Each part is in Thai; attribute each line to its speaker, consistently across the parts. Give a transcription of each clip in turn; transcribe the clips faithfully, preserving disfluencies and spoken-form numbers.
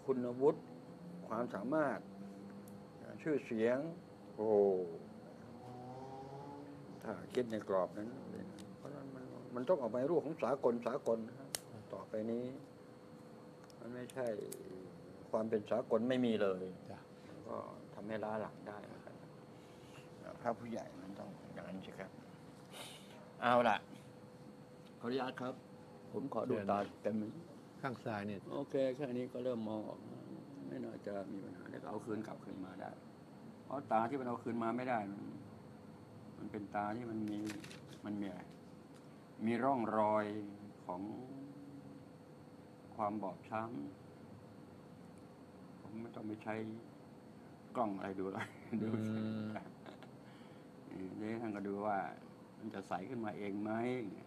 Speaker 1: คุณวุฒิความสามารถชื่อเสียงโอ้ถ้าคิดในกรอบนั้นเพราะนั้นมันมันต้องออกไปรูปของสากลสากลต่อไปนี้มันไม่ใช่ความเป็นสากลไม่มีเลยก็ทำให้ล้าหลังได้เหมือนกันพระผู้ใหญ่มันต้องอย่างนั้นสิครับเอาล่ะขออนุญาตครับผมขอดูตาเต็ม
Speaker 2: ข้างซ้ายเนี่ย
Speaker 1: โอเคแค่นี้ก็เริ่มมองออกไม่น่าจะมีปัญหาแล้วก็เอาคืนกลับคืนมาได้เพราะตาที่มันเอาคืนมาไม่ได้มันมันเป็นตาที่มันมีมันมีอะไรมีร่องรอยของความบอบช้ำผมไม่ต้องไปใช้กล้องอะไรดูเลยดูนี่ท่านก็ดูว่ามันจะใสขึ้นมาเองไหม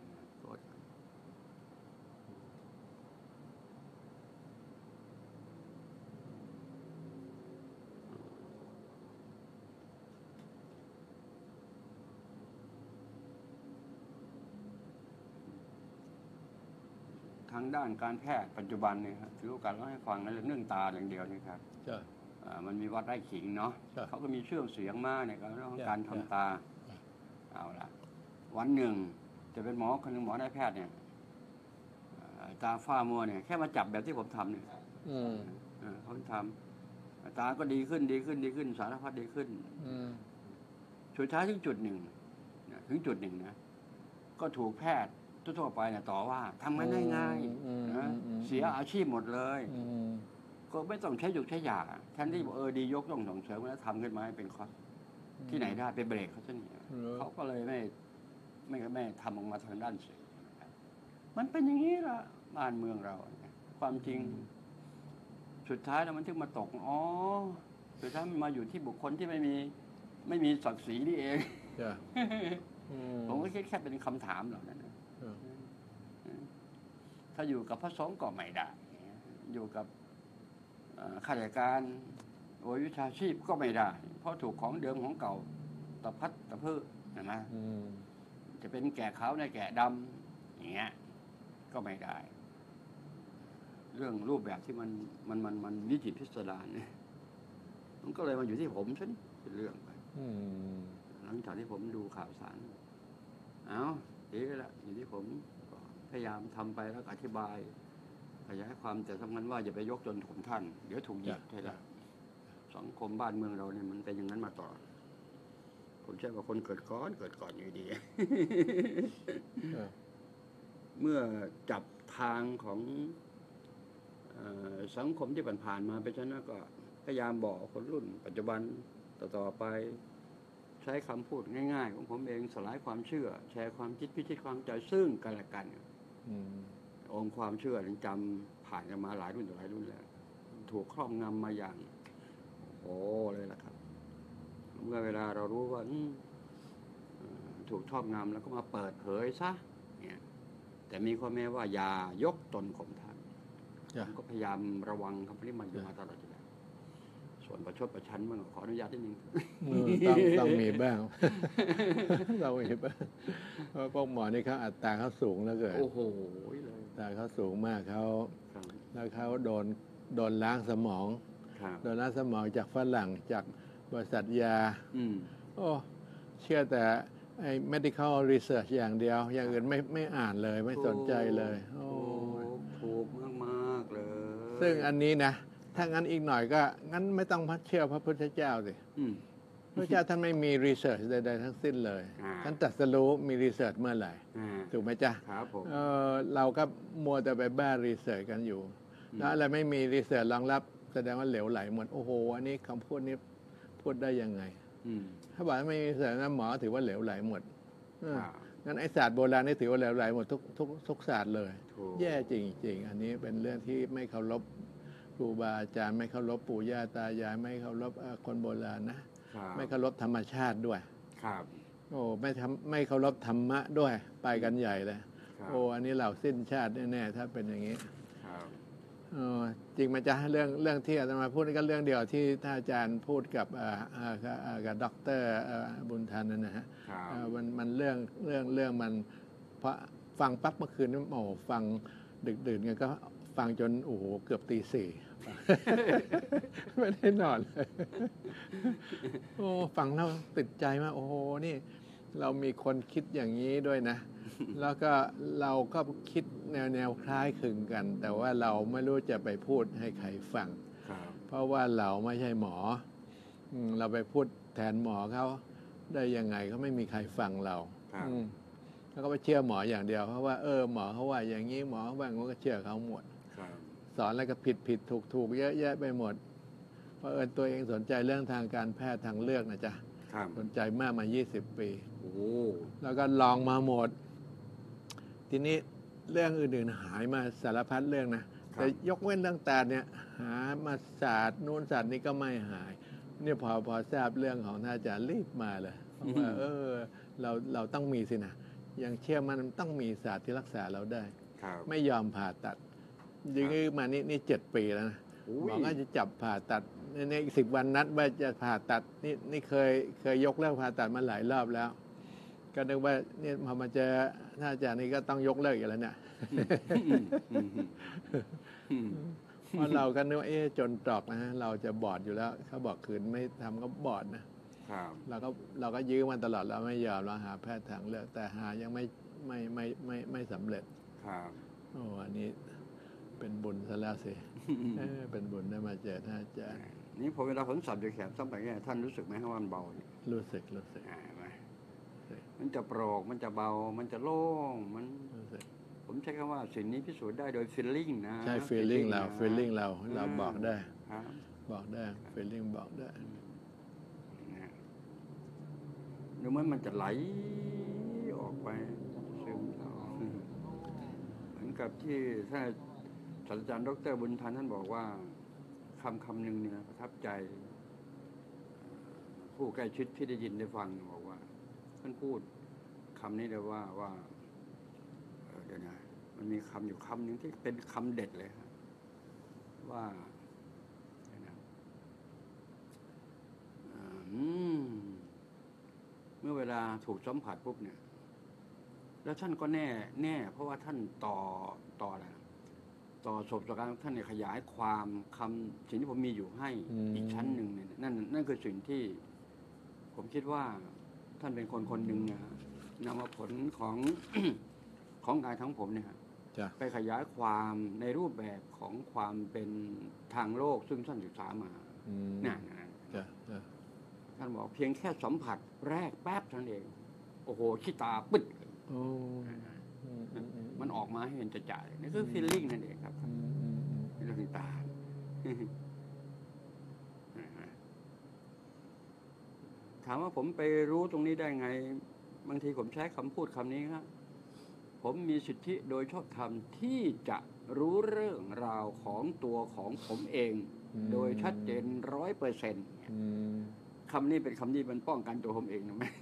Speaker 1: ทางด้านการแพทย์ปัจจุบันเนี่ยครับถือโอกาสเล่าให้ฟังในเรื่องตาอย่างเดียวนี่ครับมันมีวัดไร่ขิงเนาะเขาก็มีเชื่อมเสียงมากในการเรื่องการทำตาเอาละวันหนึ่งจะเป็นหมอคนหนึ่งหมอนายแพทย์เนี่ยตาฝ้ามัวเนี่ยแค่มาจับแบบที่ผมทำเนี่ยเขาทำตาก็ดีขึ้นดีขึ้นดีขึ้นสารพัดดีขึ้นสุดท้ายถึงจุดหนึ่งถึงจุดหนึ่งนะก็ถูกแพทย์ทั่วไปเนี่ยต่อว่าทำกันได้ง่ายนะเสียอาชีพหมดเลยก็ไม่ต้องใช้หยุกใช้ยาแทนที่บอกเออดียกต้องส่งเสริมแล้วทำขึ้นมาให้เป็นคอสที่ไหนได้ไปเบรกเขาซะนี่เขาก็เลยไม่ไม่ไม่ทำออกมาทางด้านสื่อมันเป็นอย่างนี้ละบ้านเมืองเราความจริงสุดท้ายแล้วมันถึงมาตกอ๋อสุดท้ายมันมาอยู่ที่บุคคลที่ไม่มีไม่มีศักดิ์ศรีนี่เองผมก็คิดแค่เป็นคำถามเหล่านั้นถ้าอยู่กับพระสงฆ์ก็ไม่ได้อยู่กับข้าราชการโอยวิชาชีพก็ไม่ได้เพราะถูกของเดิมของเก่าตะพัดตะเพื่อเห็นไหมจะเป็นแก่ขาวในแก่ดำอย่างเงี้ยก็ไม่ได้เรื่องรูปแบบที่มันมันมันมันวิจิตรพิสดารเนี่ยมันก็เลยมาอยู่ที่ผมซะนี่เป็นเรื่องไปหลังจากที่ผมดูข่าวสารเอาดีแล้วอยู่ที่ผมพยายามทำไปแล้วอธิบายขยายความแต่สำคัญว่าอย่าไปยกจนผมท่านเดี๋ยวถูกหยิบใช่ไหมสังคมบ้านเมืองเราเนี่ยมันเป็นอย่างนั้นมาตลอดผมใช่ว่าคนเกิดก่อนเกิดก่อนอยู่ดีเมื่อจับทางของสังคมที่ผ่านๆมาไปฉะนั้นก็พยายามบอกคนรุ่นปัจจุบันต่อๆไปใช้คำพูดง่ายๆของผมเองสลายความเชื่อแชร์ความคิดพิชิตความใจซึ่งกันและกันองค์ความเชื่อจำผ่านกันมาหลายรุ่นต่อหลายรุ่นแล้วถูกครอบงำมาอย่างโอ้เลยล่ะครับเมื่อเวลาเรารู้ว่าถูกครอบงำแล้วก็มาเปิดเผยซะเนี่ยแต่มีข้อแม้ว่าอย่ายกตนข่มท่านผมก็พยายามระวังคำพูดมันอยู่มาตลอดอยู่แล้วส่วนประชดประชันมันขออนุญาตนิดนึง
Speaker 2: ต้องต้องมีบ้างเรามีบ้างเพราะพวกหมอนี่เขาอัตราเขาสูงแล้วเกิด
Speaker 1: โอ้โหเลย
Speaker 2: อัตราเขาสูงมากเขาแล้วเขาโดนโดนล้างสมองโดนล้างสมองจากฝรั่งจากบริษัทยาโอ้เชื่อแต่ไอ้ medical research อย่างเดียวอย่างอื่นไม่ไม่อ่านเลยไม่สนใจเลยโอ้
Speaker 1: ถูกมากๆเลย
Speaker 2: ซึ่งอันนี้นะถ้างั้นอีกหน่อยก็งั้นไม่ต้องเชื่อพระพุทธเจ้าสิพระเจ้าท่านไม่มีรีเสิร์ชใดๆทั้งสิ้นเลยท่านตรัสรู้มีรีเสิร์ชเมื่อไหร่ถูกไหมจ๊ะ
Speaker 1: ครับผม
Speaker 2: เราก็มัวแต่ไปบ้ารีเสิร์ชกันอยู่แล้วอะไรไม่มีรีเสิร์ชรองรับแสดงว่าเหลวไหลหมดโอ้โหอันนี้คำพูดนี้พูดได้ยังไงถ้าบอกไม่มีรีเสิร์ชนะหมอถือว่าเหลวไหลหมดงั้นไอ้ศาสตร์โบราณนี่ถือว่าเหลวไหลหมดทุกทุกทุกศาสตร์เลยแย่จริงๆอันนี้เป็นเรื่องที่ไม่เคารพครูบาอาจารย์ไม่เคารพปู่ย่าตายายไม่เคารพคนโบราณนะไม่เคารพธรรมชาติด้วย
Speaker 1: ครับ
Speaker 2: โอ้ไม่ทำไม่เคารพธรรมะด้วยไปกันใหญ่เลยโอ้อันนี้เราสิ้นชาติแน่ๆถ้าเป็นอย่างนี้จริงมันจะเรื่องเรื่องที่อาจารย์มาพูดก็เรื่องเดียวที่ท่านอาจารย์พูดกับกับด็อกเตอร์บุญทันนั่นนะฮะมันมันเรื่องเรื่องเรื่องมันเพราะฟังปั๊บเมื่อคืนนี่โอ้ฟังดึกดื่นกันก็ฟังจนโอ้โหเกือบตีสี่ ไม่ได้นอนเลยโอ้ฟังแล้วติดใจมากโอ้โหนี่เรามีคนคิดอย่างนี้ด้วยนะ แล้วก็เราก็คิดแนวแนวคล้ายคลึงกัน แต่ว่าเราไม่รู้จะไปพูดให้ใครฟังเพราะว่าเราไม่ใช่หมอเราไปพูดแทนหมอเขาได้ยังไงเขาไม่มีใครฟังเราแล้วก็ไปเชื่อหมออย่างเดียวเพราะว่าเออหมอเขาว่าอย่างนี้หมอเขาว่างั้นก็เชื่อเขาหมดสอนแล้วก็ผิดผิดถูกถูกเยอะแยะไปหมดเพราะเออตัวเองสนใจเรื่องทางการแพทย์ทางเลือกนะจ๊ะสนใจมากมายี่สิบปีแล้วก็ลองมาหมดทีนี้เรื่องอื่นๆหายมาสารพัดเรื่องนะแต่ยกเว้นเรื่องตาเนี่ยหามาศาสตร์นู้นศาสตร์นี้ก็ไม่หายเนี่ยพอพอทราบเรื่องของท่านอาจารย์รีบมาเลยเพราะว่าเออเราเราต้องมีสินะยังเชื่อมันต้องมีศาสตร์ที่รักษาเราได้ไม่ยอมผ่าตัดยื้อมานี่นี่เจ็ดปีแล้วนะหมอก็จะจับผ่าตัดในอีกสิบวันนัดว่าจะผ่าตัดนี่นี่เคยเคยยกเลิกผ่าตัดมาหลายรอบแล้วก็นึกว่าเนี่ยพอมาเจอท่านอาจารย์นี่ก็ต้องยกเลิกอยู่แล้วเนี่ยเพราะเราก็นึกว่าเอ๊ะจนตรอกนะฮะเราจะบอดอยู่แล้วเขาบอกคืนไม่ทำก็บอดนะเราก็เราก็ยื้อมันตลอดเราไม่ยอมเราหาแพทย์ทางเลือกแต่หายังไม่ไม่ไม่ไม่ไม่สำเร็จโอ้อันนี้เป็นบุญซะแล้วสิเป็นบุญได้มาเจอท่านอาจารย์
Speaker 1: นี่พอเวลาผมสับอยู่แขนสับไปเนี่ยท่านรู้สึกไหมว่ามันเบา
Speaker 2: รู้สึกรู้สึก
Speaker 1: มันจะโปร่งมันจะเบามันจะโล่งมันผมใช้คำว่าสิ่งนี้พิสูจน์ได้โดย feeling นะ
Speaker 2: ใช่ feeling เรา feeling เราเราบอกได้บอกได้ feeling บอกได้
Speaker 1: ดูเหมือนมันจะไหลออกไปซึมเข้าเหมือนกับที่ท่านศาสตราจารย์ดร.บุญทันท่านบอกว่าคำคำหนึ่งเนี่ยประทับใจผู้ใกล้ชิดที่ได้ยินได้ฟังบอกว่าท่านพูดคำนี้เลยว่าว่าเดี๋ยวนะมันมีคำอยู่คำหนึ่งที่เป็นคำเด็ดเลยครับว่าเมื่อเวลาถูกสัมผัสปุ๊บเนี่ยแล้วท่านก็แน่แน่เพราะว่าท่านต่อต่ออะไรต่อศพจากการท่านเนี่ยขยายความคำสิ่งที่ผมมีอยู่ให้อีกชั้นหนึ่งเนี่ยนั่นนั่นคือสิ่งที่ผมคิดว่าท่านเป็นคนคนหนึ่งนะนำเอาผลของ ของกายทั้งผมเนี่ยไปขยายความในรูปแบบของความเป็นทางโลกซึ่งท่านศึกษามานั่นท่านบอกเพียงแค่สัมผัสแรกแป๊บเท่านั้นเองโอ้โหขี้ตาปึ๊ดมันออกมาให้เห็นจะจ่ายนี่คือ feeling นั่นเองครับเรื่องตาถามว่าผมไปรู้ตรงนี้ได้ไงบางทีผมใช้คำพูดคำนี้ครับผมมีสิทธิโดยชอบธรรมที่จะรู้เรื่องราวของตัวของผมเองโดยชัดเจนร้อยเปอร์เซ็นต์คำนี้เป็นคำที่มันป้องกันตัวผมเองนะไหม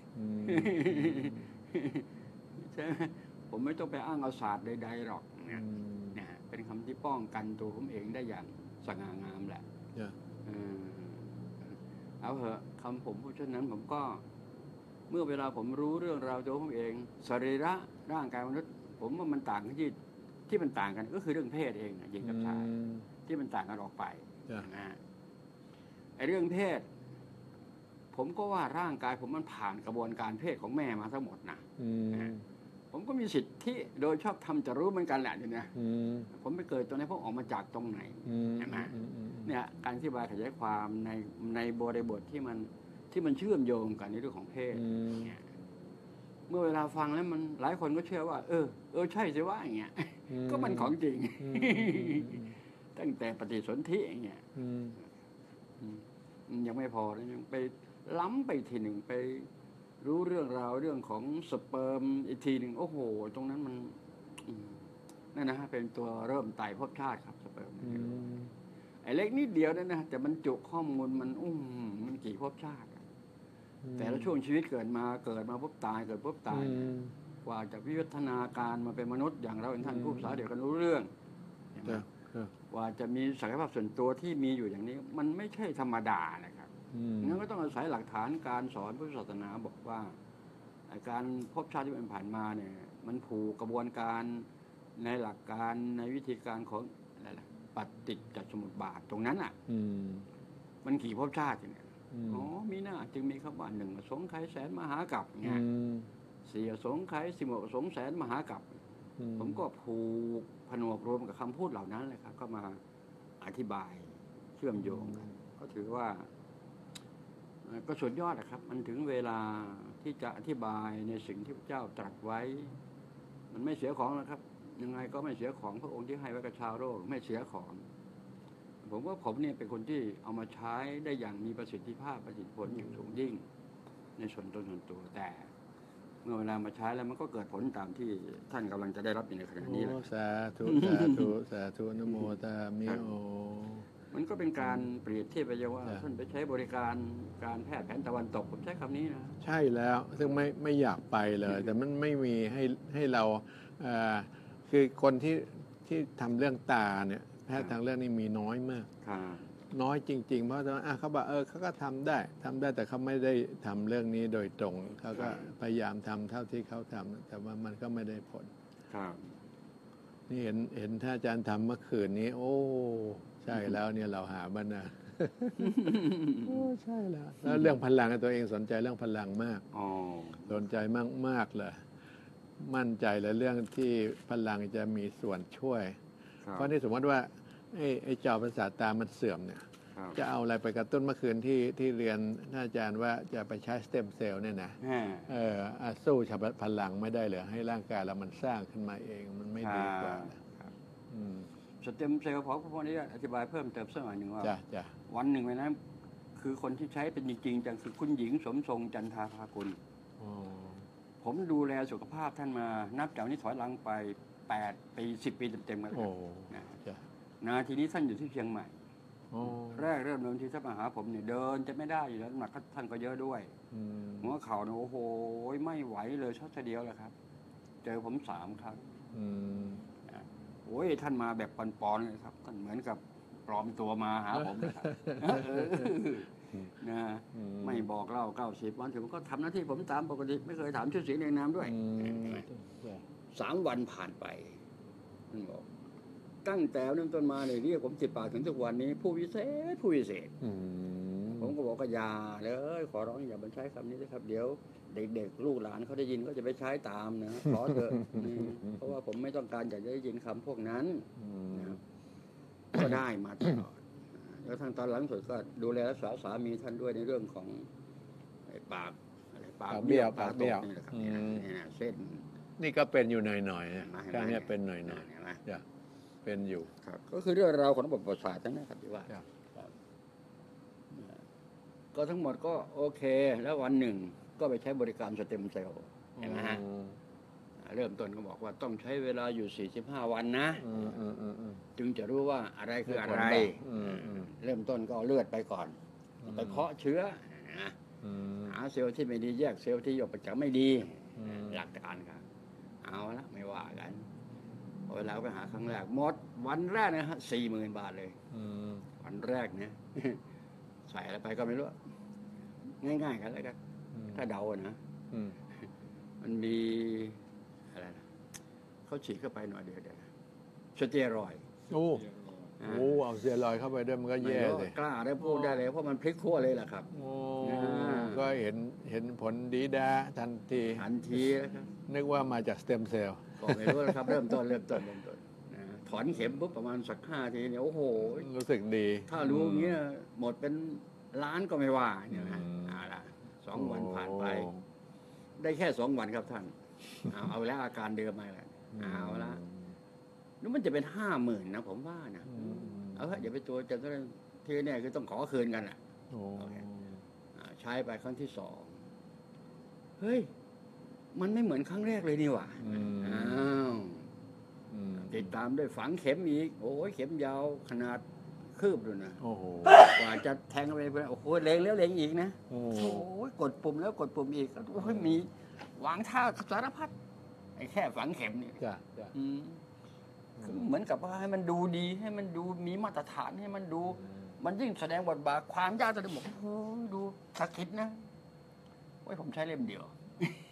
Speaker 1: ใช่ไหมผมไม่ต้องไปอ้างเอาศาสตร์ใดๆหรอกเนี่ยนะเป็นคำที่ป้องกันตัวผมเองได้อย่างสง่างามแหละเอาเหอะคำผมเพราะฉะนั้นผมก็เมื่อเวลาผมรู้เรื่องราวตัวผมเองสรีระร่างกายมนุษย์ผมว่ามันต่างกันที่ที่มันต่างกันก็คือเรื่องเพศเองหญิงกับชายที่มันต่างกันออกไปนะไอ้เรื่องเพศผมก็ว่าร่างกายผมมันผ่านกระบวนการเพศของแม่มาทั้งหมดนะผมก็มีสิทธิโดยชอบทำจะรู้เหมือนกันแหละเนี่ยนะผมไปเกิดตรงไหนผมออกมาจากตรงไหนใช่ไหมเนี่ยการอธิบายขยายความในในบริบทที่มันที่มันเชื่อมโยงกันในเรื่องของเพศเนี่ยเมื่อเวลาฟังแล้วมันหลายคนก็เชื่อว่าเออเออใช่สิว่าอย่างเงี้ยก็มันของจริงตั้งแต่ปฏิสนธิอย่างเงี้ยยังไม่พอนะยังไปล้ำไปทีหนึ่งไปรู้เรื่องราวเรื่องของสเปิร์มอีกทีหนึ่งโอ้โหตรงนั้นมันนั่นนะฮะเป็นตัวเริ่มไต่ภพชาติครับสเปิร์มไอ้เล็กนิดเดียวนั่นนะแต่มันจุข้อมูลมันอุ้มมันกี่ภพชาติแต่ละช่วงชีวิตเกิดมาเกิดมาพบตายเกิดพบตายกว่าจะวิวัฒนาการมาเป็นมนุษย์อย่างเราท่านผู้ภาษาเดียวกันรู้เรื่องว่าจะมีศักยภาพส่วนตัวที่มีอยู่อย่างนี้มันไม่ใช่ธรรมดานะครับงั้นก็ต้องอาศัยหลักฐานการสอนพุทธศาสนาบอกว่าการพบชาติที่มันผ่านมาเนี่ยมันผูกกระบวนการในหลักการในวิธีการของอะไรล่ะปฏิจจสมุปบาทตรงนั้นอ่ะ
Speaker 2: อืม
Speaker 1: มันกี่ภพชาติเนี่ย
Speaker 2: อืม
Speaker 1: อ๋อมีหน้าจึงมีคำว่าหนึ่งอสงไขยแสนมหากัปเนี่ย
Speaker 2: อืม
Speaker 1: สี่อสงไขยสิบหกอสงแสนมหากัป
Speaker 2: อื
Speaker 1: ผมก็ผูกผนวกรวมกับคำพูดเหล่านั้นเลยครับก็มาอธิบายเชื่อมโยงกันก็ถือว่าเอ่อก็สุดยอดนะครับ มันถึงเวลาที่จะอธิบายในสิ่งที่พระเจ้าตรัสไว้ มันไม่เสียของแล้วครับ ยังไงก็ไม่เสียของพระองค์ที่ให้ไว้กับชาวโลกไม่เสียของ ผมว่าผมเนี่ยเป็นคนที่เอามาใช้ได้อย่างมีประสิทธิภาพประสิทธิผลอย่างสูงยิ่งในส่วนตนส่วนตัวแต่ เมื่อเวลามาใช้แล้วมันก็เกิดผลตามที่ท่านกำลังจะได้รับอยู่ในขณะนี้แหละ
Speaker 2: โอ้สาธุสาธุสาธุนะโมตามิโอ
Speaker 1: มันก็เป็นการเปรียบเทียบไปว่า
Speaker 2: จ้ะ
Speaker 1: ท่านไปใช้บริการการแพทย์แผนตะวันตกผมใช้คำนี้นะ
Speaker 2: ใช่แล้วซึ่งไม่ไม่อยากไปเลย แต่มันไม่มีให้ให้เราเอ่อคือคนที่ที่ทำเรื่องตาเนี่ยแพทย์ทางเรื่องนี้มีน้อยมาก
Speaker 1: ครับ
Speaker 2: น้อยจริง ๆ เพราะว่าอ่ะเขาบอกเออเขาก็ทำได้ทำได้แต่เขาไม่ได้ทำเรื่องนี้โดยตรงเขาก็พยายามทำเท่าที่เขาทำแต่ว่ามันก็ไม่ได้ผล
Speaker 1: ครับ
Speaker 2: นี่เห็นเห็นท่านอาจารย์ทำเมื่อคืนนี้ โอ้ใช่แล้วเนี่ยเราหาบ้านนะ โอ้ใช่แล้วแล้วเรื่องพลังตัวเองสนใจเรื่องพลังมาก
Speaker 1: อ๋อ
Speaker 2: สนใจมากๆเลยมั่นใจเลยเรื่องที่พลังจะมีส่วนช่วย
Speaker 1: ครับ
Speaker 2: เพราะนี่สมมติว่าไอ้ไอ้จอประสาทตามันเสื่อมเนี่ย
Speaker 1: ครับ
Speaker 2: จะเอาอะไรไปกระตุ้นเมื่อคืนที่ที่เรียนท่านอาจารย์ว่าจะไปใช้สเต็มเซลล์เนี่ยนะ
Speaker 1: แม่
Speaker 2: เอออ่ะสู้ฉับพลังไม่ได้เลยให้ร่างกายเรามันสร้างขึ้นมาเองมันไม่ดีกว่าเหรอ
Speaker 1: ครับ
Speaker 2: อืม
Speaker 1: สเต็มเซลล์ของพวกนี้อธิบายเพิ่มเติมสักหน่อยหนึ่งว่า
Speaker 2: จ้ะจ้ะ
Speaker 1: วันหนึ่งเลยนะคือคนที่ใช้เป็นจริงๆจังคือคุณหญิงสมทรงจันทาภากุล
Speaker 2: อ๋อ
Speaker 1: ผมดูแลสุขภาพท่านมานับจากนี้ถอยหลังไปแปดปีสิบปีเต็มๆกันแล้ว
Speaker 2: โอ้
Speaker 1: นะ
Speaker 2: จ้ะ
Speaker 1: นาทีนี้ท่านอยู่ที่เชียงใหม่
Speaker 2: โอ้
Speaker 1: แรกเริ่มเดิมทีท่านมาหาผมเนี่ยเดินจะไม่ได้อยู่แล้วน้ำหนักท่านก็เยอะด้วย
Speaker 2: อืม
Speaker 1: หัวเข่าเนี่ยโอ้โหไม่ไหวเลยช็อตเดียวแหละครับ เจอผมสามครั้ง
Speaker 2: อืม
Speaker 1: โอ้ยท่านมาแบบปอนๆเลยครับท่านเหมือนกับปลอมตัวมาหาผมเลยครับ นะ
Speaker 2: อื
Speaker 1: ไม่บอกเล่าเก้าสิบวันถึงก็ทำหน้าที่ผมตามปกติไม่เคยถามชื่อเสียงเรียงนามด้วย
Speaker 2: อืม
Speaker 1: เห็นไหม
Speaker 2: จ้ะ
Speaker 1: สามวันผ่านไปท่านบอกตั้งแต่เริ่มต้นมาเนี่ยเรียกผมติดปากถึงทุกวันนี้ ผู้วิเศษผู้วิเศษ
Speaker 2: อืม
Speaker 1: ผมก็บอกก็อย่าเลยขอร้องอย่าบันใช้คำนี้นะครับ เดี๋ยวเด็กๆลูกหลานเขาได้ยินก็จะไปใช้ตามนะขอเถอะนี่เพราะว่าผมไม่ต้องการอยากจะได้ยินคำพวกนั้น
Speaker 2: อืม
Speaker 1: นะครับก็ได้มาตลอดแล้วทางตอนหลังสุดก็ดูแลรักษาสามีท่านด้วยในเรื่องของไอ้ปากอะไรปากเบี้ยวปากตกนี่แหละครับเนี่ยเนี่ยนะเส้น
Speaker 2: นี่ก็เป็นอยู่หน่อยๆนะ
Speaker 1: เห็นไหม
Speaker 2: แค่เนี้ยเป็นหน่อย
Speaker 1: เห็นไหม
Speaker 2: ๆจ้ะเป็นอยู่
Speaker 1: ครับก็คือเรื่องราวของระบบประสาททั้งนั้นครับที่ว่า
Speaker 2: ครับ
Speaker 1: ครับก็ทั้งหมดก็โอเค แล้ววันหนึ่งก็ไปใช้บริการสเต็มเซลล์เห็นไหมฮะ
Speaker 2: อืม
Speaker 1: เริ่มต้นก็บอกว่าต้องใช้เวลาอยู่สี่สิบห้าวันนะ
Speaker 2: อืมอืมอืมอืม
Speaker 1: จึงจะรู้ว่าอะไรคืออะไร
Speaker 2: อืมอืม
Speaker 1: เริ่มต้นก็เอาเลือดไปก่อน
Speaker 2: อืม
Speaker 1: ไปเพาะเชื้อนะ
Speaker 2: อืม
Speaker 1: หาเซลล์ที่ไม่ดีแยกเซลล์ที่ออกไปจากไม่ดี
Speaker 2: อืม
Speaker 1: หลักการครับเอาละไม่ว่ากันพอเวลาไปหาครั้งแรกหมดวันแรกนะฮะสี่หมื่นบาทเลย
Speaker 2: อืม
Speaker 1: วันแรกเนี่ย ใส่อะไรไปก็ไม่รู้ ง่ายๆกันแล้วกัน
Speaker 2: อืม
Speaker 1: ถ้าเดาอะนะ
Speaker 2: อืม
Speaker 1: มันมีอะไรนะเขาฉีดเข้าไปหน่อยเดียวเดียวนะสเตียรอยด์
Speaker 2: โอ้
Speaker 1: อ่า
Speaker 2: โหเอาเสียรอยเข้าไปด้วยมันก็แย่
Speaker 1: ไม่รู้
Speaker 2: เลย
Speaker 1: กล้าได้พูดได้เลยเพราะมันพลิกขั้วเลยแหละครับ
Speaker 2: โอ้
Speaker 1: อ่า
Speaker 2: ก็เห็นเห็นผลดีดาทันที
Speaker 1: ทันทีนะครับ
Speaker 2: นึกว่ามาจากสเต็มเซลล์
Speaker 1: ก็ไม่รู้นะครับ เริ่มต้นเริ่มต้นเริ่มต้นนะถอนเข็มปุ๊บประมาณสักห้าทีเนี่ยโอ้โห
Speaker 2: รู้สึกดี
Speaker 1: ถ้ารู้อย่างเงี้ยหมดเป็นล้านก็ไม่ว่าเนี่ยนะ
Speaker 2: อืม
Speaker 1: เอาละสองวันผ่านไป ได้แค่สองวันครับท่าน เอาเอาแล้วอาการเดิมมาแล้วเอาละนู้มันจะเป็นห้าหมื่นนะผมว่านะ
Speaker 2: อืม
Speaker 1: เอาละอย่าไปตัวจะก็ทีเนี่ยคือต้องขอคืนกันอ่ะ
Speaker 2: โอ้
Speaker 1: โอเค อ่าใช้ไปครั้งที่สองเฮ้ย มันไม่เหมือนครั้งแรกเลยนี่หว่า
Speaker 2: อืม
Speaker 1: อ้าว
Speaker 2: อืม
Speaker 1: ติดตามด้วยฝังเข็มอีก โอ้ยเข็มยาวขนาดคืบด้วยนะ
Speaker 2: โอ้โห
Speaker 1: กว่าจะแทงเข้าไปเพื่อนโอ้โหเล็งแล้วเล็งอีกนะ
Speaker 2: โอ้
Speaker 1: โอ้ยกดปุ่มแล้วกดปุ่มอีกโอ้ยมีวางท่าสารพัดไอ้แค่ฝังเข็มนี่
Speaker 2: จ้ะจ้ะ
Speaker 1: อืมคือเหมือนกับว่าให้มันดูดี ให้มันดูมีมาตรฐานให้มันดู มันยิ่งแสดงบทบาทความยากจะบอกโอ้ยดูสักคิดนะโอ้ยผมใช้เล่มเดียว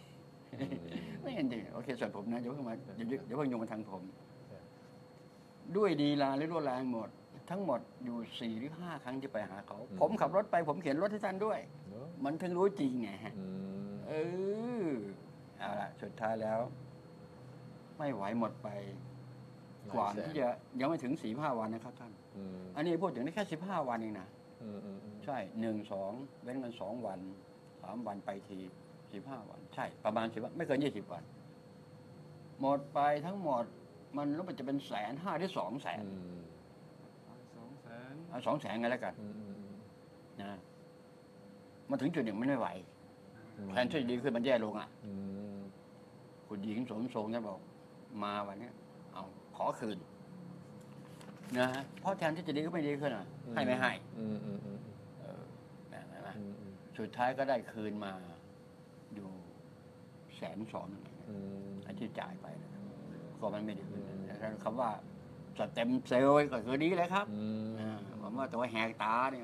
Speaker 1: ไม่เห็นจริงโอเคส่วนผมนะเดี๋ยวเพิ่งมาเดี๋ยวเดี๋ยวเพิ่งโยงมาทางผมด้วยดีลาและรวดแรงหมด ทั้งหมดอยู่สี่หรือห้าครั้งที่ไปหาเขาผมขับรถไปผมเขียนรถให้ท่านด้วยมันถึงรู้จริงไงฮะเออเอาละสุดท้ายแล้ว ไม่ไหวหมดไปกว่าที่จะยังไม่ถึงสี่ห้าวันนะครับท่านอันนี้พูดถึงได้แค่สิบห้าวันเองนะใช่หนึ่งสองเว้นกันสองวันสามวันไปทีสิบห้าวันใช่ประมาณสิบไม่เกินยี่สิบวันหมดไปทั้งหมดมันแล้วมันจะเป็นแสนห้าหรือสองแสนสองแสนเอาสองแสนไงแล้วกันนะมาถึงจุดหนึ่งมันไม่ไหวแทนที่จะดีขึ้นมันแย่ลงอ่ะคุณหญิงสมทรงเนี่ยบอกมาวันนี้เอาขอคืนนะเพราะแทนที่จะดีก็ไม่ดีขึ้นอ่ะให้ไม่ให้เออนะนะสุดท้ายก็ได้คืนมาอยู่แสนสองไอ้ที่จ่ายไปก็มันไม่ดีขึ้นแต่คำว่าจะเต็มเซลล์ก็คือดีเลยครับผมว่าตัวแหกตาเนี่ย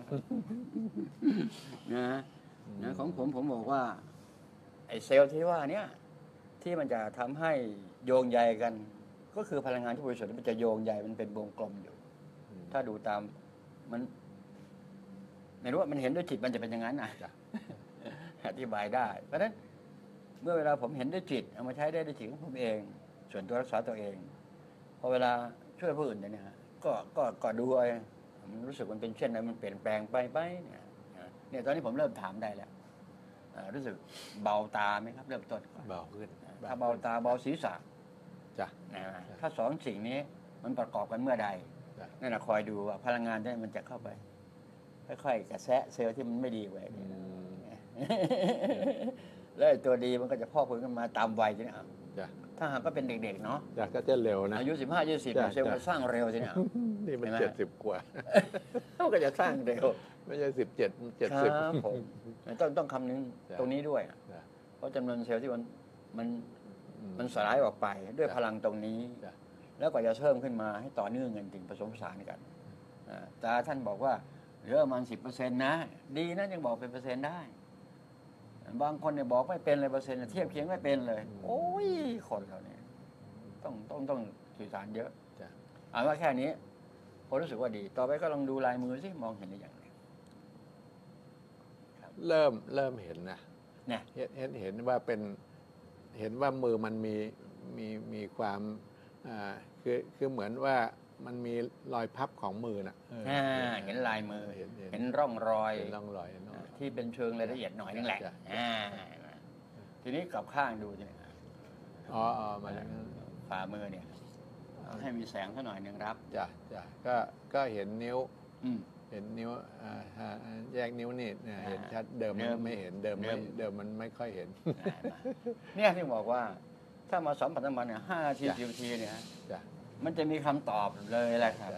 Speaker 1: นะนะของผมผมบอกว่าไอ้เซลล์ที่ว่าเนี้ยที่มันจะทำให้โยงใยกันก็คือพลังงานที่บริสุทธิ์มันจะโยงใยมันเป็นวงกลมอยู่ถ้าดูตามมันไม่รู้ว่ามันเห็นด้วยจิตมันจะเป็นอย่างนั้นนะอธิบายได้เพราะฉะนั้นเมื่อเวลาผมเห็นด้วยจิตเอามาใช้ได้ด้วยจิตของผมเองส่วนตัวรักษาตัวเองพอเวลาช่วยผู้อื่นเนี่ยก็ก็ก็ดูไอ้มันรู้สึกมันเป็นเช่นไรมันเปลี่ยนแปลงไปไปเนี่ยเนี่ยตอนนี้ผมเริ่มถามได้แล้วรู้สึกเบาตาไหมครับเริ่มต้น
Speaker 2: เบาขึ้น
Speaker 1: ถ้าเบาตาเบาศีรษะ
Speaker 2: จ้ะ
Speaker 1: ถ้าสองสิ่งนี้มันประกอบกันเมื่อใดนั่นแหละคอยดูว่าพลังงานที่มันจะเข้าไปค่อยๆกระแสะเซลล์ที่มันไม่ดีไว้แล้วตัวดีมันก็จะพ่อพื้นขึ้นมาตามวัยทีนี้ถ้าหากก็เป็นเด็กๆเนาะ
Speaker 2: ก็จะเร็วนะ
Speaker 1: อายุสิบห้ายี่สิบเซลล์มันสร้างเร็วทีนี้
Speaker 2: นี่มันเจ็ดสิบกว่า
Speaker 1: มันก็จะสร้างเร็ว
Speaker 2: ไม่ใช่สิบเจ็ดเจ็ดสิบ
Speaker 1: ผมต้องต้องคำนึงตรงนี้ด้วยเพราะจำนวนเซลล์ที่มันมันมันสลายออกไปด้วยพลังตรงนี้แล้วก็จะเพิ่มขึ้นมาให้ต่อเนื่องกันจริงผสมผสานกันแต่ท่านบอกว่าเหลือประมาณสิบเปอร์เซ็นต์นะดีนะยังบอกเป็นเปอร์เซ็นต์ได้บางคนเนี่ยบอกไม่เป็นเลยเปอร์เซ็นต์เทียบเคียงไม่เป็นเลยโอ้ยคนเราเนี่ยต้องต้องต้องสื่อสารเยอะเอาว่าแค่นี้ผมรู้สึกว่าดีต่อไปก็ลองดูลายมือสิมองเห็นได้อย่างไร
Speaker 2: เริ่มเริ่มเห็นนะ
Speaker 1: เนี่ย
Speaker 2: เห็นเห็นว่าเป็นเห็นว่ามือมันมีมีมีความอ่าคือคือเหมือนว่ามันมีรอยพับของมือน่ะ
Speaker 1: เห็นลายมือเห็นร่องรอย
Speaker 2: ร่องรอย
Speaker 1: ที่เป็นเชิงรายละเอียดหน่อยนึงแหละทีนี้กับข้างดูเนี่ย
Speaker 2: อ๋อมา
Speaker 1: ฝ่ามือเนี่ยให้มีแสงสักหน่อยหนึ่งรับ
Speaker 2: จ้ะจ้ะก็ก็เห็นนิ้วเห็นนิ้วแยกนิ้วนี่เห็นชัดเดิมไม่เห็นเดิมไม่เดิมมันไม่ค่อยเห็น
Speaker 1: เนี่ยที่บอกว่าถ้ามาสัมผัสมันเนี่ยห้าทีสิบทีเนี่ยมันจะมีคำตอบเลยแหละครับ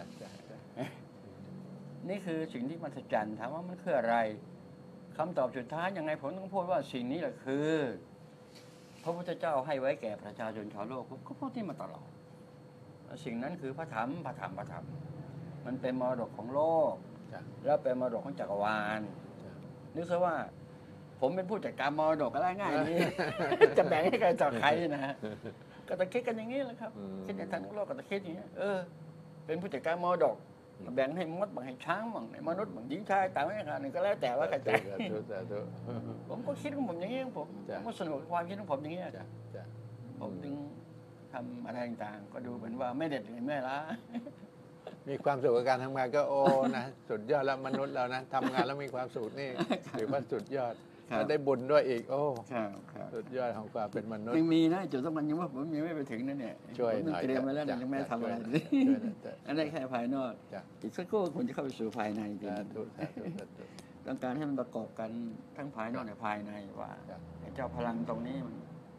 Speaker 1: นี่คือสิ่งที่มหัศจรรย์ถามว่ามันคืออะไรคำตอบสุดท้ายยังไงผมต้องพูดว่าสิ่งนี้แหละคือพระพุทธเจ้าให้ไว้แก่ประชาชนชาวโลกผมก็พูดที่มาตลอดสิ่งนั้นคือพระธรรมพระธรรมพระธรรมมันเป็นมรดกของโลกแล้วเป็นมรดกของจักรวาลนึกซะว่าผมเป็นผู้จัดการมรดกอะไรง่ายนี้จะแบ่งให้ใครต่อใครนะฮะก็ตะคิดกันอย่างนี้แหละครับคิดในทางโลกก็ตะคิดอย่างนี้เออเป็นผู้จัดการมรดกแบ่งให้มดแบ่งให้ช้างบ้างมนุษย์บ้างหญิงชายต่างกันหนึ่งก็แล้วแต่ว่าใครจะผมก็คิดของผมอย่างนี้ของผมผมก็สนุกความคิดของผมอย่างนี้ผมจึงทำอะไรต่างๆก็ดูเหมือนว่าไม่เด็ดไม่ล้า
Speaker 2: มีความสุขกับการทำงานก็โอ้นะสุดยอดแล้วมนุษย์เรานะทำงานแล้วมีความสุขนี่ถือว่าสุดยอดแล้วได้บุญด้วยอีกโอ้สุดยอดของความเป็นมนุษย์
Speaker 1: ยังมีนะจุดสำคัญยังว่าผมยังไม่ไปถึงนั่นเนี่ย
Speaker 2: ช่วยหน่อย
Speaker 1: เตรียมไว้แล้วยังไม่ทำอะไรอันนี้แค่ภายนอกอีกสักครู่ผมจะเข้าไปสู่ภายในจริงต้องการให้มันประกอบกันทั้งภายนอกและภายในว่าเจ้าพลังตรงนี้มัน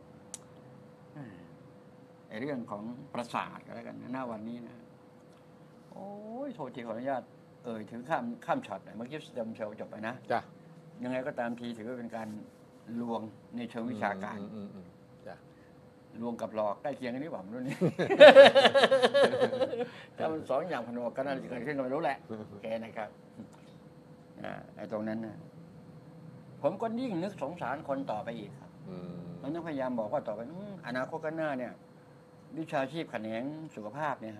Speaker 1: ไอเรื่องของประสาทก็แล้วกันหน้าวันนี้นะโอ้ยโทษทีขออนุญาตเอ่ยถึงข้ามข้ามช็อตหน่อยเมื่อกี้สเต็มเซลล์จบไปนะ
Speaker 2: จ้ะ
Speaker 1: ยังไงก็ตามทีถือว่าเป็นการลวงในเชิงวิชาการ
Speaker 2: จ้ะ
Speaker 1: ลวงกับหลอกใกล้เคียงกันนี่หว่ารุ่นนี้ถ้ามันสองอย่างผนวกกันอะไรจะเกิดขึ้นก็ไม่รู้แหละแกนะครับไอ้ตรงนั้นนะผมก็ยิ่งนึกสงสารคนต่อไปอีกครับมันต้องพยายามบอกว่าต่อไปอนาคตข้างหน้าเนี่ยวิชาชีพแขนงสุขภาพเนี่ยฮะ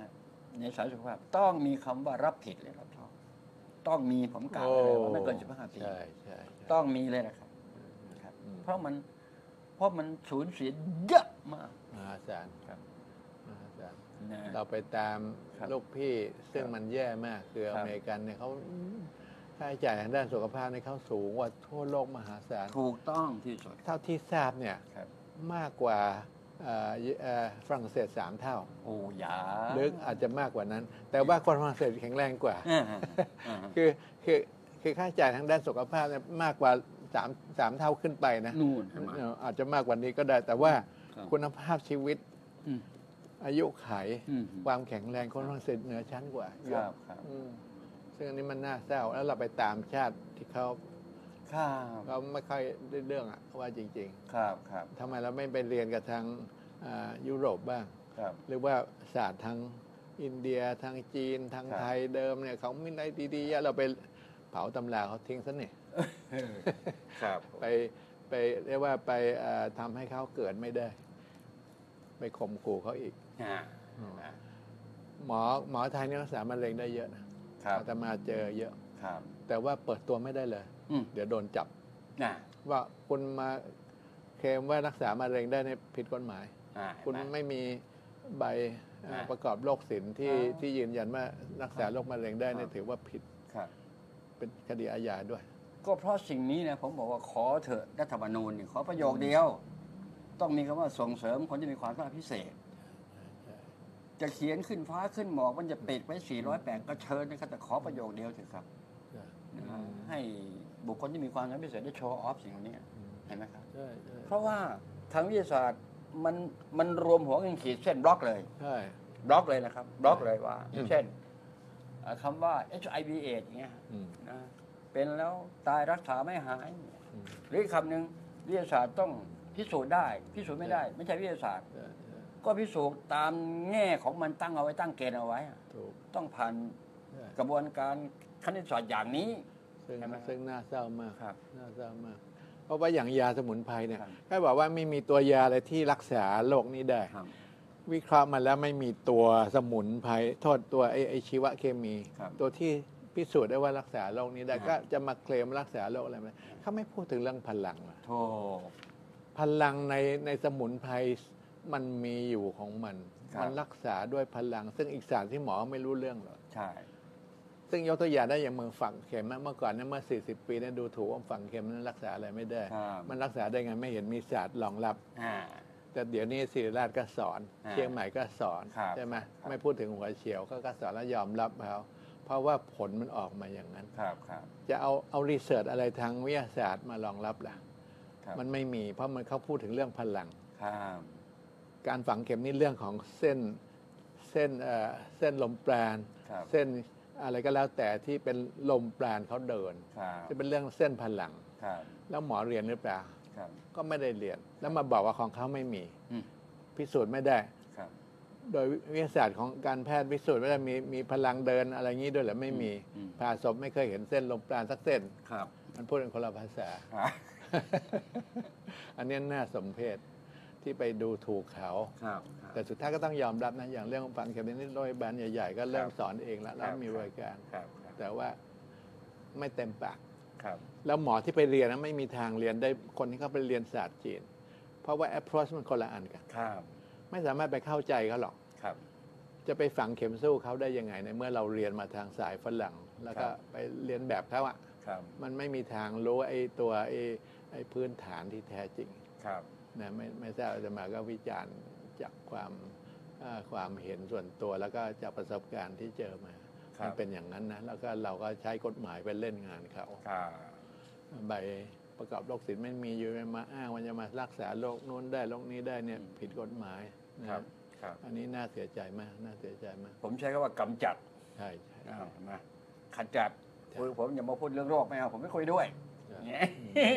Speaker 1: ในสายสุขภาพต้องมีคำว่ารับผิดและรับชอบต้องมีผมกล่าวเลยว่าไม่เกินสิบห้าปี
Speaker 2: ใช่ใช่
Speaker 1: ต้องมีเลยนะครับครับเพราะมันเพราะมันสูญเสียเยอะมาก
Speaker 2: มหาศาล
Speaker 1: ครับ
Speaker 2: มหาศาล
Speaker 1: นะ
Speaker 2: เราไปตาม
Speaker 1: ครับ
Speaker 2: ลูกพี่ซึ่ง
Speaker 1: ครับ
Speaker 2: มันแย่มากคือ
Speaker 1: ครับ
Speaker 2: อเมริกันเนี่ยเขาค่าใช้จ่ายทางด้านสุขภาพเนี่ยเขาสูงกว่าทั่วโลกมหาศาล
Speaker 1: ถูกต้องที่สุด
Speaker 2: เท่าที่ทราบเนี่ย
Speaker 1: ครับ
Speaker 2: มากกว่าเอ่อเอ่อฝรั่งเศสสามเท่า
Speaker 1: โอ้ยา
Speaker 2: หรืออาจจะมากกว่านั้น แต่ว่าคนฝรั่งเศสแข็งแรงกว่า
Speaker 1: อ่าอ่า
Speaker 2: คือคือคือค่าใช้จ่ายทางด้านสุขภาพเนี่ยมากกว่าสามสามเท่าขึ้นไปนะ
Speaker 1: นู่นใช่ไหม
Speaker 2: เอ่ออาจจะมากกว่านี้ก็ได้ แต่ว่า
Speaker 1: ครับ
Speaker 2: คุณภาพชีวิต
Speaker 1: อืม
Speaker 2: อายุไข
Speaker 1: อืม
Speaker 2: ความแข็งแรงคนฝรั่งเศสเหนือชั้นกว่าเย
Speaker 1: ค
Speaker 2: อะ
Speaker 1: รับครับ
Speaker 2: อืมซึ่งอันนี้มันน่าเศร้าแล้วเราไปตามชาติที่เขา
Speaker 1: ครับ
Speaker 2: เขาไม่ค่อยได้เรื่องอะว่าจริง
Speaker 1: ครับครับ
Speaker 2: ๆทำไมเราไม่ไปเรียนกับทางอ่ายุโรปบ้าง
Speaker 1: ครับ
Speaker 2: หรือว่าศาสตร์ทางอินเดียทางจีนทาง
Speaker 1: ครับ
Speaker 2: ไทยเดิมเนี่ยเขาไม่ได้ดีๆเยอะเราไปเผาตำราเขาทิ้งซะเนี่ย
Speaker 1: ครับ
Speaker 2: ไปไปเรียกว่าไปเอ่อทำให้เขาเกิดไม่ได้ ไปข่มขู่เขาอีก
Speaker 1: อ่า
Speaker 2: หมอหมอไทยเนี่ยรักษามะเร็งได้เยอะนะครับ อาตมาเจอเยอะ
Speaker 1: ครับ
Speaker 2: แต่ว่าเปิดตัวไม่ได้เลย
Speaker 1: อืม
Speaker 2: เดี๋ยวโดนจับ
Speaker 1: น่ะ
Speaker 2: ว่าคุณมาเคลมว่ารักษามะเร็งได้ในผิดกฎหมาย
Speaker 1: อ่า
Speaker 2: คุณ
Speaker 1: เห็นไหม
Speaker 2: ไม่มีใบเอ่อ
Speaker 1: อ่า
Speaker 2: ประกอบโรคศิลป์ที่
Speaker 1: อ่า
Speaker 2: ที่ยืนยันว่ารักษาโรคมะเร็งได้เนี่ย
Speaker 1: ครับ
Speaker 2: ถือว่าผิด
Speaker 1: ครับ
Speaker 2: เป็นคดีอาญาด้วย
Speaker 1: ก็เพราะสิ่งนี้นะผมบอกว่าขอเถอะรัฐธรรมนูญเนี่ยขอประโยคเดียว ต้องมีคำว่าส่งเสริมคนที่มีความสามารถพิเศษ จะเขียนขึ้นฟ้าขึ้นหมอกมันจะปิดไว้สี่ร้อยแปดก็เชิญนะครับแต่ขอประโยคเดียวเถอะครับนะฮะให้บุคคลที่มีความสามารถพิเศษได้โชว์ออฟสิ่งเหล่านี้เห็นไหมครับ
Speaker 2: ใช่ใช่
Speaker 1: เพราะว่าทางวิทยาศาสตร์มันมันรวมหัวกันขีดเส้นบล็อกเลย
Speaker 2: ใช่
Speaker 1: บล็อกเลยนะครับบล็อกเลยว่า
Speaker 2: อืม
Speaker 1: เช่นเอ่อคำว่า เอช ไอ วี เอดส์อย่างเงี้ย
Speaker 2: อืม
Speaker 1: นะเป็นแล้วตายรักษาไม่หาย
Speaker 2: อืม
Speaker 1: หรืออีกคำหนึ่งวิทยาศาสตร์ต้องพิสูจน์ได้พิสูจน์ไม่ได้ ไม่ใช่วิทยาศาสตร์
Speaker 2: ใช่ใช่
Speaker 1: ก็พิสูจน์ตามแง่ของมันตั้งเอาไว้ตั้งเกณฑ์เอาไว้อะ
Speaker 2: ถูก
Speaker 1: ต้องผ่าน
Speaker 2: ใช่
Speaker 1: กระบวนการคณิตศาสตร์อย่างนี้
Speaker 2: ซึ่ง
Speaker 1: ใช่ไหมครับ
Speaker 2: ซึ่งน่าเศร้ามาก
Speaker 1: ครับ
Speaker 2: น่าเศร้ามาก เพราะว่าอย่างยาสมุนไพรเนี่ย
Speaker 1: ครับ
Speaker 2: แค่บอกว่าไม่มีตัวยาอะไรที่รักษาโรคนี้ได้
Speaker 1: ครับ
Speaker 2: วิเคราะห์มาแล้วไม่มีตัวสมุนไพรโทษตัวไอไอชีวเคมี
Speaker 1: ครับ
Speaker 2: ตัวที่พิสูจน์ได้ว่ารักษาโรคนี้ได้
Speaker 1: ครับ
Speaker 2: ก็จะมาเคลมรักษาโรคอะไรไหมเขาไม่พูดถึงเรื่องพลังอะ
Speaker 1: โทษ
Speaker 2: พลังในในสมุนไพรมันมีอยู่ของมัน
Speaker 1: ครับ
Speaker 2: มันรักษาด้วยพลัง ซึ่งอีกศาสตร์ที่หมอไม่รู้เรื่องหรอก
Speaker 1: ใช่
Speaker 2: ซึ่งยกตัวอย่างได้อย่างเมืองฝังเข็มนะเมื่อก่อนเนี่ยเมื่อ สี่สิบ ปีเนี่ยดูถูกว่าฝังเข็มนั้นรักษาอะไรไม่ได้
Speaker 1: ครับ
Speaker 2: มันรักษาได้ไงไม่เห็นมีศาสตร์รองรับ
Speaker 1: อ่า
Speaker 2: แต่เดี๋ยวนี้ศิริราชก็สอน
Speaker 1: อ่า
Speaker 2: เชียงใหม่ก็สอน
Speaker 1: ครับ
Speaker 2: ใช่ไหม
Speaker 1: ครับ
Speaker 2: ไม่พูดถึงหัวเฉียวก็ก็สอนแล้วยอมรับเขาเพราะว่าผลมันออกมาอย่างนั้น
Speaker 1: ครับครับ
Speaker 2: จะเอาเอารีเสิร์ชอะไรทางวิทยาศาสตร์มารองรับล่ะ
Speaker 1: ครับ
Speaker 2: มันไม่มี เพราะมันเขาพูดถึงเรื่องพลัง
Speaker 1: ครับ
Speaker 2: การฝังเข็มนี่เรื่องของเส้นเส้นเอ่อเส้นลมปราณ
Speaker 1: ครับ
Speaker 2: เส้นอะไรก็แล้วแต่ที่เป็นลมปราณเขาเดิน
Speaker 1: ครับ
Speaker 2: จะเป็นเรื่องเส้นพลัง
Speaker 1: ครับ
Speaker 2: แล้วหมอเรียนหรือเปล่า
Speaker 1: ครับ
Speaker 2: ก็ไม่ได้เรียน แล้วมาบอกว่าของเขาไม่มี
Speaker 1: อืม
Speaker 2: พิสูจน์ไม่ได้
Speaker 1: ครับ
Speaker 2: โดยวิทยาศาสตร์ของการแพทย์พิสูจน์ไม่ได้มีมีพลังเดินอะไรงี้ด้วยเหรือไม่มี
Speaker 1: อืม
Speaker 2: ผ่าศพไม่เคยเห็นเส้นลมปราณสักเส้น
Speaker 1: ครับ
Speaker 2: มันพูดเป็นคนละภาษา
Speaker 1: ครับ
Speaker 2: อันนี้น่าสมเพชที่ไปดูถูกเขา
Speaker 1: ครับ
Speaker 2: แต่สุดท้ายก็ต้องยอมรับนะ อย่างเรื่องฝังเข็มนี่โรงพยาบาลใหญ่ๆ ก็เริ่มสอนเองแล้ว
Speaker 1: ครั
Speaker 2: แล้ว
Speaker 1: บ
Speaker 2: มีบริการ
Speaker 1: ครับ
Speaker 2: แต่ว่าไม่เต็มปาก
Speaker 1: ครับ
Speaker 2: แล้วหมอที่ไปเรียนนะไม่มีทางเรียนได้คนที่เขาไปเรียนศาสตร์จีน เพราะว่า approach มันคนละอันกัน
Speaker 1: ครับ
Speaker 2: ไม่สามารถไปเข้าใจเขาหรอก
Speaker 1: ครับ
Speaker 2: จะไปฝังเข็มสู้เขาได้ยังไงในเมื่อเราเรียนมาทางสายฝรั่ง แล้วก็
Speaker 1: ครับ
Speaker 2: ไปเรียนแบบเขาอะ
Speaker 1: ครับ
Speaker 2: มันไม่มีทางรู้ไอ้ตัวไอ้ไอ้พื้นฐานที่แท้จริง
Speaker 1: ครับ
Speaker 2: นะไม่ไม่ทราบอาจะมาก็วิจารณ์จากความเอ่อความเห็นส่วนตัวแล้วก็จากประสบการณ์ที่เจอมา
Speaker 1: ครับ
Speaker 2: มันเป็นอย่างนั้นนะแล้วก็เราก็ใช้กฎหมายไปเล่นงานเขา
Speaker 1: ครับ
Speaker 2: ใบประกอบโรคศิลป์ไม่มีอยู่มาอ้างว่าจะมารักษาโรคนู้นได้โรคนี้ได้เนี่ยผิดกฎหมายนะครับ
Speaker 1: ครับ
Speaker 2: อันนี้น่าเสียใจมากน่าเสียใจมาก
Speaker 1: ผมใช้คำว่ากำจัด
Speaker 2: ใช่ใช่
Speaker 1: อ้าวมาขจัด
Speaker 2: ใช่
Speaker 1: คุยผมอย่ามาพูดเรื่องโรคไม่เอาผมไม่คุยด้วย
Speaker 2: ใช่
Speaker 1: เงี้ย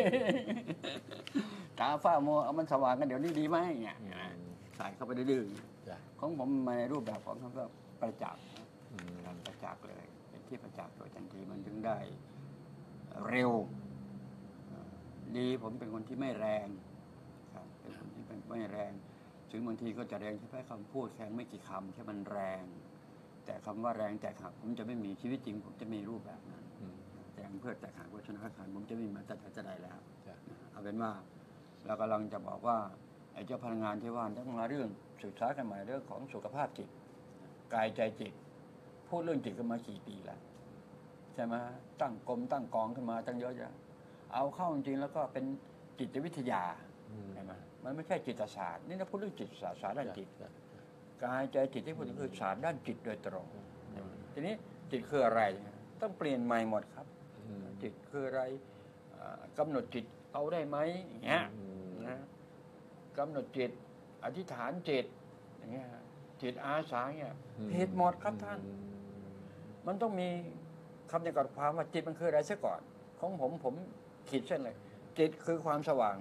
Speaker 1: ตาฝ้ามัวเอามันสว่างกันเดี๋ยวนี้ดีไหมเนี่ย
Speaker 2: อืม
Speaker 1: ใส่เข้าไปดื้อ
Speaker 2: จ้ะ
Speaker 1: ๆของผมมาในรูปแบบของคำว่าประจักษ์นะ
Speaker 2: อืม
Speaker 1: การประจักษ์เลย เป็นที่ประจักษ์โดยทันทีมันถึงได้เร็วเอ่อดีผมเป็นคนที่ไม่แรงครับเป็นคนที่เป็นไม่แรงถึงบางทีก็จะแรงเฉพาะคำพูดแค่ไม่กี่คำแค่มันแรงแต่คำว่าแรงแตกหักผมจะไม่มีชีวิตจริงผมจะมีรูปแบบนั้นแรงเพื่อแตกหักวัชนะขันผมจะไม่มาแต่จะได้แล้วเอาเป็นว่าเรากำลังจะบอกว่าไอ้เจ้าพลังงานที่ว่าต้องมาเรื่องศึกษากันใหม่เรื่องของสุขภาพจิตกายใจจิตพูดเรื่องจิตกันมากี่ปีแล้วใช่ไหมตั้งกรมตั้งกองขึ้นมาตั้งเยอะแยะเอาเข้าจริงๆแล้วก็เป็นจิตวิทยาใช่ไหมมันไม่ใช่จิตศาสตร์นี่เราพูดเรื่องจิตศาสตร์ศาสตร์ด้านจิตกายใจจิตที่พูดถึงคือศาสตร์ด้านจิตโดยตรงทีนี้จิตคืออะไรต้องเปลี่ยนใหม่หมดครับจิตคืออะไรกำหนดจิตเอาได้ไหมอย่างเงี้ยนะกำหนดจิตอธิษฐานจิตอย่างเงี้ยจิตอาสาเนี่ยผิดหมดครับท่านมันต้องมีคำจำกัดความว่าจิตมันคืออะไรซะก่อนของผมผมขีดเส้นเลยจิตคือความสว่าง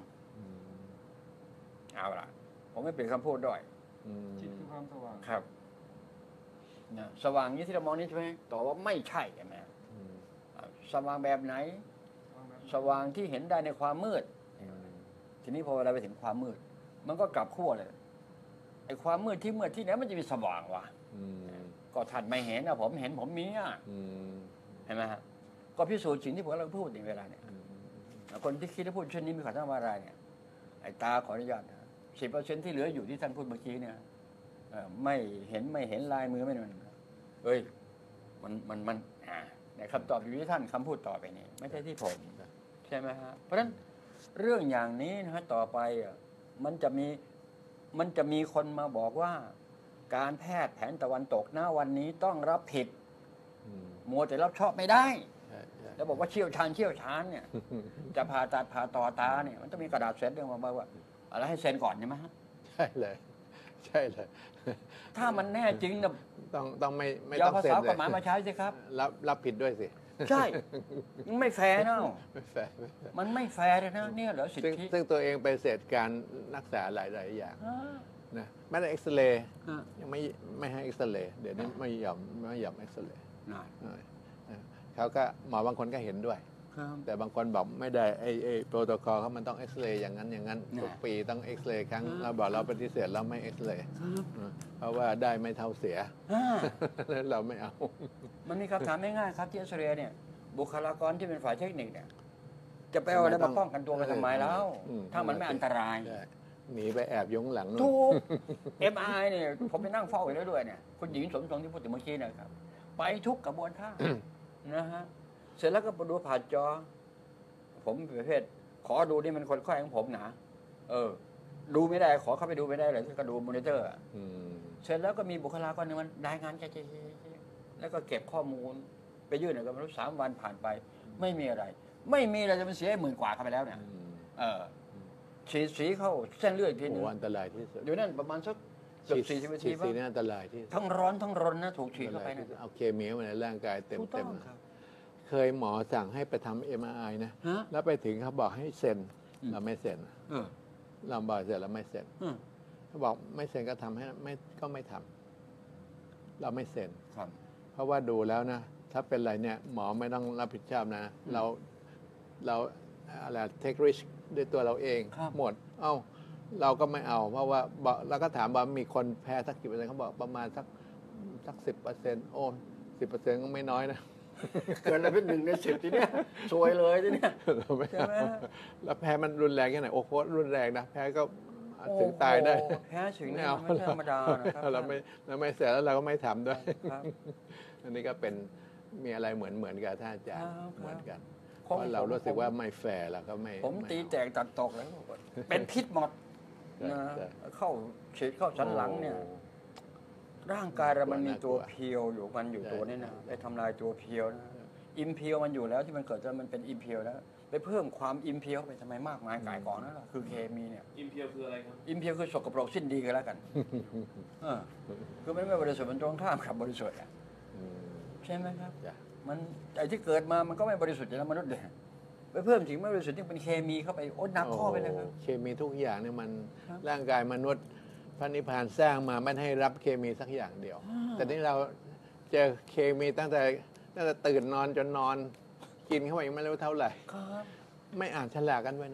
Speaker 1: เอาล่ะผมไม่เปลี่ยนคำพูดด้วย
Speaker 3: จิตคือความสว่าง
Speaker 1: ครับนะสว่างนี้ที่เรามองนี้ใช่ไหมต่อว่าไม่ใช่ใช่ไหมสว่างแบบไหนสว่างที่เห็นได้ในความมืดทีนี้พอเวลาไปถึงความมืดมันก็กลับขั้วเลยไอ้ความมืดที่มืดที่ไหนมันจะมีสว่างวะก็ท่านไม่เห็นนะผมเห็นผมมีอ่ะเห็นไหมฮะก็พิสูจน์สิ่งที่ผมกำลังพูดในเวลาเนี่ยคนที่คิดและพูดเช่นนี้มีขวัญธรรมอะไรเนี่ยไอ้ตาขออนุญาตสิบเปอร์เซ็นต์ที่เหลืออยู่ที่ท่านพูดเมื่อกี้เนี่ยไม่เห็นไม่เห็นลายมือไม่นั่นเอ้ยมันมันมันอ่าในคำตอบอยู่ที่ท่านคำพูดต่อไปนี้ไม่ใช่ที่ผมใช่ไหมฮะเพราะฉะนั้นเรื่องอย่างนี้นะฮะต่อไปอ่ะมันจะมีมันจะมีคนมาบอกว่าการแพทย์แผนตะวันตกหน้าวันนี้ต้องรับผิดมัวแต่รับชอบไม่ได้แล้วบอกว่าเชี่ยวชาญเชี่ยวชาญเนี่ยจะผ่าตัดผ่าต่อตาเนี่ยมันต้องมีกระดาษเซ็นเรื่องมาว่าอะไรให้เซ็นก่อนใช่ไหมฮะ
Speaker 2: ใช่เลยใช่เลย
Speaker 1: ถ้ามันแน่จริงนะ
Speaker 2: ต้องต้องไม่ไม่
Speaker 1: ต้องเซ็นเลยเอาภาษากฎหมายมาใช้สิครับ
Speaker 2: รับรับผิดด้วยสิ
Speaker 1: ใช่ไม่แฟร์นะไม่แฟร์มันไม่แฟร์เลยนะเนี่ยเหรอสิทธิ
Speaker 2: ซึ่งตัวเองไปเสร็จการรักษาหลายหลายอย่างนะแม้แต่เอ็กซเรย์ยังไม่ไม่ให้เอ็กซเรย์เดี๋ยวนี้ไม่ยอมไม่ยอมเอ็กซเรย์เขาก็หมอบางคนก็เห็นด้วยแต่บางคนบอกไม่ได้ไอ้ไอ้โปรโตคอลเขามันต้องเอ็กซเรย์อย่างนั้นอย่างนั้นทุกปีต้องเอ็กซเรย์ครั้งเราบอกเราปฏิเสธเราไม่เอ็กซเรย์เพราะว่าได้ไม่เท่าเสียเราไม่เอา
Speaker 1: มันมีคำถามง่ายๆครับที่เอ็กซเรย์เนี่ยบุคลากรที่เป็นฝ่ายเทคนิคเนี่ยจะไปเอาอะไรมาป้องกันตัวกันทำไมแล้วถ้ามันไม่อันตราย
Speaker 2: หนีไปแอบยงหลัง
Speaker 1: ถูก เอ็ม ไอ เนี่ยผมไปนั่งเฝ้าอยู่แล้วด้วยเนี่ยคุณหญิงสมทรงที่พูดถึงเมื่อกี้นะครับไปทุกกระบวนท่านะฮะเสร็จแล้วก็ดูผ่านจอผมประเภทขอดูนี่มันคนไข้ของผมนะเออดูไม่ได้ขอเข้าไปดูไม่ได้เลยก็ดูมอนิเตอร์เสร็จแล้วก็มีบุคลากรหนึ่งมันรายงานแค่ๆแล้วก็เก็บข้อมูลไปยื่นเนี่ยก็ไม่รู้สามวันผ่านไปไม่มีอะไรไม่มีอะไรจะมันเสียหมื่นกว่าเข้าไปแล้วเนี่ยเออฉีดสีเข้าเส้นเลือดทีนึง
Speaker 2: อันตรายที่สุด
Speaker 1: อยู่นั่นประมาณสักเกือบสี่สิบนาที
Speaker 2: ฉีดสีนี่อันตรายที่
Speaker 1: ทั้งร้อนทั้งรนนะถูกฉีดเข้าไปนะ
Speaker 2: เอาเคมีเข้ามาในร่างกายเต็มเต็มเคยหมอสั่งให้ไปทำเอ็มไอนะแล้วไปถึงเขาบอกให้เซ็นเราไม่เซ็นเราบอกเสร็จแล้วไม่เซ็นเขาบอกไม่เซ็นก็ทำให้ไม่ก็ไม่ทำเราไม่เซ็นเพราะว่าดูแล้วนะถ้าเป็นอะไรเนี่ยหมอไม่ต้องรับผิดชอบนะเราเราอะไรเทคริสด้วยตัวเราเองหมดเอ้าเราก็ไม่เอาเพราะว่าเราก็ถามว่ามีคนแพ้สักกี่เปอร์เซ็นต์เขาบอกประมาณสักสักสิบเปอร์เซ็นต์โอ้สิบเปอร์เซ็นต์ก็ไม่น้อยนะ
Speaker 1: เกินแล้วเป็นหนึ่งในสิบทีเนี้ยซวยเลยทีเนี้ย
Speaker 2: ใช่ไหมแล้วแพ้มันรุนแรงแค่ไหนโอ้โหรุนแรงนะแพ้ก็ถึงตายได้
Speaker 1: แพ้ถึงเนี่ยไม่ธรรมดานะครับ
Speaker 2: เราไม่เราไม่เสียแล้วเราก็ไม่ทำด้วยอันนี้ก็เป็นมีอะไรเหมือนเหมือนกับท่านอาจารย์เหมือนกันเพราะเรารู้สึกว่าไม่แฟร์แล้วก็ไม่
Speaker 1: ผมตีแตกตัดตกแล้วเป็นพิษหมดนะเข้าฉีดเข้าสันหลังเนี่ยร่างกายเรามันมีตัวเพียวอยู่มันอยู่ตัวนี้นะไปทำลายตัวเพียวนะอิมเพียวมันอยู่แล้วที่มันเกิดแล้วมันเป็นอิมเพียวแล้วไปเพิ่มความอิมเพียวไปทำไมมากมายกายกองนั่นแหละคือเคมีเนี่ย
Speaker 3: อิมเพียวคืออะไรครับ
Speaker 1: อิมเพียวคือสกปรกสิ้นดีกันแล้วกันคือมันไม่บริสุทธิ์มันตรงข้ามกับบริสุทธิ์อ่ะใช่ไหมครับมันไอ้ที่เกิดมามันก็ไม่บริสุทธิ์แล้วมนุษย์เลยไปเพิ่มสิ่งไม่บริสุทธิ์ที่เป็นเคมีเข้าไปโอ้หนักข้อไปเลยครับ
Speaker 2: เคมีทุกอย่างเนี่ยมันร่างกายมนุษย์พระนิพพานสร้างมาไม่ให้รับเคมีสักอย่างเดียวแต่นี่เราเจอเคมีตั้งแต่ตั้งแต่ตื่นนอนจนนอนกินเข้าไปไม่รู้เท่าไหร่ไม่อ่านฉลากกันไว้นะ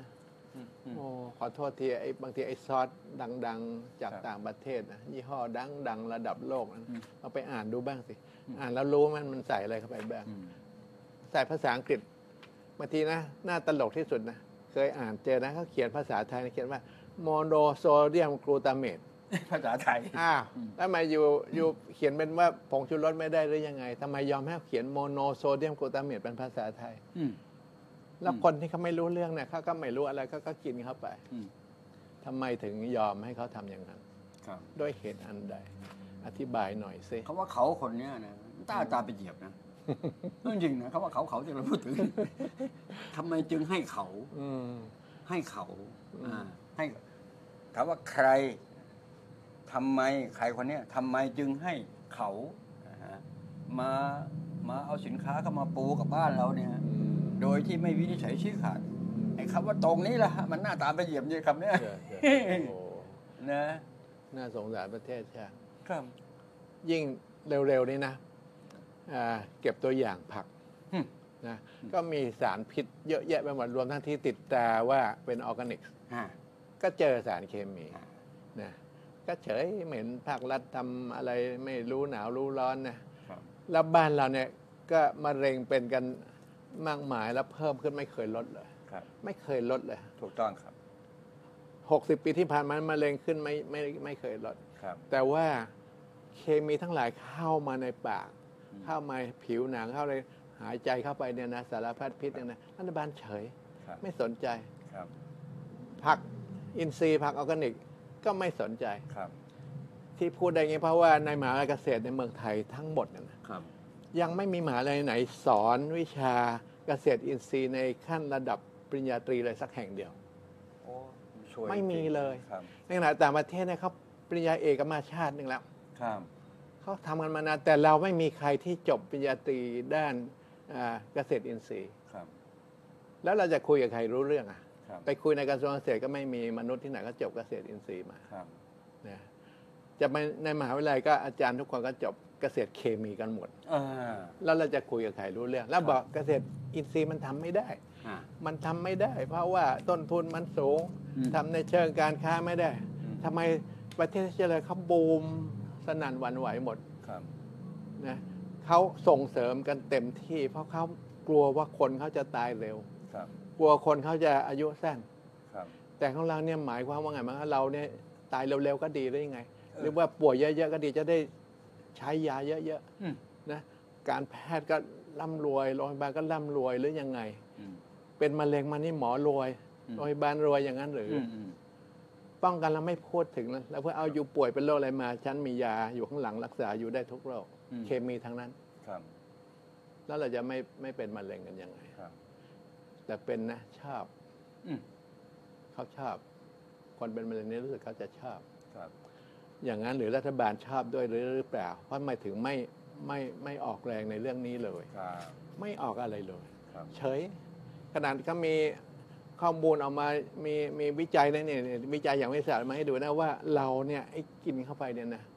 Speaker 2: โอ้ขอโทษทีไอ้บางทีไอ้ซอสดังๆจากต่างประเทศนะยี่ห้อดังๆระดับโลกนะเอาไปอ่านดูบ้างสิอ่านแล้วรู้มันมันใส่อะไรเข้าไปบ้างใส่ภาษาอังกฤษบางทีนะหน้าตลกที่สุดนะเคยอ่านเจอนะเขาเขียนภาษาไทยเขียนว่าโมโนโซเดียมกลูตาเมต
Speaker 1: ภาษาไทย
Speaker 2: อ้าวทำไมอยู่อยู่เขียนเป็นว่าผงชูรสไม่ได้หรือยังไงทำไมยอมให้เขียนโมโนโซเดียมกลูตาเมตเป็นภาษาไทยแล้วคนที่เขาไม่รู้เรื่องเนี่ยเขาก็ไม่รู้อะไรก็กินเข้าไปทำไมถึงยอมให้เขาทำอย่างนั้นด้วยเหตุอันใดอธิบายหน่อยสิ
Speaker 1: เขาว่าเขาคนเนี้ยนะตาตาไปเหยียบนะจริงๆนะเขาว่าเขาเขาที่เราพูดถึงทำไมจึงให้เขาให้เขาให้ถามว่าใครทำไมใครคนเนี้ยทำไมจึงให้เขามามาเอาสินค้าเข้ามาปูกับบ้านเราเนี่ยโดยที่ไม่วินิจฉัยชี้ขาดไอ้คำว่าตรงนี้แหละมันหน้าตาไปเหยียบเนี่ยคำเนี้ยนะ
Speaker 2: น่าสงสารประเทศใช่
Speaker 1: ครับ
Speaker 2: ยิ่งเร็วๆนี้นะเก็บตัวอย่างผักนะก็มีสารพิษเยอะแยะไปหมดรวมทั้งที่ติดตราว่าเป็นออร์แกนิกก็เจอสารเคมีนะก็เฉยเหม็นภาครัฐทำอะไรไม่รู้หนาวรู้ร้อนนะแล้วบ้านเราเนี่ยก็มะเร็งเป็นกันมากมายแล้วเพิ่มขึ้นไม่เคยลดเลยไม่เคยลดเลย
Speaker 1: ถูกต้องครับ
Speaker 2: หกสิบปีที่ผ่านมามะเร็งขึ้นไม่ไม่ไม่เคยลดแต่ว่าเคมีทั้งหลายเข้ามาในปากเข้ามาผิวหนังเข้าเลยหายใจเข้าไปเนี่ยนะสารพัดพิษเนี่ยนะรัฐบาลเฉยไม่สนใจผักอินทรีย์ผักออร์แกนิกก็ไม่สนใจที่พูดได้ไงเพราะว่าในมหาวิทยาลัยเกษตรในเมืองไทยทั้งหมดเนี่ยนะยังไม่มีมหาวิทยาลัยไหนสอนวิชาเกษตรอินทรีย์ในขั้นระดับปริญญาตรีเลยสักแห่งเดียวไม่มีเลยในขณะต่างประเทศเนี่ยเขาปริญญาเอกมาชาติหนึ่งแล้วเขาทำกันมานานแต่เราไม่มีใครที่จบปริญญาตรีด้านเกษตรอินทรีย์แล้วเราจะคุยกับใครรู้เรื่องอ่ะไปคุยในกระทรวงเกษตรก็ไม่มีมนุษย์ที่ไหนก็จบเกษตรอินทรีย์มานะจะไปในมหาวิทยาลัยก็อาจารย์ทุกคนก็จบเกษตรเคมีกันหมดแล้วเราจะคุยกับใครรู้เรื่องแล้วบอกเกษตรอินทรีย์มันทำไม่ได้มันทำไม่ได้เพราะว่าต้นทุนมันสูงทำในเชิงการค้าไม่ได้ทำไมประเทศเจริญเขาบูมสนั่นหวั่นไหวหมดนะเขาส่งเสริมกันเต็มที่เพราะเขากลัวว่าคนเขาจะตายเร็วกลัวคนเขาจะอายุสั้นแต่ของเราเนี่ยหมายความว่าไงมั้งเราเนี่ยตายเร็วๆก็ดีหรือยังไงหรือว่าป่วยเยอะๆก็ดีจะได้ใช้ยาเยอะๆนะการแพทย์ก็ร่ำรวยโรงพยาบาลก็ร่ำรวยหรือยังไงเป็นมะเร็งมานี่หมอรวยโรงพยาบาลรวยอย่างนั้นหรือป้องกันเราไม่พูดถึงนะแล้วเพื่อเอาอยู่ป่วยเป็นโรคอะไรมาฉันมียาอยู่ข้างหลังรักษาอยู่ได้ทุกโรคเคมีทั้งนั้นแล้วเราจะไม่ไม่เป็นมะเร็งกันยังไงแต่เป็นนะชอบเขาชอบคนเป็นมะเร็งนี่รู้สึกเขาจะชอบอย่างนั้นหรือรัฐบาลชอบด้วยหรือเปล่าเพราะไม่ถึงไม่ไม่ไม่ออกแรงในเรื่องนี้เลยไม่ออกอะไรเลยเฉยขนาดเขามีข้อมูลออกมามีมีวิจัยนะเนี่ยวิจัยอย่างวิทยาศาสตร์มาให้ดูนะว่าเราเนี่ยไอ้กินเข้าไปเนี่ยนะ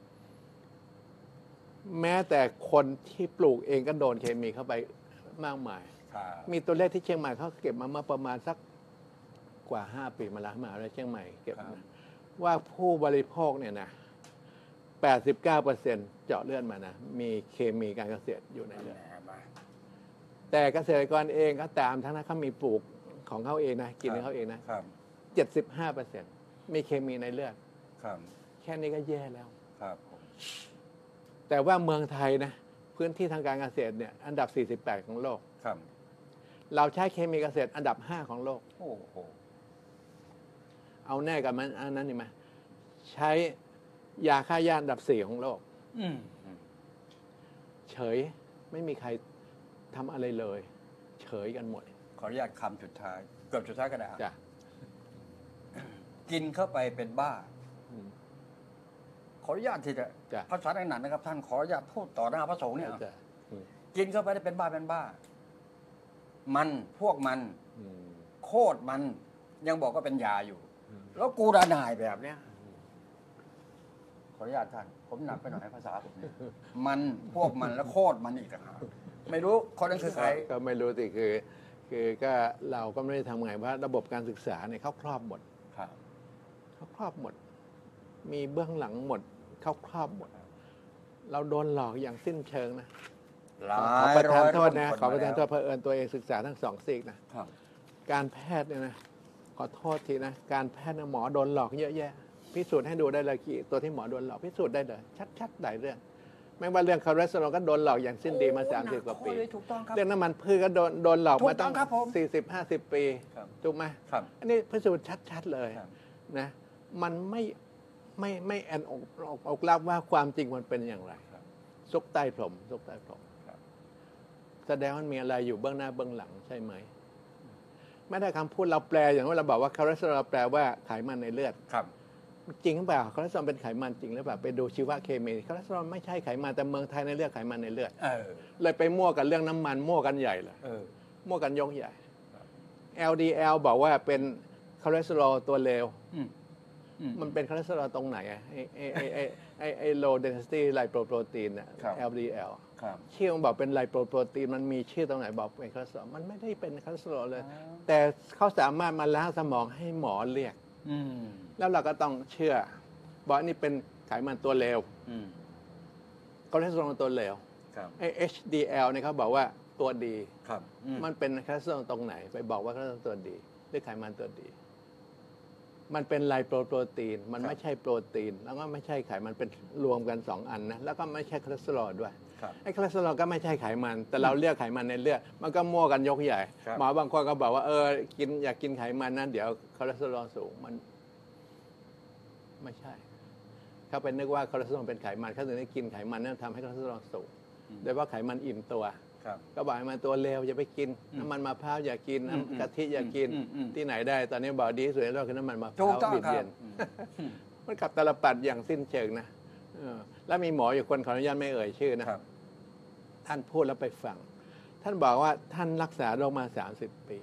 Speaker 2: แม้แต่คนที่ปลูกเองก็โดนเคมีเข้าไปมากมายมีตัวเลขที่เชียงใหม่เขาเก็บมาเมื่อประมาณสักกว่าห้าปีมาแล้วมาแล้วเชียงใหม่เก็บนะว่าผู้บริโภคเนี่ยนะแปดสิบเก้าเปอร์เซ็นต์เจาะเลือดมานะมีเคมีการเกษตรอยู่ในเลือดแต่เกษตรกรเองก็ตามทั้งนั้นเขามีปลูกของเขาเองนะกินของเขาเองนะเจ็ดสิบห้าเปอร์เซ็นต์มีเคมีในเลือดแค่นี้ก็แย่แล้วแต่ว่าเมืองไทยนะพื้นที่ทางการเกษตรเนี่ยอันดับสี่สิบแปดของโลกเราใช้เคมีเกษตรอันดับห้าของโลกโอ้โหเอาแน่กับมันอันนั้นนี่ไหมใช้ยาฆ่าหญ้าอันดับสี่ของโลกเฉยไม่มีใครทำอะไรเลยเฉยกันหมด
Speaker 1: ขออนุญาตคำสุดท้ายเกือบสุดท้ายก็ได้จ้ะกินเข้าไปเป็นบ้าขออนุญาตที่จะภาษาในหนังนะครับท่านขออนุญาตพูดต่อหน้าพระสงฆ์เนี่ยกินเข้าไปได้เป็นบ้าเป็นบ้ามันพวกมันโคตรมันยังบอกว่าเป็นยาอยู่แล้วกูระนายแบบเนี้ยขออนุญาตท่านผมหนักไปหน่อยภาษาผมมันพวกมันแล้วโคตรมันอีกต่างหากไม่รู้คนนั้นคือใคร
Speaker 2: ก็ไม่รู้สิคือคคือก็เราก็ไม่ได้ทำไงว่าระบบการศึกษาเนี่ยเขาครอบหมด
Speaker 1: ครับ
Speaker 2: เขาครอบหมด มีเบื้องหลังหมดเขาครอบหมด เราโดนหลอกอย่างสิ้นเชิงนะ
Speaker 1: หลา
Speaker 2: ขอย ประทานโทษนะ
Speaker 1: ร้ย
Speaker 2: ขอประทานโทษ
Speaker 1: ค
Speaker 2: เผอิญตัวเองศึกษาทั้งสองซีกนะครับ การแพทย์เนี่ยนะขอโทษทีนะการแพทย์นะหมอโดนหลอกเยอะแยะพิสูจน์ให้ดูได้เลยกี่ตัวที่หมอโดนหลอกพิสูจน์ได้เลยชัดๆหลายเรื่อง ไม่ว่าเรื่องคอเลสเตอรอลก็โดนหลอกอย่างสิ้นดีมาสามสิบกว่าปี
Speaker 1: ถูกต้องครับ
Speaker 2: เรื่องน้ำมันพืชก็โดนโดนหลอกมาตั้ง
Speaker 1: ถูกต้องครับผม
Speaker 2: สี่สิบห้าสิบปี
Speaker 1: ครับ
Speaker 2: ถูกไหม
Speaker 1: ครับ
Speaker 2: อันนี้พิสูจน์ชัดๆเลย
Speaker 1: ครับ
Speaker 2: นะมันไม่ไม่ไม่แอนอกอกอกรับว่าความจริงมันเป็นอย่างไร
Speaker 1: ครับ
Speaker 2: ซุกใต้พรมซุกใต้พรม
Speaker 1: ครับ
Speaker 2: แสดงว่ามีอะไรอยู่เบื้องหน้าเบื้องหลังใช่ไหมไม่ได้คำพูดเราแปลอย่างว่าเราบอกว่าคอเลสเตอรอลแปลว่าไขมันในเลือด
Speaker 1: ครับ
Speaker 2: จริงหรือเปล่าคอเลสเตอรอลเป็นไขมันจริงหรือเปล่าไปดูชีวเคมีคอเลสเตอรอลไม่ใช่ไขมันแต่เมืองไทยในเลือดไขมันในเลือด
Speaker 1: เออ
Speaker 2: เลยไปมั่วกันเรื่องน้ำมันมั่วกันใหญ่เลย
Speaker 1: เออ
Speaker 2: มั่วกันยกใหญ่
Speaker 1: ครับ
Speaker 2: แอล ดี แอล บอกว่าเป็นคอเลสเตอรอลตัวเลว
Speaker 1: อืมอื
Speaker 2: มันเป็นคอเลสเตอรอลตรงไหนอะไอไอไอไอไอไอ low density lipoprotein น่ะ
Speaker 1: ครับ
Speaker 2: แอล ดี แอล
Speaker 1: ครับ
Speaker 2: ชื่อมันบอกเป็นไลโปโปรตีนมันมีชื่อตรงไหนบอกเป็นคอเลสเตอรอลมันไม่ได้เป็นคอเลสเตอรอลเลย
Speaker 1: อ๋อ
Speaker 2: แต่เขาสามารถมาล้างสมองให้หมอเรียก
Speaker 1: อืม
Speaker 2: แล้วเราก็ต้องเชื่อบอกอันนี่เป็นไขมันตัวเลว
Speaker 1: อืม
Speaker 2: คอเลสเตอรอลตัวเลว
Speaker 1: ครับ
Speaker 2: ไอ เอช ดี แอล เนี่ยเขาบอกว่าตัวดี
Speaker 1: ครับอืม
Speaker 2: มันเป็นคอเลสเตอรอลตรงไหน ไปบอกว่าคอเลสเตอรอลตัวดีหรือไขมันตัวดี มันเป็นไลโปโปรตีนมันไม่ใช่โปรตีน แล้วก็ไม่ใช่ไขมันเป็นรวมกันสองอันนะแล้วก็ไม่ใช่คอเลสเตอรอลด้วย
Speaker 1: ครับ
Speaker 2: ไอ้คอเลสเตอรอลก็ไม่ใช่ไขมัน แต่เราเรียกไขมันในเลือดมันก็มั่วกันยกใหญ่
Speaker 1: ครับ
Speaker 2: หมอบางคนก็บอกว่าเออกินอยากกินไขมันนะเดี๋ยวคอเลสเตอรอลสูงมันไม่ใช่เขาเป็นนึกว่าคอเลสเตอรอลเป็นไขมันเขาถึงได้กินไขมันนั่นทำให้คอเลสเตอรอลสูงโดยเฉพาะไขมันอิ่มตัว
Speaker 1: ครับ
Speaker 2: ก็บอกให้มันตัวเลวอย่าไปกินน้ำมันมะพร้าวอย่ากิน
Speaker 1: อืม
Speaker 2: น้ำกะทิอย่ากิน
Speaker 1: อืมอืม
Speaker 2: ที่ไหนได้ ตอนนี้บอกดีที่สุดในโลกคือน้ำมันมะพ
Speaker 1: ถู
Speaker 2: ร้าก ว
Speaker 1: ต้อง
Speaker 2: บิด
Speaker 1: ครั
Speaker 2: เบีย
Speaker 1: บ
Speaker 2: น
Speaker 1: อืม
Speaker 2: มันขับตลปัดอย่างสิ้นเชิงนะเออแล้วมีหมออยู่คนขออนุญาตไม่เอ่ยชื่อนะครับ ท่านพูดแล้วไปฟัง ท่านบอกว่าท่านรักษาโรคมาสามสิบปี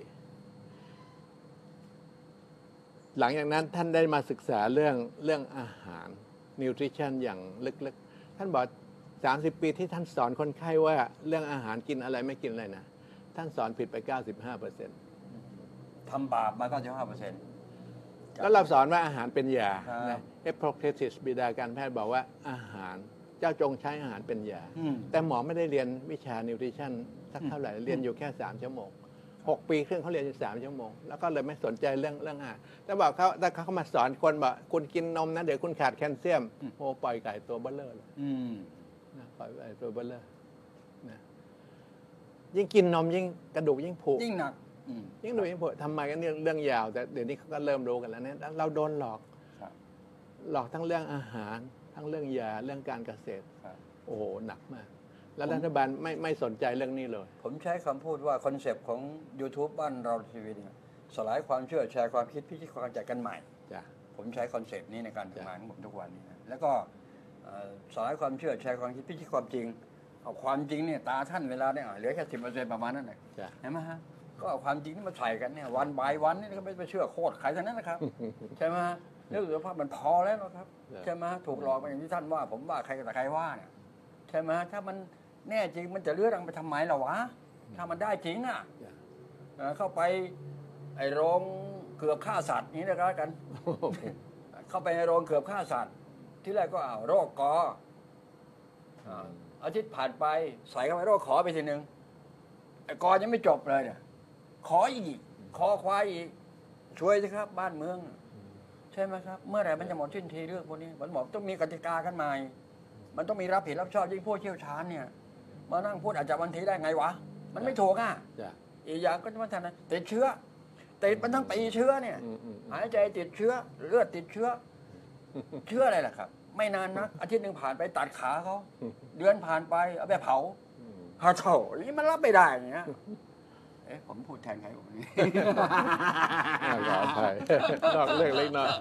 Speaker 2: หลังจากนั้นท่านได้มาศึกษาเรื่องเรื่องอาหารนิวทริชั่นอย่างลึกๆ ท่านบอกสามสิบปีที่ท่านสอนคนไข้ว่าเรื่องอาหารกินอะไรไม่กินอะไรนะท่านสอนผิดไป เก้าสิบห้าเปอร์เซ็นต์
Speaker 1: ทำบาปมาเก้าสิบห้าเปอร์เซ็นต์
Speaker 2: แล้วเราสอนว่าอาหารเป็นยา
Speaker 1: ครับ
Speaker 2: นะเอโพเคติสบิดาการแพทย์บอกว่าอาหารเจ้าจงใช้อาหารเป็นยา
Speaker 1: อืม
Speaker 2: แต่หมอไม่ได้เรียนวิชานิวทริชั่นสักเท่าไหร่ เรียนอยู่แค่สามชั่วโมงหกปีครึ่งเขาเรียนอยู่สามชั่วโมง แล้วก็เลยไม่สนใจเรื่องเรื่องอาหารแต่บอกเขาแต่เขามาสอนคนบอกคุณกินนมนะเดี๋ยวคุณขาดแคลเซียมโอ้ปล่อยไก่ตัวเบ้อเลอเลย
Speaker 1: อืม
Speaker 2: นะปล่อยไก่ตัวเบ้อเลอนะยิ่งกินนมยิ่งกระดูกยิ่งผุ
Speaker 1: ยิ่งหนักอืม
Speaker 2: ยิ่งดูยิ่งผุทำไมกันเนี่ยเรื่องยาว แต่เดี๋ยวนี้เขาก็เริ่มรู้กันแล้วเนี่ยเราโดนหลอก
Speaker 1: ครับ
Speaker 2: หลอกทั้งเรื่องอาหาร ทั้งเรื่องยาเรื่องการเกษตร
Speaker 1: ครับ
Speaker 2: โอ้โหหนักมาก แล้วรัฐบาลไม่ไม่สนใจเรื่องนี้เลย
Speaker 1: ผมใช้คำพูดว่าคอนเซปต์ของ YouTube บ้านเราทีวีเนี่ยสลายความเชื่อแชร์ความคิดพิชิตความเข้าใจกันใหม่
Speaker 2: จ้ะ
Speaker 1: ผมใช้คอนเซปต์นี้ในการทำงานของผมทุกวันนี้นะแล้วก็เอ่อสลายความเชื่อแชร์ความคิดพิชิตความจริงเอาความจริงเนี่ยตาท่านเวลาเนี่ยเหลือแค่สิบเปอร์เซ็นต์ประมาณนั้นแหละ
Speaker 2: จ้ะ
Speaker 1: เห็นไหมฮะก็เอาความจริงนี่มาใส่กันเนี่ยวันบายวันนี่ก็ไม่ไปเชื่อโคตรใครทั้งนั้นนะครับ ใช่ไหมฮะเรื่องสุขภาพมันพอแล้วนะครับใช่ไหมฮะถูกหลอกมาอย่างที่ท่านว่า ผมว่าใครแต่ใครว่าเนี่ยใช่ไหมฮะถ้ามันแน่จริงมันจะเลือกรังไปทำไมล่ะวะถ้ามันได้จริงอ่ะ
Speaker 2: จ้ะ
Speaker 1: เอ่อเข้าไปไอโรงเกือบฆ่าสัตว์นี้นะก็แล้วกัน เข้าไปในโรงเกือบฆ่าสัตว์ ที่แรกก็เอาโรคกออ่าอาทิตย์ผ่านไปใส่เข้าไปโรคขอไปทีหนึ่งไอ้กอยังไม่จบเลยเนี่ยขออีกขอควายอีกช่วยสิครับบ้านเมือง ใช่ไหมครับ เมื่อไหร่มันจะหมดสิ้นทีเรื่องพวกนี้มันบอกต้องมีกติกากันใหม่ มันต้องมีรับผิดรับชอบยิ่งผู้เชี่ยวชาญเนี่ยมานั่งพูดอาจจะวันทีได้ไงวะ มันไม่ถูกอ่ะ
Speaker 2: จ้ะ
Speaker 1: อีกอย่างก็จะมาทำนะติดเชื้อติดมันทั้งปีเชื้อเนี่ย
Speaker 2: อืมอืมอืม
Speaker 1: หายใจติดเชื้อเลือดติดเชื้อ เชื้ออะไรล่ะครับ ไม่นานนักอาทิตย์หนึ่งผ่านไปตัดขาเขาเดือนผ่านไปเอาไปเผาฮาเถ่านี่มันรับไม่ได้อย่างเงี้ยเอ๊ะผมพูดแทนใครผมนี่
Speaker 2: อ่าขออภัย นอกเรื่องเล็กน้อย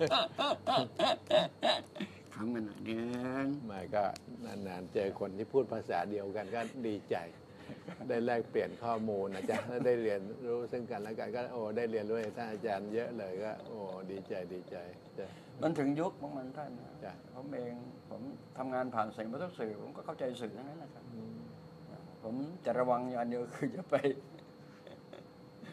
Speaker 1: คำกันหน่อยนึง
Speaker 2: ไม่ก็นานๆเจอคนที่พูดภาษาเดียวกันก็ดีใจ ได้แลกเปลี่ยนข้อมูลนะจ๊ะแล้วได้เรียนรู้ซึ่งกันและกันก็โอ้ได้เรียนรู้จากท่านอาจารย์เยอะเลยก็โอ้ดีใจดีใจจ้ะ
Speaker 1: มันถึงยุคของมันท่านนะ
Speaker 2: จ้ะ
Speaker 1: ผมเองผมทำงานผ่านสื่อมาทุกสื่อผมก็เข้าใจสื่อทั้งนั้นนะครับ ผมจะระวังอย่างเดียวคือจะไป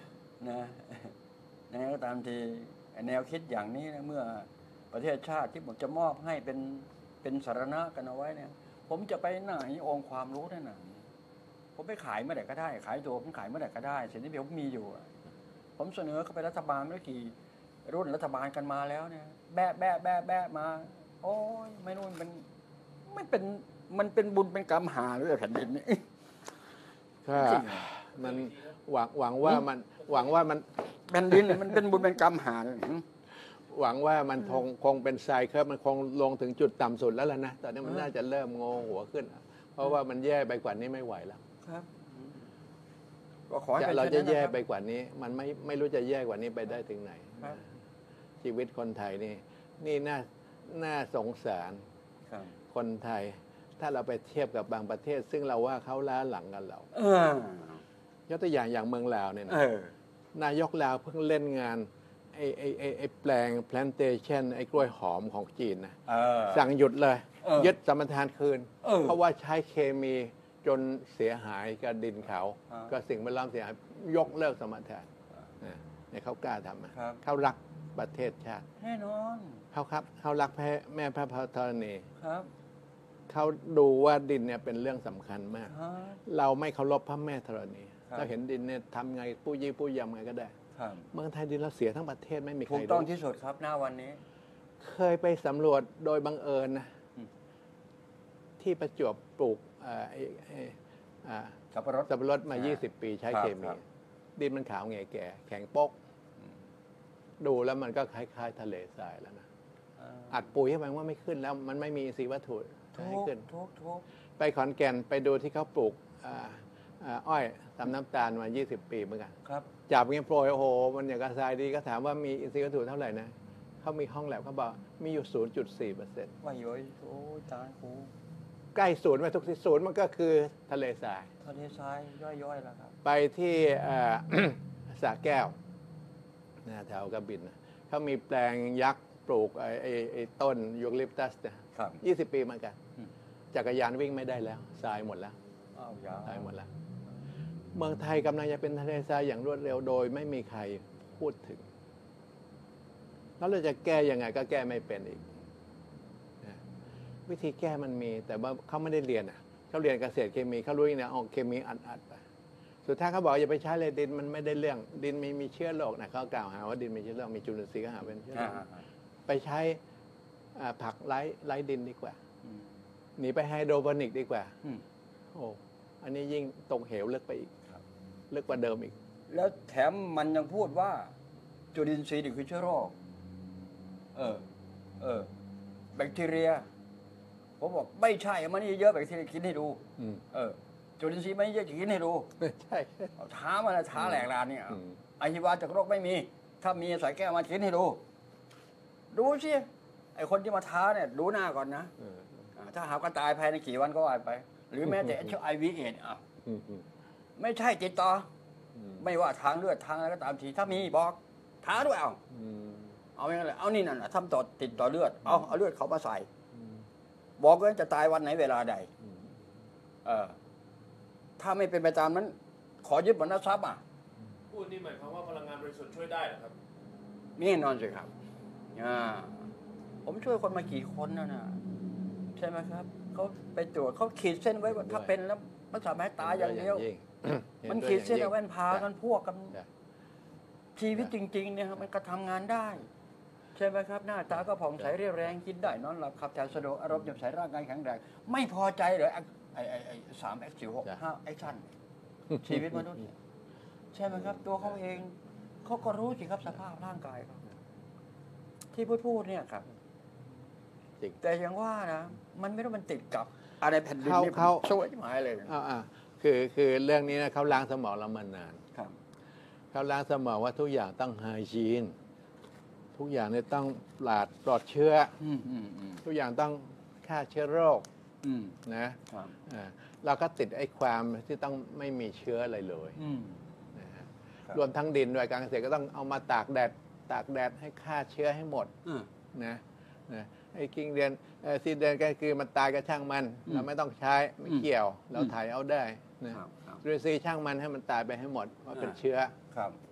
Speaker 1: นะยังไงก็ตามทีแนวคิดอย่างนี้นะเมื่อประเทศชาติที่ผมจะมอบให้เป็นเป็นสาธารณะกันเอาไว้เนี่ยผมจะไปไหนองค์ความรู้ได้ไหนผมไปขายเมื่อไหร่ก็ได้ขายตัวผมขายเมื่อไหร่ก็ได้สิ่งที่ผมมีอยู่ผมเสนอเข้าไปรัฐบาลไม่กี่รุ่นรัฐบาลกันมาแล้วเนี่ยแบะแบะแบะแบะมาโอ้ยไม่รู้มันไม่เป็นมันเป็นบุญเป็นกรรมหาหรือแผ่นดินนี่
Speaker 2: ถ้ามันหวังหวังว่ามันหวังว่ามัน
Speaker 1: แผ่นดินมันเป็นบุญเป็นกรรมหา
Speaker 2: หวังว่ามันคงคงเป็นทรายครับมันคงลงถึงจุดต่ำสุดแล้วล่ะนะตอนนี้มันน่าจะเริ่มงอหัวขึ้นเพราะว่ามันแย่ไปกว่านี้ไม่ไหวแล้ว
Speaker 1: ครับ
Speaker 2: ก็ขอให้เราจะแย่ไปกว่านี้มันไม่ไม่รู้จะแย่กว่านี้ไปได้ถึงไหนชีวิตคนไทยนี่นี่น่าน่าสงสารคนไทยถ้าเราไปเทียบกับบางประเทศซึ่งเราว่าเขาล้าหลังกันเรายกตัวอย่างอย่างเมืองลาวเนี่ยนะนายกลาวเพิ่งเล่นงานไอ้ไอ้ไอ้ไอ้แปลง plantation ไอ้กล้วยหอมของจีนนะสั่งหยุดเลยยึดสัมปทานคืนเพราะว่าใช้เคมีจนเสียหายกับดินเขาก็สิ่งแวดล้อมเสียหายยกเลิกสัมปทานเนี่ยเขากล้าทำเขารักประเทศชาติ
Speaker 1: แน่นอน
Speaker 2: เขาครับเขารักแม่แม่พระธรณีเขาดูว่าดินเนี่ยเป็นเรื่องสำคัญมากเราไม่เคารพพระแม่ธรณีเราเห็นดินเนี่ยทำไงผู้ยี่ผู้ยำไงก็ได้เมืองไทยดินเราเสียทั้งประเทศไม่มีใคร
Speaker 1: ถูกต้องที่สุดครับหน้าวันนี้
Speaker 2: เคยไปสำรวจโดยบังเอิญนะที่ประจวบปลูก
Speaker 1: สับปะรด
Speaker 2: สับปะรดมายี่สิบปีใช้เคมีดินมันขาวแง่แก่แข็งปกดูแล้วมันก็คล้ายๆทะเลทรายแล้วนะอัดปุ๋ยเข้าไปว่าไม่ขึ้นแล้วมันไม่มีอินทรีย์วัตถุให้ขึ้นไปขอนแก่นไปดูที่เขาปลูกอ้อยทำน้ำตาลมายี่สิบปีเหมือนกันจับเงี้ยโปรยโอ้โหมันอย่างกระทรายดีก็ถามว่ามีอินทรีย์วัตถุเท่าไหร่นะเขามีห้องแลบเขาบอกมีอยู่ ศูนย์จุดสี่เปอร์เซ็นต์
Speaker 1: ว่าโยยโอ้จานครู
Speaker 2: ใกล้ศูนย์มาทุกที่ศูนย์มันก็คือทะเลทราย
Speaker 1: ทะเลทรายย่อยๆแล้วครับ
Speaker 2: ไปที่สระแก้วนะแถวกระบินนะเขามีแปลงยักษ์ปลูกไอ้ไอ้ไอ้ต้นยูคาลิปตัสเนี่ยยี่สิบปีเหมือนกันจักรยานวิ่งไม่ได้แล้วทรายหมดแล้วทรายหมดแล้วเมืองไทยกำลังจะเป็นทะเลทรายอย่างรวดเร็วโดยไม่มีใครพูดถึงแล้วเราจะแก้ยังไงก็แก้ไม่เป็นอีกวิธีแก้มันมีแต่ว่าเขาไม่ได้เรียนอ่ะเขาเรียนเกษตรเคมีเขารู้เนี่ยเอาเคมีอัดๆไปสุดท้ายเขาบอกอย่าไปใช้เลยดินมันไม่ได้เรื่องดินมีมีเชื้อโรคนะเขากล่าวหาว่าดินมีเชื้อโรคมีจุลินทรีย์ก็หาเป็นเชื้อโรคไปใช้ผักไร้ไร้ดินดีกว่าหนีไปไฮโดรโปนิกดีกว่าโอ้อันนี้ยิ่งตกเหวลึกไปอีกลึกกว่าเดิมอีก
Speaker 1: แล้วแถมมันยังพูดว่าจุลินทรีย์นี่คือเชื้อโรคเออเออแบคทีเรียผมบอกไม่ใช่มันนี่เยอะแบคทีเรียคิดให้ดูเออจุลินทรีย์ไม่เยอะคิดให้ดู
Speaker 2: ใช่
Speaker 1: ท้ามันท้าแหลกลานเนี่ยอหิวาจากโรคไม่มีถ้ามีใส่แก้วมาคิดให้ดูดูสิไอคนที่มาท้าเนี่ยดูหน้าก่อนนะถ้าหากว่าตายภายในกี่วันก็ว่าไปหรือแม้แต่เชื้อไอวีเอดอ่ะไม่ใช่ติดต่อไม่ว่าทางเลือดทางอะไรก็ตามทีถ้ามีบอกท้าด้วยเอาเอาอย่างไรเอานี่นั่นทำต่อติดต่อเลือดเอาเอาเลือดเขามาใส่บอกว่าจะตายวันไหนเวลาใดเออถ้าไม่เป็นไปตามนั้นขอยึดมรดกทรัพย์อ่ะ
Speaker 3: พูดนี่หมายความว่าพลังงานบริสุทธิ์ช่วยได้เหรอครับ
Speaker 1: แน่นอนสิครับอ่าผมช่วยคนมากี่คนนะนะใช่ไหมครับเขาไปตรวจเขาขีดเส้นไว้ว่าถ้าเป็นแล้วมันสามารถตายอย่างเดียวมันขีดเส้นเอาไว้พากันพวกกันชีวิตจริงๆเนี่ยมันก็ทำงานได้ใช่ไหมครับหน้าตาก็ผ่องใสเรียวแรงกินได้นอนหลับขับถ่ายสะดวกอารมณ์แจ่มใสร่างกายแข็งแรงไม่พอใจเลยไอ้ไอ้ไอ้สาม X สี่ หก ห้า แอคชั่นชีวิตมนุษย์ใช่ไหมครับตัวเขาเองเขาก็รู้สิครับสภาพร่างกายเขาที่พูดพูดเนี่ยครับแต่ยังว่านะมันไม่ต้องมันติดกับอะไรแผ่นดินนี่เขาช่วยหมายเลย
Speaker 2: อ่าคือคือเรื่องนี้นะเขาล้างสมองเรามานานเขาล้างสมองว่าทุกอย่างต้องไฮจีนทุกอย่างเนี่ยต้องปลอดปลอดเชื้อทุกอย่างต้องฆ่าเชื้อโรคนะเราก็ติดไอ้ความที่ต้องไม่มีเชื้ออะไรเลยนะฮะรวมทั้งดินด้วยการเกษตรก็ต้องเอามาตากแดดตากแดดให้ฆ่าเชื้อให้หมดนะนะไอ้กิ้งเดือนซีเดือนก็คือมันตายก็ช่างมันเราไม่ต้องใช้ไม่เกี่ยวเราถ่ายเอาได้นะจุลินทรีย์ช่างมันให้มันตายไปให้หมดว่าเป็นเชื้อ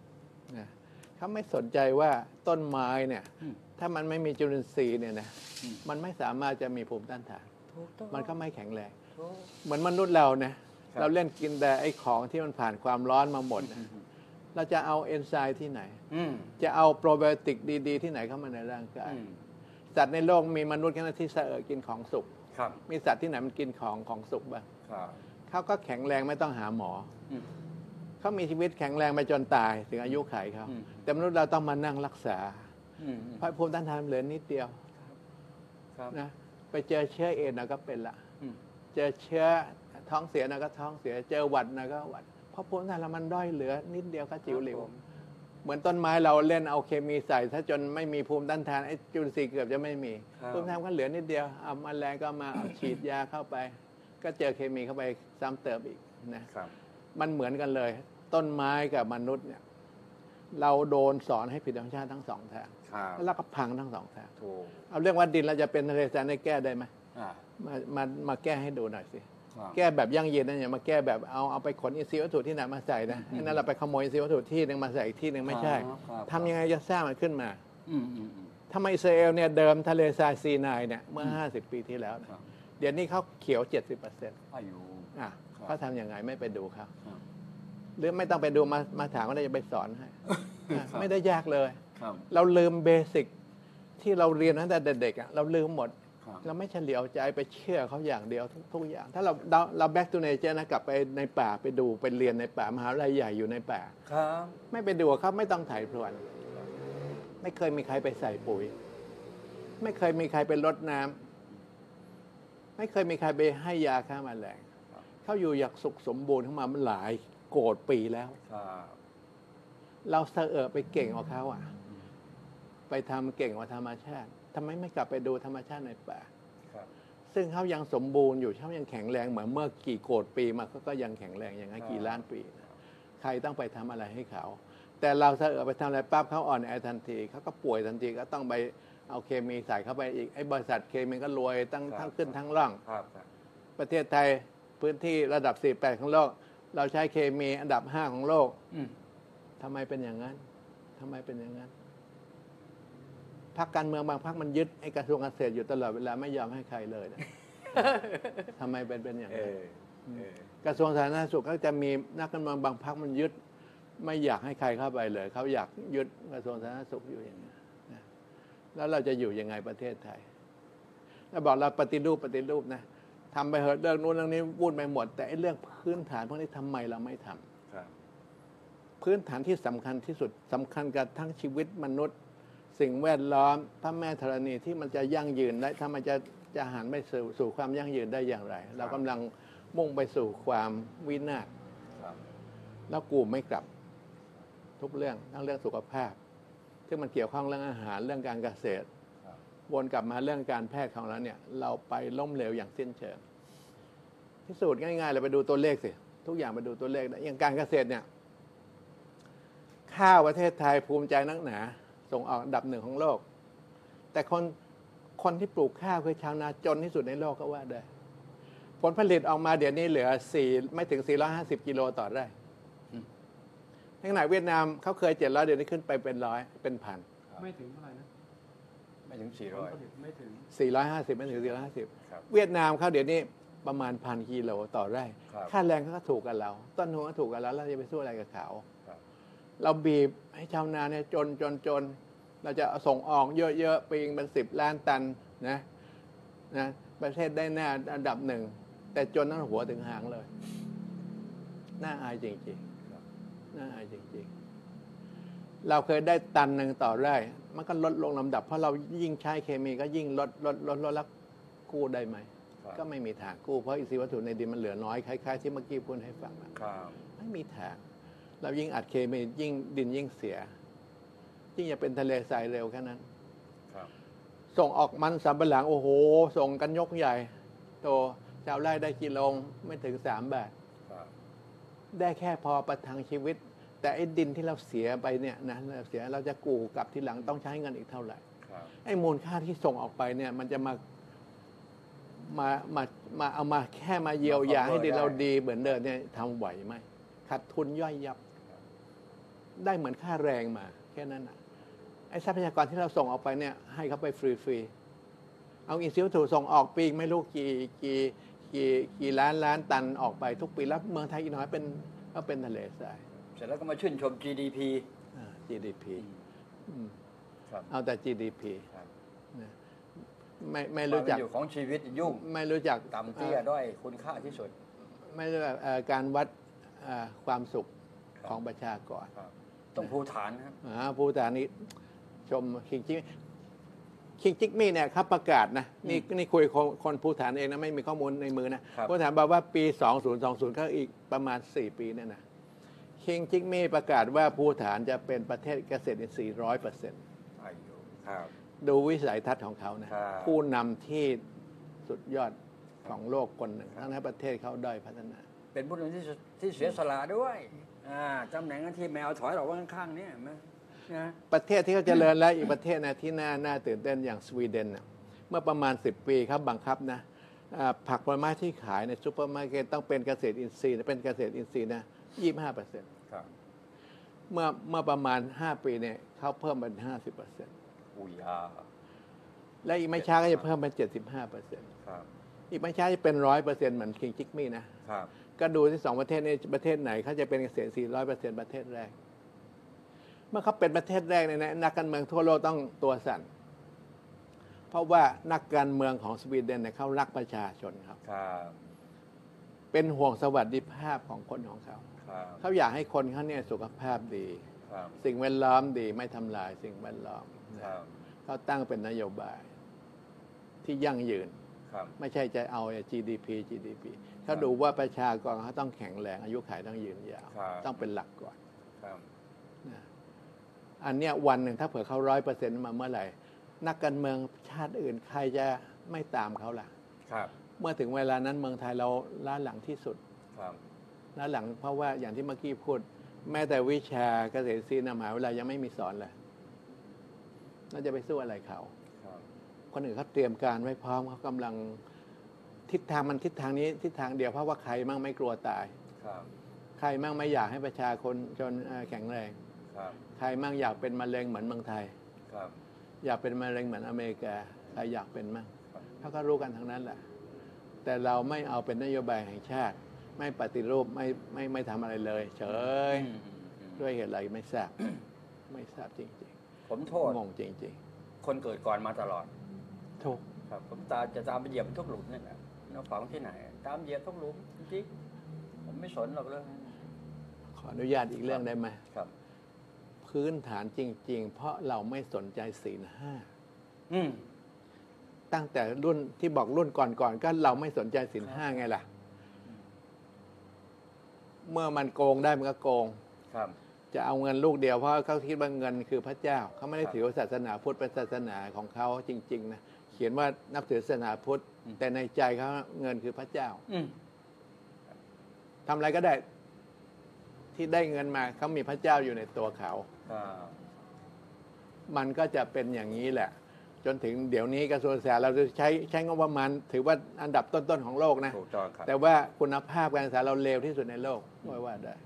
Speaker 2: นะเขาไม่สนใจว่าต้นไม้เนี่ยถ้ามันไม่มีจุลินทรีย์เนี่ยนะมันไม่สามารถจะมีภูมิต้านทานมันก็ไม่แข็งแรงเหมือนมนุษย์เราเนี่ยเราเล่นกินแต่ไอ้ของที่มันผ่านความร้อนมาหมดเราจะเอาเอนไซม์ที่ไหนจะเอาโปรไบโอติกดีๆที่ไหนเข้ามาในร่างกายสัตว์ในโลกมีมนุษย์แค่นั้นที่เสอกินของสุกมีสัตว์ที่ไหนมันกินของของสุกบ้างเขาก็แข็งแรงไม่ต้องหาหมอเขามีชีวิตแข็งแรงไปจนตายถึงอายุไขเขาแต่มนุษย์เราต้องมานั่งรักษาเพราะภูมิต้านทานเหลือนิดเดียวนะไปเจอเชื้อเอดส์นะก็เป็นละเจอเชื้อท้องเสียนะก็ท้องเสียเจอหวัดนะก็หวัดเพราะภูมิต้านทานเรามันด้อยเหลือนิดเดียวก็จิ๋วหลิวเหมือนต้นไม้เราเล่นเอาเคมีใส่ถ้าจนไม่มีภูมิต้านทานไอ้จุลินทรีย์เกือบจะไม่มีภูมิต้านทานก็เหลือนิดเดียวเอาแมลงก็มาเอาฉีดยาเข้าไปก็เจอเคมีเข้าไปซ้ำเติมอีกนะมันเหมือนกันเลยต้นไม้กับมนุษย์เนี่ยเราโดนสอนให้ผิดธรรมชาติทั้งสองทางแล้วเราก็พังทั้งสองทางเอาเรื่องว่าดินเราจะเป็นทะเลทรายได้แก้ได้ไหมมามามาแก้ให้ดูหน่อยสิแก้แบบยั่งยืนนะอย่ามาแก้แบบเอาเอาไปขนอินทรีย์วัตถุที่ไหนมาใส่นะนั่นเราไปขโมยอินทรีย์วัตถุที่หนึ่งมาใส่อีกที่หนึ่งไม่ใช่ทำยังไงจะสร้างมันขึ้นมาทำไมอิสราเอลเนี่ยเดิมทะเลทรายซีนายเนี่ยเมื่อห้าสิบปีที่แล้วเดี๋ยวนี้เขาเขียว เจ็ดสิบเปอร์เซ็นต์ อ่ะเขาทำยังไงไม่ไปดูเขาหรือไม่ต้องไปดูมามาถามว่าจะไปสอนให้ไม่ได้ยากเลยเราลืมเบสิกที่เราเรียนตั้งแต่เด็กๆอ่ะเราลืมหมดเราไม่เฉลียวใจไปเชื่อเขาอย่างเดียวทุกอย่างถ้าเราเรา back to nature นะกลับไปในป่าไปดูไปเรียนในป่ามหาวิทยาลัยใหญ่อยู่ในป่าไม่ไปดูเขาไม่ต้องไถพรวนไม่เคยมีใครไปใส่ปุ๋ยไม่เคยมีใครไปรดน้ำไม่เคยมีใครไปให้ยาฆ่าแมลงเขาอยู่อย่างสุขสมบูรณ์เข้ามาหลายโกรธปีแล้วเราเสออไปเก่งกว่าเขาอ่ะไปทำเก่งกว่าธรรมชาติทำไมไม่กลับไปดูธรรมชาติในป่าซึ่งเขายังสมบูรณ์อยู่เขายังแข็งแรงเหมือนเมื่อกี่โกรธปีมาเขาก็ยังแข็งแรงอย่างนั้นกี่ล้านปีใครต้องไปทำอะไรให้เขาแต่เราเสออไปทำอะไรปั๊บเขาอ่อนแอทันทีเขาก็ป่วยทันทีก็ต้องไปเอาเคมีใส่เข้าไปอีกไอ้บริษัทเคมีก็รวยตั้งทั้งขึ้นทั้งล่องประเทศไทยพื้นที่ระดับสี่แปดของโลกเราใช้เคมีอันดับห้าของโลกทำไมเป็นอย่างนั้นทำไมเป็นอย่างนั้นพรรคการเมืองบางพรรคมันยึดไอ้กระทรวงเกษตรอยู่ตลอดเวลาไม่ยอมให้ใครเลยนะ ทำไมเป็นเป็นอย่างนั้นกระทรวงสาธารณสุขก็จะมีนักการเมืองบางพรรคมันยึดไม่อยากให้ใครเข้าไปเลยเขาอยากยึดกระทรวงสาธารณสุขอยู่อย่างนี้นะแล้วเราจะอยู่ยังไงประเทศไทยแล้วบอกเราปฏิรูปปฏิรูปนะทำไปเหอะเรื่องนู้นเรื่องนี้พูดไปหมดแต่ไอ้เรื่องพื้นฐานพวกนี้ทำไมเราไม่ทำพื้นฐานที่สำคัญที่สุดสำคัญกับทั้งชีวิตมนุษย์สิ่งแวดล้อมพระแม่ธรณีที่มันจะยั่งยืนได้ถ้ามันจะจะหันไปสู่สู่ความยั่งยืนได้อย่างไรเรากำลังมุ่งไปสู่ความวินาศแล้วกูไม่กลับทุกเรื่องทั้งเรื่องสุขภาพซึ่งมันเกี่ยวข้องเรื่องอาหารเรื่องการเกษตรวนกลับมาเรื่องการแพทย์ของเราเนี่ยเราไปล้มเหลวอย่างสิ้นเชิงพิสูจน์ง่ายๆเลยไปดูตัวเลขสิทุกอย่างไปดูตัวเลขได้อย่างการเกษตรเนี่ยข้าวประเทศไทยภูมิใจนักหนาส่งออกอันดับหนึ่งของโลกแต่คนคนที่ปลูกข้าวคือชาวนาจนที่สุดในโลกก็ว่าได้ผลผลิตออกมาเดี๋ยวนี้เหลือสี่ไม่ถึงสี่ร้อยห้าสิบกิโลต่อไร่ในขณะเวียดนามเขาเคยเจ็ดร้อยเดี๋ยวนี้ขึ้นไปเป็นร้อยเป็นพัน
Speaker 4: ไม่ถึงเท่าไหร่นะ
Speaker 1: ไม่ถึงสี่ร้อย
Speaker 4: ไม่ถึง
Speaker 2: สี่ร้อยห้าสิบไม่ถึงสี่ร้อยห้าสิบเวียดนามเขาเดี๋ยวนี้ประมาณพันกิโลต่อไร่ค่าแรงเขาก็ถูกกันเราต้นทุนก็ถูกกันแล้วเราจะไปสู้อะไรกับเขาเราบีบให้ชาวนาเนี่ยจนจนจนเราจะส่งออกเยอะๆปีงเป็นสิบล้านตันนะนะประเทศได้หน้าอันดับหนึ่งแต่จนทั้งหัวถึงหางเลยน่าอายจริงๆน่าอายจริงๆเราเคยได้ตันหนึ่งต่อไร่มันก็ลดลงลำดับเพราะเรายิ่งใช้เคมีก็ยิ่งลดลดลดลดแล้วกู้ได้ไหมก็ไม่มีทางกู้เพราะอินทรีย์วัตถุในดินมันเหลือน้อยคล้ายๆที่เมื่อกี้พูดให้ฟังไม่มีทางเรายิ่งอัดเคมียิ่งดินยิ่งเสียยิ่งจะเป็นทะเลทรายเร็วแค่นั้นส่งออกมันสำปะหลังโอ้โหส่งกันยกใหญ่โตชาวไร่ได้กิโลไม่ถึงสามบาทได้แค่พอประทังชีวิตแต่ไอ้ดินที่เราเสียไปเนี่ยนะเสียเราจะกู้กลับทีหลังต้องใช้เงินอีกเท่าไหร่ไอ้มูลค่าที่ส่งออกไปเนี่ยมันจะมามามามาเอามาแค่มาเยียวยาให้ดินเราดีเหมือนเดิมเนี่ยทำไหวไหมขาดทุนย่อยยับได้เหมือนค่าแรงมาแค่นั้นนะไอ้ทรัพยากรที่เราส่งออกไปเนี่ยให้เขาไปฟรีๆเอาอินทรีย์วัตถุส่งออกปีไม่รู้กี่กี่กี่กี่ล้านล้านตันออกไปทุกปีแล้วเมืองไทยอีกน้อยเป็นก็เป็นทะเลทราย
Speaker 1: เสร็จแล้วก็มาชื่นชม จี ดี พี
Speaker 2: จี ดี พี
Speaker 1: ครับ
Speaker 2: เอาแต่ จี ดี พี
Speaker 1: ครับ
Speaker 2: ไม่ไม่รู้จัก
Speaker 1: อยู่ของชีวิตยุ่ง
Speaker 2: ไม่รู้จัก
Speaker 1: ต่ำเตี้ยด้อยคุณค่าที่สุด
Speaker 2: ไม่รู้จักการวัดความสุขของประชากร
Speaker 1: ต้องภูฐานครับ
Speaker 2: ภูฐานนี้ชมคิงจิกคิงจิกมี่เนี่ยครับประกาศนะนี่นี่คุยคนคนภูฐานเองนะไม่มีข้อมูลในมือนะภูฐานบอกว่าปีสองพันยี่สิบก็อีกประมาณสี่ปีเนี่ยนะคิงจิกมี่ประกาศว่าภูฐานจะเป็นประเทศเกษตรอินทรีย์ ร้อยเปอร์เซ็นต์ ดูวิสัยทัศน์ของเขานะผู้นำที่สุดยอดของโลกคนหนึ่งทั้งนั้นประเทศเขาด้อยพัฒนา
Speaker 1: เป็นผู้นำที่ที่เสียสละด้วยตำแหน่งที่แมวถอยออกว่าข้างๆนี่นะ
Speaker 2: ประเทศที่เขาเจริญแล้วอีกประเทศนะที่น่าน่าตื่นเต้นอย่างสวีเดนนะเมื่อประมาณสิบปีครับบังคับนะผักผลไม้ที่ขายในซูเปอร์มาร์เก็ตต้องเป็นเกษตรอินทรีย์เป็นเกษตรอินทรีย์นะยี่สิบห้าเปอร์เซ็นต์เมื่อเมื่อประมาณห้าปีเนี่ยเขาเพิ่มเป็นห้าสิบเปอร์เซ็นต์
Speaker 1: อุ้ยฮะ
Speaker 2: และอีกไม่ช้าก็จะเพิ่มเป็นเจ็ดสิบห้าเปอร์เซ็นต์อีกไม่ช้าจะเป็นร้อยเปอร์เซ็นต์เหมือนคิงจิกมี่นะก็ดูที่สองประเทศนี้ประเทศไหนเขาจะเป็นเกษตรสี่ร้อยเปอร์เซ็นต์ประเทศแรกเมื่อเขาเป็นประเทศแรกเนี่ยนักการเมืองทั่วโลกต้องตัวสั่นเพราะว่านักการเมืองของสวีเดนเนี่ยเขารักประชาชนครับเป็นห่วงสวัสดิภาพของคนของเขาเขาอยากให้คนเขาเนี่ยสุขภาพดีสิ่งแวดล้อมดีไม่ทำลายสิ่งแวดล้อมเขาตั้งเป็นนโยบายที่ยั่งยืนไม่ใช่จะเอา จี ดี พี จี ดี พี เขาดูว่าประชากรเขาต้องแข็งแรงอายุขัยต้องยืนยาวต้องเป็นหลักก่อนอันเนี้ยวันหนึ่งถ้าเผื่อเขาร้อยเปอร์เซ็นต์มาเมื่อไหร่นักการเมืองชาติอื่นใครจะไม่ตามเขาล่ะเมื่อถึงเวลานั้นเมืองไทยเราล้าหลังที่สุดล้าหลังเพราะว่าอย่างที่เมื่อกี้พูดแม้แต่วิชาเกษตรศาสตร์มหาวิทยาลัยยังไม่มีสอนเลยเราจะไปสู้อะไรเขาคนอื่นเขาเตรียมการไว้พร้อมเขากำลังทิศทางมันทิศทางนี้ทิศทางเดียวเพราะว่าใครมั่งไม่กลัวตายใครมั่งไม่อยากให้ประชาชนจนแข็งแรงใครมั่งอยากเป็นมะเร็งเหมือนเมืองไทยอยากเป็นมะเร็งเหมือนอเมริกาใครอยากเป็นมั่งเขาก็รู้กันทั้งนั้นแหละแต่เราไม่เอาเป็นนโยบายแห่งชาติไม่ปฏิรูปไม่ไม่ไม่ทำอะไรเลยเฉยด้วยเหตุอะไรไม่ทราบไม่ทราบจริงๆ
Speaker 1: ผมโทษ
Speaker 2: งงจริง
Speaker 1: ๆคนเกิดก่อนมาตลอด
Speaker 2: ถูก
Speaker 1: ครับผมตาจะตามไปเหยียบทุกหลุมนี่แหละเราฝังที่ไหนตามเหยียบทุกหลุมจริงๆผมไม่สนหรอกเรื่อง
Speaker 2: ขออนุญาตอีกเรื่องได้ไหม
Speaker 1: ครับ
Speaker 2: พื้นฐานจริงๆเพราะเราไม่สนใจศีลห้าตั้งแต่รุ่นที่บอกรุ่นก่อนๆก็เราไม่สนใจศีลห้าไงล่ะเมื่อมันโกงได้มันก็โกงจะเอาเงินลูกเดียวเพราะเขาคิดว่าเงินคือพระเจ้าเขาไม่ได้ถือว่าศาสนาพุทธเป็นศาสนาของเขาจริงๆนะเขียนว่านับถือศาสนาพุทธแต่ในใจเขาเงินคือพระเจ้าทำอะไรก็ได้ที่ได้เงินมาเขามีพระเจ้าอยู่ในตัวเขามันก็จะเป็นอย่างนี้แหละจนถึงเดี๋ยวนี้กระทรวงศึกษาเราจะใช้ใช้งบประมาณถือว่าอันดับต้นๆของโลกนะแต่ว่าคุณภาพการศึกษาเราเลวที่สุดในโลกว่าว่าได้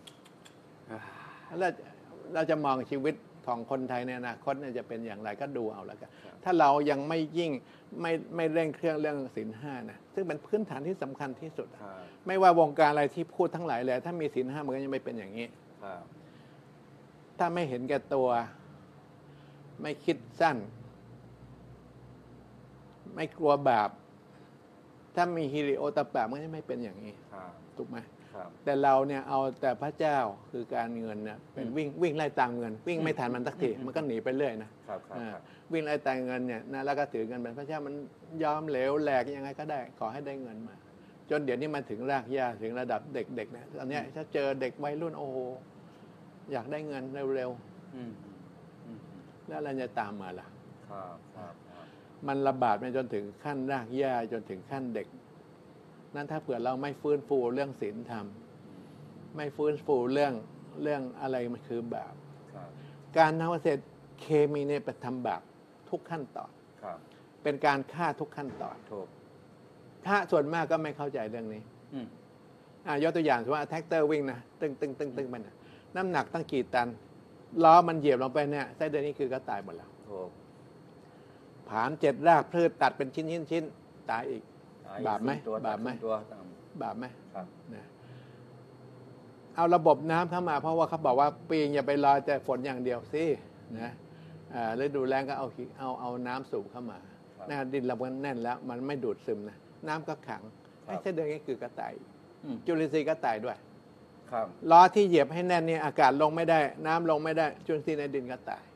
Speaker 2: แล้วเราจะมองชีวิตของคนไทยในอนาคตจะเป็นอย่างไรก็ดูเอาแล้วกันถ้าเรายังไม่ยิ่งไม่ไม่เร่งเครื่องเรื่องศีลห้านะซึ่งเป็นพื้นฐานที่สำคัญที่สุดไม่ว่าวงการอะไรที่พูดทั้งหลายเลยถ้ามีศีลห้ามันก็ยังไม่เป็นอย่างนี้ถ้าไม่เห็นแก่ตัวไม่คิดสั้นไม่กลัวบาปถ้ามีฮิริโอตปะมันจะไม่เป็นอย่างนี้ถูกไหมแต่เราเนี่ยเอาแต่พระเจ้าคือการเงินเนี่ยเป็นวิ่งวิ่งไล่ตามเงินวิ่งไม่ทันมันสักทีมันก็หนีไปเรื่อยนะวิ่งไล่ตามเงินเนี่ยนะแล้วก็ถือเงินเป็นพระเจ้ามันยอมเหลวแหลกยังไงก็ได้ขอให้ได้เงินมาจนเดี๋ยวนี้มันถึงรากหญ้าถึงระดับเด็กๆเนี่ยตอนนี้ถ้าเจอเด็กวัยรุ่นโอ้โหอยากได้เงินเร็วๆแล้วอะไรจะตามมาล่ะมันระบาดไปจนถึงขั้นรากหญ้าจนถึงขั้นเด็กนั้นถ้าเผื่อเราไม่ฟื้นฟูเรื่องศีลธรรมไม่ฟื้นฟูเรื่องเรื่องอะไรมันคือบาปการทำเกษตรเคมีเนี่ยเป็นทำบาปทุกขั้นตอนเป็นการฆ่าทุกขั้นตอนถ้าส่วนมากก็ไม่เข้าใจเรื่องนี้อ่ายกตัวอย่างว่าแท็กเตอร์วิ่งนะตึ้งตึ้งตึ้งตึ้งมันน้ำหนักตั้งกี่ตันล้อมันเหยียบลงไปเนี่ยไส้เดือนนี่คือก็ตายหมดแล้วผานเจ็ดรากพืชตัดเป็นชิ้นชิ้นชิ้นตายอีกบาปไหมบาปไหมบาปไหมนะเอาระบบน้ำเข้ามาเพราะว่าเขาบอกว่าปีอย่าไปรอแต่ฝนอย่างเดียวสินะฤดูแล้งก็เอาเอาเอาน้ำสูบเข้ามาหน้าดินเรามันแน่นแล้วมันไม่ดูดซึมนะน้ำก็ขังไอ้ไส้เดือนนี่คือกระต่ายจุลินทรีย์ก็ตายด้วยล้อที่เหยียบให้แน่นนี่อากาศลงไม่ได้น้ำลงไม่ได้จุลินทรีย์ในดินก็ตาย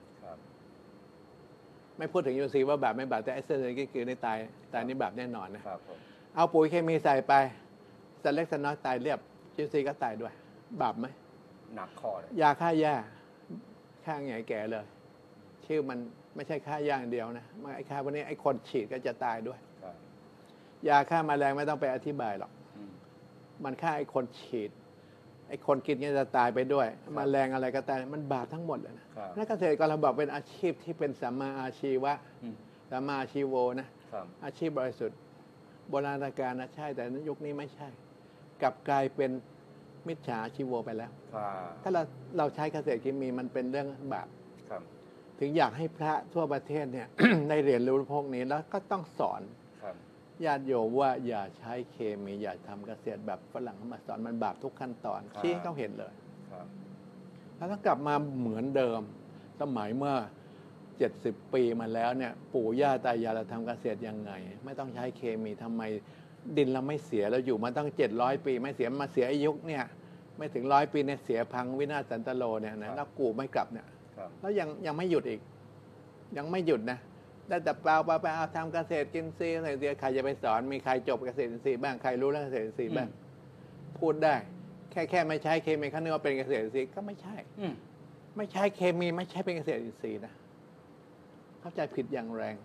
Speaker 2: ไม่พูดถึงจุลินทรีย์ว่าบาปไม่บาปแต่ไอ้ไส้เดือนนี่คือในตายตายนี่บาปแน่นอนนะเอาปุ๋ยเคมีใส่ไปสัตว์เล็กสัตว์น้อยตายเรียบจุลินทรีย์ก็ตายด้วยบาปไหม
Speaker 1: หนักคอเลย
Speaker 2: ยาฆ่าหญ้าฆ่าไงแก่เลยชื่อมันไม่ใช่ฆ่าอย่างเดียวนะไอ้ฆ่าพวกนี้ไอ้คนฉีดก็จะตายด้วยยาฆ่าแมลงไม่ต้องไปอธิบายหรอกมันฆ่าไอ้คนฉีดไอ้คนกินก็จะตายไปด้วยแมลงอะไรก็ตายมันบาปทั้งหมดเลยนะนักเกษตรกรเราบอกเป็นอาชีพที่เป็นสัมมาอาชีวะสัมมาอาชีโวนะอาชีพบริสุทธิ์โบราณกาลนะใช่แต่ยุคนี้ไม่ใช่กลับกลายเป็นมิจฉาชีโวไปแล้วถ้าเราเราใช้เกษตรเคมีมันเป็นเรื่องบาปถึงอยากให้พระทั่วประเทศเนี่ย ได้เรียนรู้พวกนี้แล้วก็ต้องสอนญาติโยมว่าอย่าใช้เคมีอย่าทำเกษตรแบบฝรั่งมาสอนมันบาปทุกขั้นตอนชี้ให้เขาเห็นเลยแล้วถ้ากลับมาเหมือนเดิมสมัยเมื่อเจ็ดสิบปีมาแล้วเนี่ยปู่ย่าตายายเราทำเกษตรยังไงไม่ต้องใช้เคมีทำไมดินเราไม่เสียเราอยู่มาตั้งเจ็ดร้อยปีไม่เสียมาเสียอายุเนี่ยไม่ถึงร้อยปีเนี่ยเสียพังวินาศสันตโลเนี่ยนะแล้วกูไม่กลับเนี่ยแล้วยังยังไม่หยุดอีกยังไม่หยุดนะได้แต่เปล่าเปล่าเปล่าทำเกษตรกินซีอะไรเดียวใครจะไปสอนมีใครจบเกษตรอินทรีย์บ้างใครรู้เรื่องเกษตรอินทรีย์บ้างพูดได้แค่แค่ไม่ใช้เคมีเขาเรียกว่าเป็นเกษตรอินทรีย์ก็ไม่ใช่ไม่ใช้เคมีไม่ใช่เป็นเกษตรอินทรีย์นะเข้าใจผิดอย่างแรง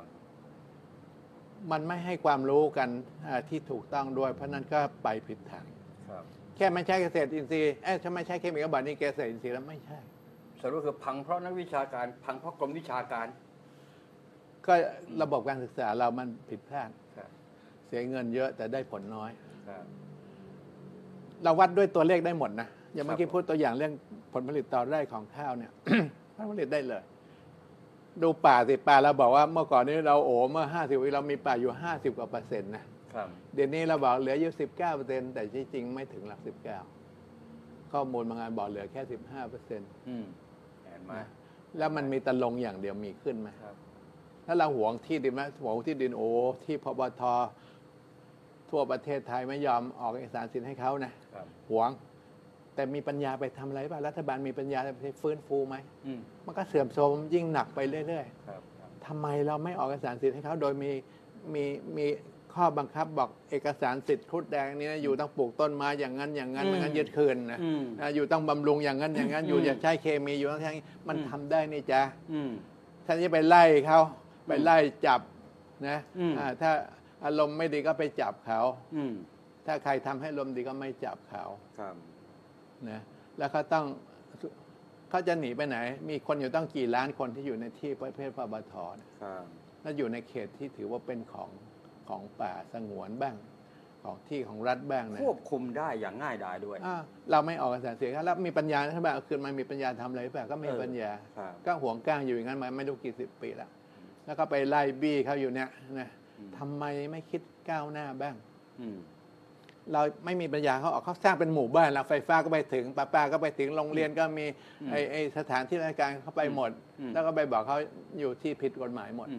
Speaker 2: มันไม่ให้ความรู้กันที่ถูกต้องด้วยเพราะนั้นก็ไปผิดทางแค่ไม่ใช่เกษตรอินทรีย์เอ๊ะถ้าไม่ใช่เคมีก็บอกนี่เกษตรอินทรีย์แล้วไม่ใช่
Speaker 1: สรุปคือพังเพราะนักวิชาการพังเพราะกรมวิชาการ
Speaker 2: ก็ระบบการศึกษาเรามันผิดพลาดเสียเงินเยอะแต่ได้ผลน้อยเราวัดด้วยตัวเลขได้หมดนะอย่างเมื่อกี้พูดตัวอย่างเรื่องผลผลิตต่อไร่ของข้าวเนี่ย ผลผลิตได้เลยดูป่าสิป่าเราบอกว่าเมื่อก่อนนี้เราโอ้เมื่อห้าสิบปีเรามีป่าอยู่ห้าสิบกว่าเปอร์เซ็นต์นะเดี๋ยวนี้เราบอกเหลืออยู่สิบเก้าเปอร์เซ็นต์แต่ที่จริงไม่ถึงหลักสิบเก้าข้อมูลบางงานบอกเหลือแค่สิบห้าเปอร์เซ็นต์แล้วมันมีตะลงอย่างเดียวมีขึ้นไหมถ้าเราหวงที่ดินไหมหวงที่ดินโอ้ที่พบททั่วประเทศไทยไม่ยอมออกเอกสารสิทธิ์ให้เขานะหวงแต่มีปัญญาไปทำอะไรบ้างรัฐบาลมีปัญญาไปฟื้นฟูไหมมันก็เสื่อมโทรมยิ่งหนักไปเรื่อยๆทำไมเราไม่ออกเอกสารสิทธิ์ให้เขาโดยมีมีมีข้อบังคับบอกเอกสารสิทธิ์ครุฑแดงนี้นะอยู่ต้องปลูกต้นไม้อย่างนั้นอย่างนั้นไม่งั้นยึดคืนนะอยู่ต้องบำรุงอย่างนั้นอย่างนั้นอยู่อย่าใช้เคมีอยู่ต้องใช้มันทำได้นี่จ้ะท่านจะไปไล่เขาไปไล่จับนะถ้าอารมณ์ไม่ดีก็ไปจับเขาถ้าใครทำให้อารมณ์ดีก็ไม่จับเขานะแล้วเขาต้องเขาจะหนีไปไหนมีคนอยู่ต้องกี่ล้านคนที่อยู่ในที่ประเภทพบทแล้วอยู่ในเขตที่ถือว่าเป็นของของป่าสงวนบ้างของที่ของรัฐบ้างนะ
Speaker 1: ควบคุมได้อย่างง่ายดายด้วย
Speaker 2: เราไม่ออกเอกสารสิทธิ์แล้วมีปัญญาถ้าแบบคืนมันมีปัญญาทำอะไรป่ะก็ไม่มีปัญญาก็ห่วงก้างอยู่อย่างนั้นมาไม่รู้กี่สิบปีแล้วแล้วก็ไปไล่บี้เขาอยู่เนี่ยนะทำไมไม่คิดก้าวหน้าบ้างเราไม่มีปัญญาเขาออกเขาสร้างเป็นหมู่บ้านแล้วไฟฟ้าก็ไปถึงปลาปลาก็ไปถึงโรงเรียนก็มีไอ้ไอ้สถานที่ราชการเขาไปหมดแล้วก็ไปบอกเขาอยู่ที่ผิดกฎหมายหมด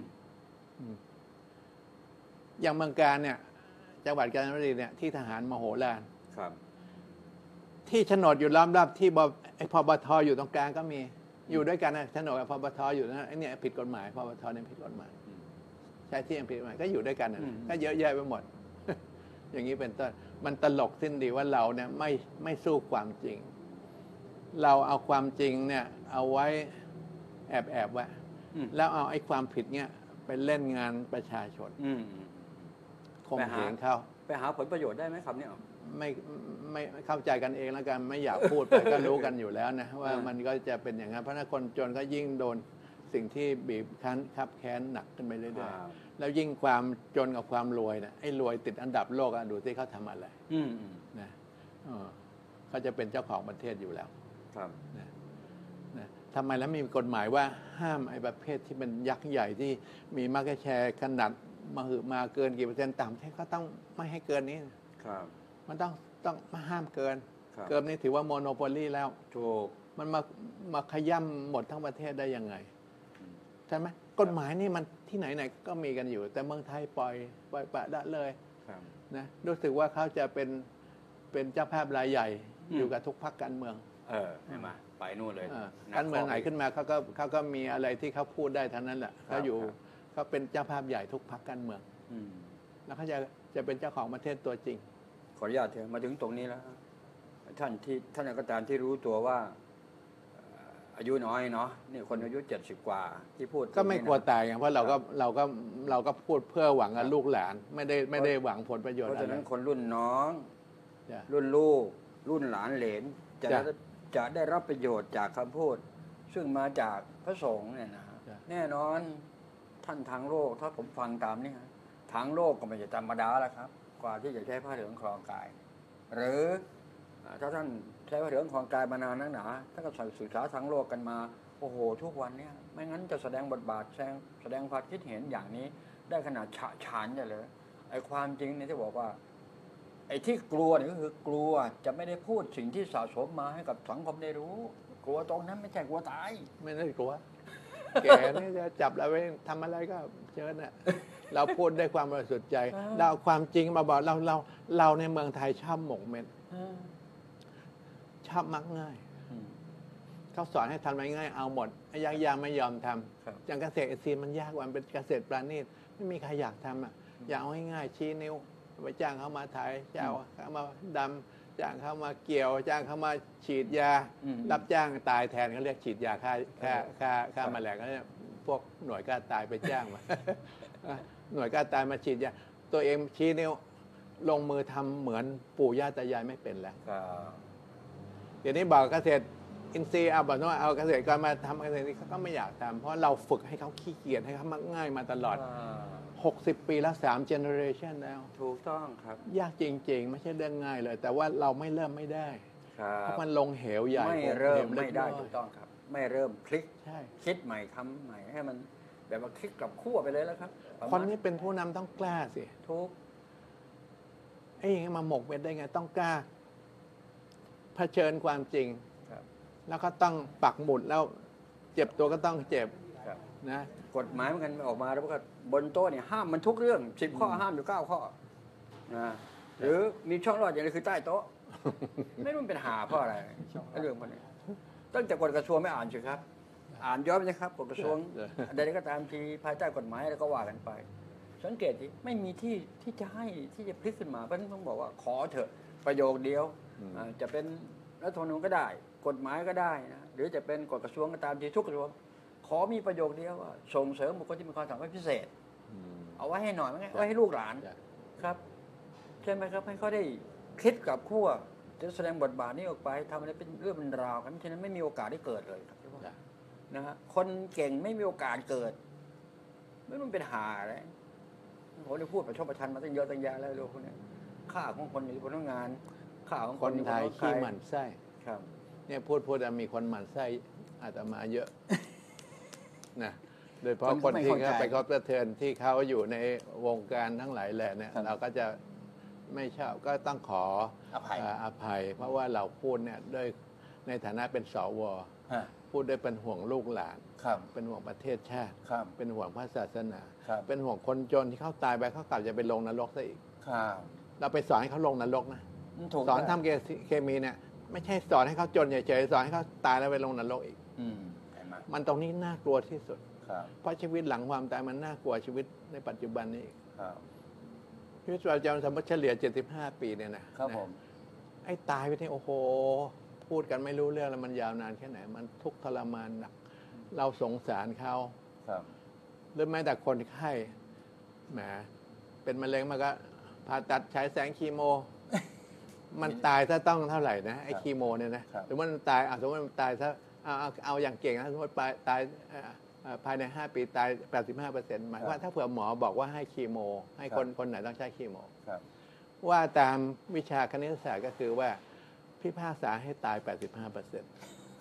Speaker 2: อย่างเมืองการเนี่ยจังหวัดกาญจนบุรีเนี่ยที่ทหารมโหฬารที่โฉนดอยู่ล้อมรอบที่ไอ้พบทอยู่ตรงกลางก็มีอยู่ด้วยกันนะโฉนดกับพบทอยู่นะไอ้นี่ผิดกฎหมายพบทเนี่ยผิดกฎหมายใช่ที่ผิดกฎหมายก็อยู่ด้วยกันนะก็เยอะแยะไปหมดอย่างนี้เป็นต้นมันตลกสิ้นดีว่าเราเนี่ยไม่ไม่สู้ความจริงเราเอาความจริงเนี่ยเอาไว้แอบแอบไว้แล้วเอาไอ้ความผิดเนี่ยไปเล่นงานประชาชนข่มเหงเขา
Speaker 1: ไปหาผลประโยชน์ได้ไหมครับเนี่ย
Speaker 2: ไม่ไม่เข้าใจกันเองแล้วกันไม่อยากพูดไป ก็รู้กันอยู่แล้วนะว่ามันก็จะเป็นอย่างนั้นเพราะถ้าคนจนก็ยิ่งโดนสิ่งที่บีบคั้นคับแค้นหนักขึ้นไปเรื่อยๆแล้วยิ่งความจนกับความรวยนะไอ้รวยติดอันดับโลกดูที่เขาทำอะไรนะเขาจะเป็นเจ้าของประเทศอยู่แล้ว
Speaker 1: ครับ
Speaker 2: นะนะทำไมแล้วมีกฎหมายว่าห้ามไอ้ประเภทที่เป็นยักษ์ใหญ่ที่มีมาร์เก็ตแชร์ขนาดมาหือมาเกินกี่เปอร์เซ็นต์ต่ำใช่ก็ต้องไม่ให้เกินนี้
Speaker 1: ครับ
Speaker 2: มันต้องต้องมาห้ามเกิน
Speaker 1: ครับ
Speaker 2: เกินนี่ถือว่าโมโนโปลีแล้ว
Speaker 1: ถูก
Speaker 2: มันมามาขย่ำหมดทั้งประเทศได้ยังไงใช่ไหมกฎหมายนี่มันที่ไหนๆก็มีกันอยู่ แต่เมืองไทยปล่อยปล่อยปละละเลยนะรู้สึกว่าเขาจะเป็นเป็นเจ้าภาพรายใหญ่อยู่กับทุกพรรคการเมือง
Speaker 1: เออให้มาไปนู่นเลย
Speaker 2: การเมืองไหนขึ้นมาเขาก็เขาก็มีอะไรที่เขาพูดได้ทั้งนั้นแหละเขาอยู่เขาเป็นเจ้าภาพใหญ่ทุกพรรคการเมืองแล้วเขาจะจะเป็นเจ้าของประเทศตัวจริง
Speaker 1: ขออนุญาตเถอะมาถึงตรงนี้แล้วท่านที่ท่านก็ตามที่รู้ตัวว่าอายุน้อยเนาะนี่คนอายุเจ็ดสิบกว่าที่พูด
Speaker 2: ก็ไม่กลัวตายไงเพราะเราก็เราก็เราก็พูดเพื่อหวังกับลูกหลานไม่ได้ไม่ได้หวังผลประโยชน์
Speaker 1: เพราะฉะนั้นคนรุ่นน้อง
Speaker 2: yeah.
Speaker 1: รุ่นลูกรุ่นหลานเหลนจะ
Speaker 2: yeah.
Speaker 1: จะได้รับประโยชน์จากคำพูดซึ่งมาจากพระสงฆ์เนี่ยนะ yeah. แน่นอนท่านทางโลกถ้าผมฟังตามนี่ทางโลกก็ไม่ใช่ธรรมดาแล้วครับกว่าที่จะใช้ผ้าเหลืองครองกายหรือถ้าท่านใช้ผ้าเหลืองครองกายมานานนักหนาท่านก็ศึกษาทางโลกกันมาโอ้โหทุกวันนี้ไม่งั้นจะแสดงบทบาทแสดงแสดงความคิดเห็นอย่างนี้ได้ขนาดฉะฉานจะเลยไอ้ความจริงเนี่ยที่บอกว่าไอ้ที่กลัวนี่ก็คือกลัวจะไม่ได้พูดสิ่งที่สะสมมาให้กับสังคมได้รู้กลัวตรงนั้นไม่ใช่กลัวตาย
Speaker 2: ไม่ได้กลัวแกนี่จะจับเราไปทำอะไรก็เชิญน่ะเราพูดด้วยความบริสุทธิ์ใจเราความจริงมาบอกเราเราเราในเมืองไทยชอบหมกเม็ดชอบมักง่ายเขาสอนให้ทำอะไรง่ายเอาหมดยากยากไม่ยอมทำอย่างเกษตรอินทรีย์มันยากกว่าเป็นเกษตรปราณีตไม่มีใครอยากทำอ่ะอยากเอาง่ายๆชี้นิ้วไปจ้างเขามาถ่ายเจ้าเขามาดำจ้างเขามาเกี่ยวจ้างเขามาฉีดยารับจ้างตายแทนเขาเรียกฉีดยาฆ่าฆ่าฆ่าฆ่าแมลงเขาเนี่ยพวกหน่วยกล้าตายไปจ้างมาหน่วยกล้าตายมาฉีดยาตัวเองชี้นิ้วลงมือทำเหมือนปู่ย่าตายายไม่เป็นแล้วเดี๋ยวนี้บอกเกษตรอินทรีย์เอาบอกว่าเอาเกษตรกรมาทำเกษตรเขาก็ไม่อยากทำเพราะเราฝึกให้เขาขี้เกียจให้เขามักง่ายมาตลอดหกสิบปีแล้วสามเจเนอเรชันแล้ว
Speaker 1: ถูกต้องครับ
Speaker 2: ยากจริงๆไม่ใช่เรื่องง่ายเลยแต่ว่าเราไม่เริ่มไม่ได้เพราะมันลงเหวใหญ่
Speaker 1: ไม่เริ่มไม่ได้ถูกต้องครับไม่เริ่มคลิกคิดใหม่ทำใหม่ให้มันแบบว่าคลิกกลับขั้วไปเลยแล้วครับ
Speaker 2: คนนี้เป็นผู้นำต้องกล้าสิ
Speaker 1: ทุก
Speaker 2: ไอ้ยังมาหมกเม็ดได้ไงต้องกล้าเผชิญความจริงแล้วก็ต้องปักหมุดแล้วเจ็บตัวก็ต้องเจ็บนะ
Speaker 1: กฎหมายมันกันออกมาแล้วก็บนโต๊ะเนี่ยห้ามมันทุกเรื่องสิบข้อห้ามอยู่เก้าข้อนะหรือมีช่องรอดอย่างนี้คือใต้โต๊ะไม่รู้เป็นหาเพราะอะไรเรื่องพวกนี้ตั้งแต่กฎกระทรวงไม่อ่านสิครับอ่านย้อนไปนะครับกฎกระทรวงใดๆก็ตามทีภายใต้กฎหมายแล้วก็ว่ากันไปสังเกตที่ไม่มีที่ที่จะให้ที่จะพลิกขึ้นมาเพราะฉะนั้นต้องบอกว่าขอเถอะประโยคเดียวจะเป็นรัฐธรรมนูญก็ได้กฎหมายก็ได้นะหรือจะเป็นกฎกระทรวงก็ตามทีทุกกระทรวงขอมีประโยคเดียวว่าส่งเสริมบุคคลที่มีความสามารถพิเศษเอาไว้ให้หน่อยมั้ยไว้ให้ลูกหลานครับใช่ไหมครับให้เขาได้คิดกับขั้วจะแสดงบทบาทนี้ออกไปทำอะไรเป็นเรื่องเป็นราวกันฉะนั้นไม่มีโอกาสได้เกิดเลยครับนะฮะคนเก่งไม่มีโอกาสเกิดไม่รู้เป็นหาอะไรผมได้พูดประชดประชันมาตั้งเยอะตั้งแยะแล้วเรื่องพวกนี้ค่าของคนอยู่บนงานค่าของ
Speaker 2: คนไทยขี้หมั่นไส้
Speaker 1: ครับ
Speaker 2: เนี่ยพูดพูดมีคนหมั่นไส้อาตมาเยอะนะโดยเฉพาะคนที่เขาไปคบกระเทือนที่เขาอยู่ในวงการทั้งหลายแหละเนี่ยเราก็จะไม่ชอบก็ต้องขออภัยอภัยเพราะว่าเราพูดเนี่ยด้วยในฐานะเป็นสวพูดด้วยเป็นห่วงลูกหลานเป็นห่วงประเทศชาติเป็นห่วงพระศาสนาเป็นห่วงคนจนที่เขาตายไปเขากลับจะไปลงนรกซะอีกเราไปสอนให้เขาลงนรกนะสอนทำเคมีเนี่ยไม่ใช่สอนให้เขาจนเฉยๆสอนให้เขาตายแล้วไปลงนรกอีกมันตรงนี้น่ากลัวที่สุดเพราะชีวิตหลังความตายมันน่ากลัวชีวิตในปัจจุบันนี้ชีวิตประจำวันสมมติเฉลี่ยเจ็ดสิบห้าปีเนี่ยนะครับผมไอ้ตายไปนี่โอ้โหพูดกันไม่รู้เรื่องแล้วมันยาวนานแค่ไหนมันทุกข์ทรมานหนักเราสงสารเขาหรือแม้แต่คนไข้แหมเป็นมะเร็งมาก็ผ่าตัดฉายแสงคีโมมันตายถ้าต้องเท่าไหร่นะไอ้คีโมเนี่ยนะสมมติมันตายสมมติมันตายถ้าเอาเอาเอาอย่างเก่งนะสมมติตายภายในห้าปีตาย แปดสิบห้าเปอร์เซ็นต์ หมายว่าถ้าเผื่อหมอบอกว่าให้คีโมให้คนคนไหนต้องใช้คีโมว่าตามวิชาคณิตศาสตร์ก็คือว่าพิพากษาให้ตาย แปดสิบห้าเปอร์เซ็นต์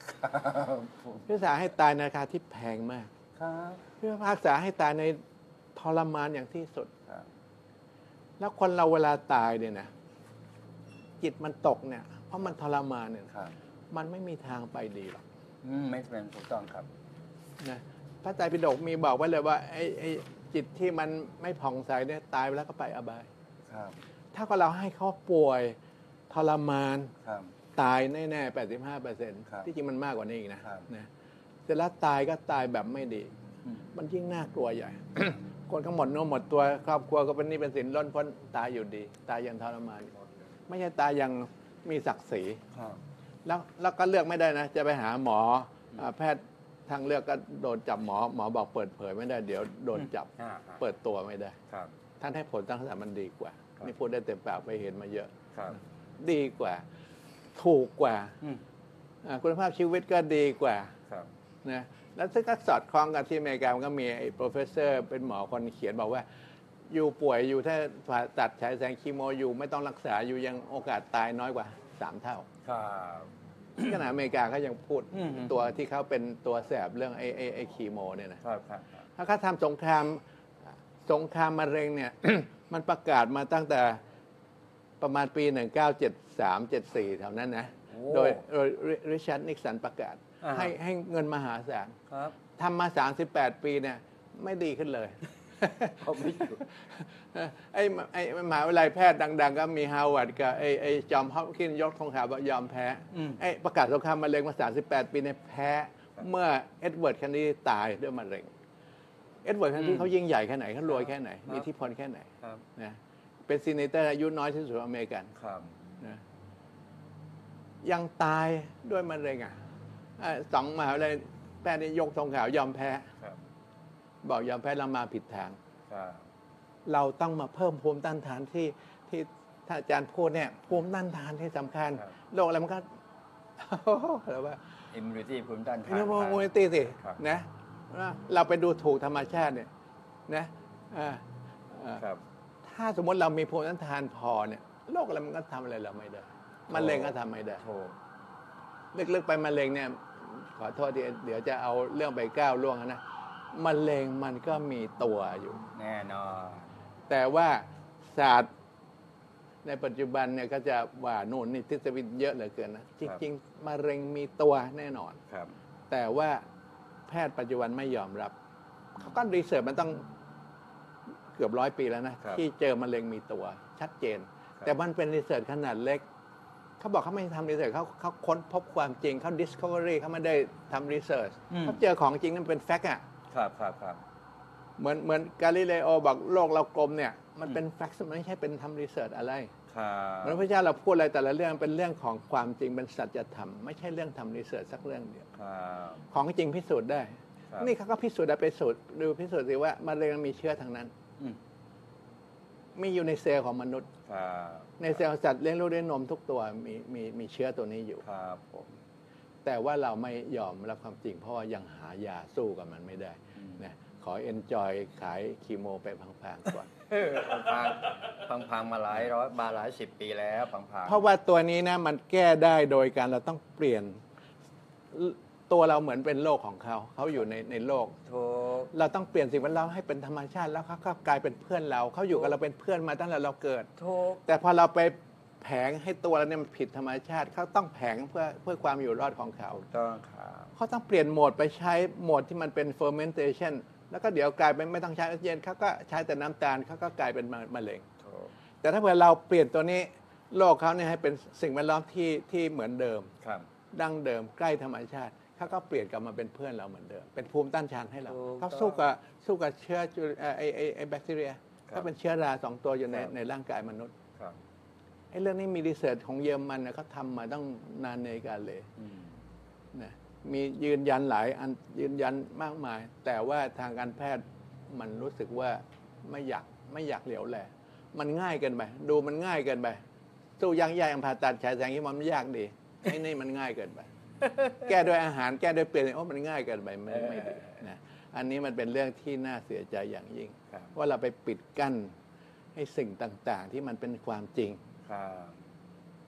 Speaker 2: พิพากษาให้ตายในราคาที่แพงมาก
Speaker 1: ครับ
Speaker 2: พิพากษาให้ตายในทรมานอย่างที่สุด
Speaker 1: ครับ
Speaker 2: แล้วคนเราเวลาตายเนี่ยนะจิตมันตกเนี่ยเพราะมันทรมานเนี่ย
Speaker 1: ครับ
Speaker 2: มันไม่มีทางไปดีหรอก
Speaker 1: อืมไม่เป็นถูกต้องครับ
Speaker 2: นะพระไตรปิฎกมีบอกไว้เลยว่าไอ้ไอ้จิตที่มันไม่ผ่องใสเนี่ยตายไปแล้วก็ไปอบาย
Speaker 1: ครับ
Speaker 2: ถ้าก็เราให้เขาป่วยทรมาน
Speaker 1: ครับ
Speaker 2: ตายแน่ๆแปดสิบห้าเปอร์เซ็นต์
Speaker 1: ครับ
Speaker 2: ที่จริงมันมากกว่านี้อีกนะครับ นะเสร็จแล้วตายก็ตายแบบไม่ดี
Speaker 1: อืม
Speaker 2: มันยิ่งน่ากลัวใหญ่ คนก็หมดเนื้อหมดตัวครอบครัวก็เป็นหนี้เป็นสินล้นพ้นตายอยู่ดี ตายอย่างทรมานไม่ใช่ตายอย่างมีศักดิ์ศรี
Speaker 1: ครับ
Speaker 2: แล้วแล้วก็เลือกไม่ได้นะ จะไปหาหมออ่าแพทย์ทางเลือกก็โดนจับหมอหมอบอกเปิดเผยไม่ได้เดี๋ยวโดนจับ
Speaker 1: อ่า
Speaker 2: เปิดตัวไม่ได้
Speaker 1: ครับ
Speaker 2: ท่านให้ผลตั้งแต่มันดีกว่า
Speaker 1: ครับ
Speaker 2: นี่พูดได้เต็มปากไปเห็นมาเยอะ
Speaker 1: ครับ
Speaker 2: ดีกว่า ถูกกว่า
Speaker 1: อืม
Speaker 2: อ่าคุณภาพชีวิตก็ดีกว่า
Speaker 1: ครับ
Speaker 2: นะแล้วซึ่งก็สอดคล้องกับที่อเมริกามันก็มีไอ้ professor เป็นหมอคนเขียนบอกว่า อยู่ป่วยอยู่ถ้าผ่าตัดฉายแสงคีโมอยู่ไม่ต้องรักษาอยู่ยังโอกาสตายน้อยกว่าสามเท่า
Speaker 1: ครับ
Speaker 2: ขณะอเมริกาเขายังพูด
Speaker 1: อืม
Speaker 2: ตัวที่เขาเป็นตัวแสบเรื่องไอ้ไอ้ไอ้คีโมเนี่ยนะครับ
Speaker 1: ครับครับ
Speaker 2: ถ้าเขาทำสงครามสงครามมะเร็งเนี่ย มันประกาศมาตั้งแต่ประมาณปี หนึ่งเก้าเจ็ดสาม เจ็ดสี่แถวนั้นนะ
Speaker 1: โอ้
Speaker 2: โดยโดยริชาร์ดนิกสันประกาศ
Speaker 1: อ่า
Speaker 2: ให้ให้เงินมหาศาล
Speaker 1: ครับ
Speaker 2: ทำมา สามสิบแปด ปีเนี่ยไม่ดีขึ้นเลย
Speaker 1: เขาไม่หยุด
Speaker 2: ไอ้ไอ้มหาวิทยาลัยแพทย์ดัง ๆ ก็มีฮาร์วาร์ดกับไอ้ไอ้จอมฮอปกินส์ยกธงขาวว่ายอมแพ้
Speaker 1: อืม
Speaker 2: ไอ้ประกาศสงครามมะเร็งมา สามสิบแปด ปีเนี่ยแพ้ เมื่อเอ็ดเวิร์ดแคนนีตายด้วยมะเร็ง เอ็ดเวิร์ดแคนนีเขายิ่งใหญ่แค่ไหนเขารวยแค่ไหน มีอิทธิพลแค่ไหน
Speaker 1: ครับ
Speaker 2: นะเป็นซีเนเตอร์อายุน้อยที่สุดของอเมริกัน
Speaker 1: ครับ
Speaker 2: นะยังตายด้วยมะเร็งอ่ะอ่ะสองมหาวิทยาลัยแพทย์นี่ยกธงขาวยอมแพ้
Speaker 1: ครับ
Speaker 2: บอกยอมแพ้เรามาผิดทาง
Speaker 1: ครับ
Speaker 2: เราต้องมาเพิ่มภูมิต้านทานที่ที่ถ้าอาจารย์พูดเนี่ยภูมิต้านทานที่สำคัญ
Speaker 1: ครับ
Speaker 2: โรคอะไรมันก็ แล้วว่า
Speaker 1: อิมมูนิตี้ภูมิต้านทาน
Speaker 2: อินโนโมนิตี้สิ
Speaker 1: ครับ
Speaker 2: นะเราไปดูถูกธรรมชาติเนี่ยนะอ่าอ่า
Speaker 1: ครับ
Speaker 2: ถ้าสมมติเรามีภูมิต้านทานพอเนี่ยโรคอะไรมันก็ทำอะไรเราไม่ได้มะเร็งก็ทำไม่ได้
Speaker 1: โทร
Speaker 2: ลึกๆไปมะเร็งเนี่ยขอโทษทีเดี๋ยวจะเอาเรื่องไปก้าวล่วงนะมะเร็งมันก็มีตัวอยู่
Speaker 1: แน่นอน
Speaker 2: แต่ว่าศาสตร์ในปัจจุบันเนี่ยก็จะว่าโน่นนี่ทฤษฎีเยอะเหลือเกินนะจริงๆมะเร็งมีตัวแน่นอน
Speaker 1: ครับ
Speaker 2: แต่ว่าแพทย์ปัจจุบันไม่ยอมรับเขาก็รีเสิร์ชมันต้องเกือบร้อยปีแล้วนะที่เจอมะเร็งมีตัวชัดเจน แต่มันเป็นรีเสิร์ชขนาดเล็กเขาบอกเขาไม่ทำรีเสิร์ชเขาเขาค้นพบความจริงเขา discovery เขาไม่ได้ทำรีเสิร์ชเขาเจอของจริงนั่นเป็นแฟกต์อ่ะ
Speaker 1: ครับครับครับ
Speaker 2: เหมือนเหมือนกาลิเลโอบอกโลกเรากลมเนี่ยมันเป็นแฟกต์มันไม่ใช่เป็นทำรีเสิร์ชอะไร
Speaker 1: ครับ
Speaker 2: เหมือนพระเจ้าเราพูดอะไรแต่ละเรื่องเป็นเรื่องของความจริงเป็นสัจธรรมไม่ใช่เรื่องทำรีเสิร์ชสักเรื่องเดียว
Speaker 1: ครับ
Speaker 2: ของจริงพิสูจน์ได้
Speaker 1: ครับ
Speaker 2: นี่เขาก็พิสูจน์ได้ไปสูตรดูพิสูจน์สิว่ามะเร็งมันมีเชื้อทางนั้น
Speaker 1: อืม
Speaker 2: มีอยู่ในเซลล์ของมนุษย์
Speaker 1: ครับ
Speaker 2: ในเซลล์สัตว์เลี้ยงลูกด้วยนมทุกตัวมีมีมีเชื้อตัวนี้อยู่
Speaker 1: ครับผม
Speaker 2: แต่ว่าเราไม่ยอมรับความจริง เพราะว่ายังหายาสู้กับมันไม่ได้นะขอเอนจอยขายคีโมไปพังๆก่อน
Speaker 1: เออพังพังพังมาหลายร้อยมาหลายสิบปีแล้วพังพัง
Speaker 2: เพราะว่าตัวนี้นะมันแก้ได้โดยการเราต้องเปลี่ยนตัวเราเหมือนเป็นโลกของเขาเขาอยู่ในในโลก
Speaker 1: ถูก
Speaker 2: เราต้องเปลี่ยนสิ่งแวดล้อมให้เป็นธรรมชาติแล้วเขาก็กลายเป็นเพื่อนเราเขาอยู่กับเราเป็นเพื่อนมาตั้งแต่เราเกิด
Speaker 1: ถูก
Speaker 2: แต่พอเราไปแผงให้ตัวเราเนี่ยมันผิดธรรมชาติเขาต้องแผงเพื่อเพื่อความอยู่รอดของเขา
Speaker 1: ถูกต้องครับ
Speaker 2: เขาต้องเปลี่ยนโหมดไปใช้โหมดที่มันเป็น fermentation แล้วก็เดี๋ยวกลายเป็นไม่ต้องใช้ออกซิเจนเขาก็ใช้แต่น้ำตาลเขาก็กลายเป็นมะเร็ง
Speaker 1: ถูก
Speaker 2: แต่ถ้าเผื่อเราเปลี่ยนตัวนี้โลกเขาเนี่ยให้เป็นสิ่งแวดล้อมที่ที่เหมือนเดิม
Speaker 1: ครับ
Speaker 2: ดั้งเดิมใกล้ธรรมชาติเขาก็เปลี่ยนกลับมาเป็นเพื่อนเราเหมือนเดิมเป็นภูมิต้านทานให้เรา
Speaker 1: ถูก
Speaker 2: เขาสู้กับสู้กับเชื้อจุเอ่อไอไอไอแบคทีเรีย
Speaker 1: ครับ
Speaker 2: เขาเป็นเชื้อราสองตัวอยู่ใน
Speaker 1: ครับ
Speaker 2: ในร่างกายมนุษย์
Speaker 1: ครับ
Speaker 2: ไอ้เรื่องนี้มีรีเสิร์ชของเยอรมันนะเขาทำมาต้องนานในการเลย
Speaker 1: อืม
Speaker 2: นะมียืนยันหลายอันยืนยันมากมาย แต่ว่าทางการแพทย์มันรู้สึกว่าไม่อยากไม่อยากเหลียวแลมันง่ายเกินไปดูมันง่ายเกินไปสู้ยังยากอย่างผ่าตัดฉายแสงที่มันยากดีไอ้นี่มันง่ายเกินไป แก้ด้วยอาหารแก้ด้วยเปลี่ยนโอ้มันง่ายเกินไปมันไม่ดีนะอันนี้มันเป็นเรื่องที่น่าเสียใจอย่างยิ่ง
Speaker 1: ครับ
Speaker 2: ว่าเราไปปิดกั้นให้สิ่งต่างๆ ที่มันเป็นความจริง
Speaker 1: ครับ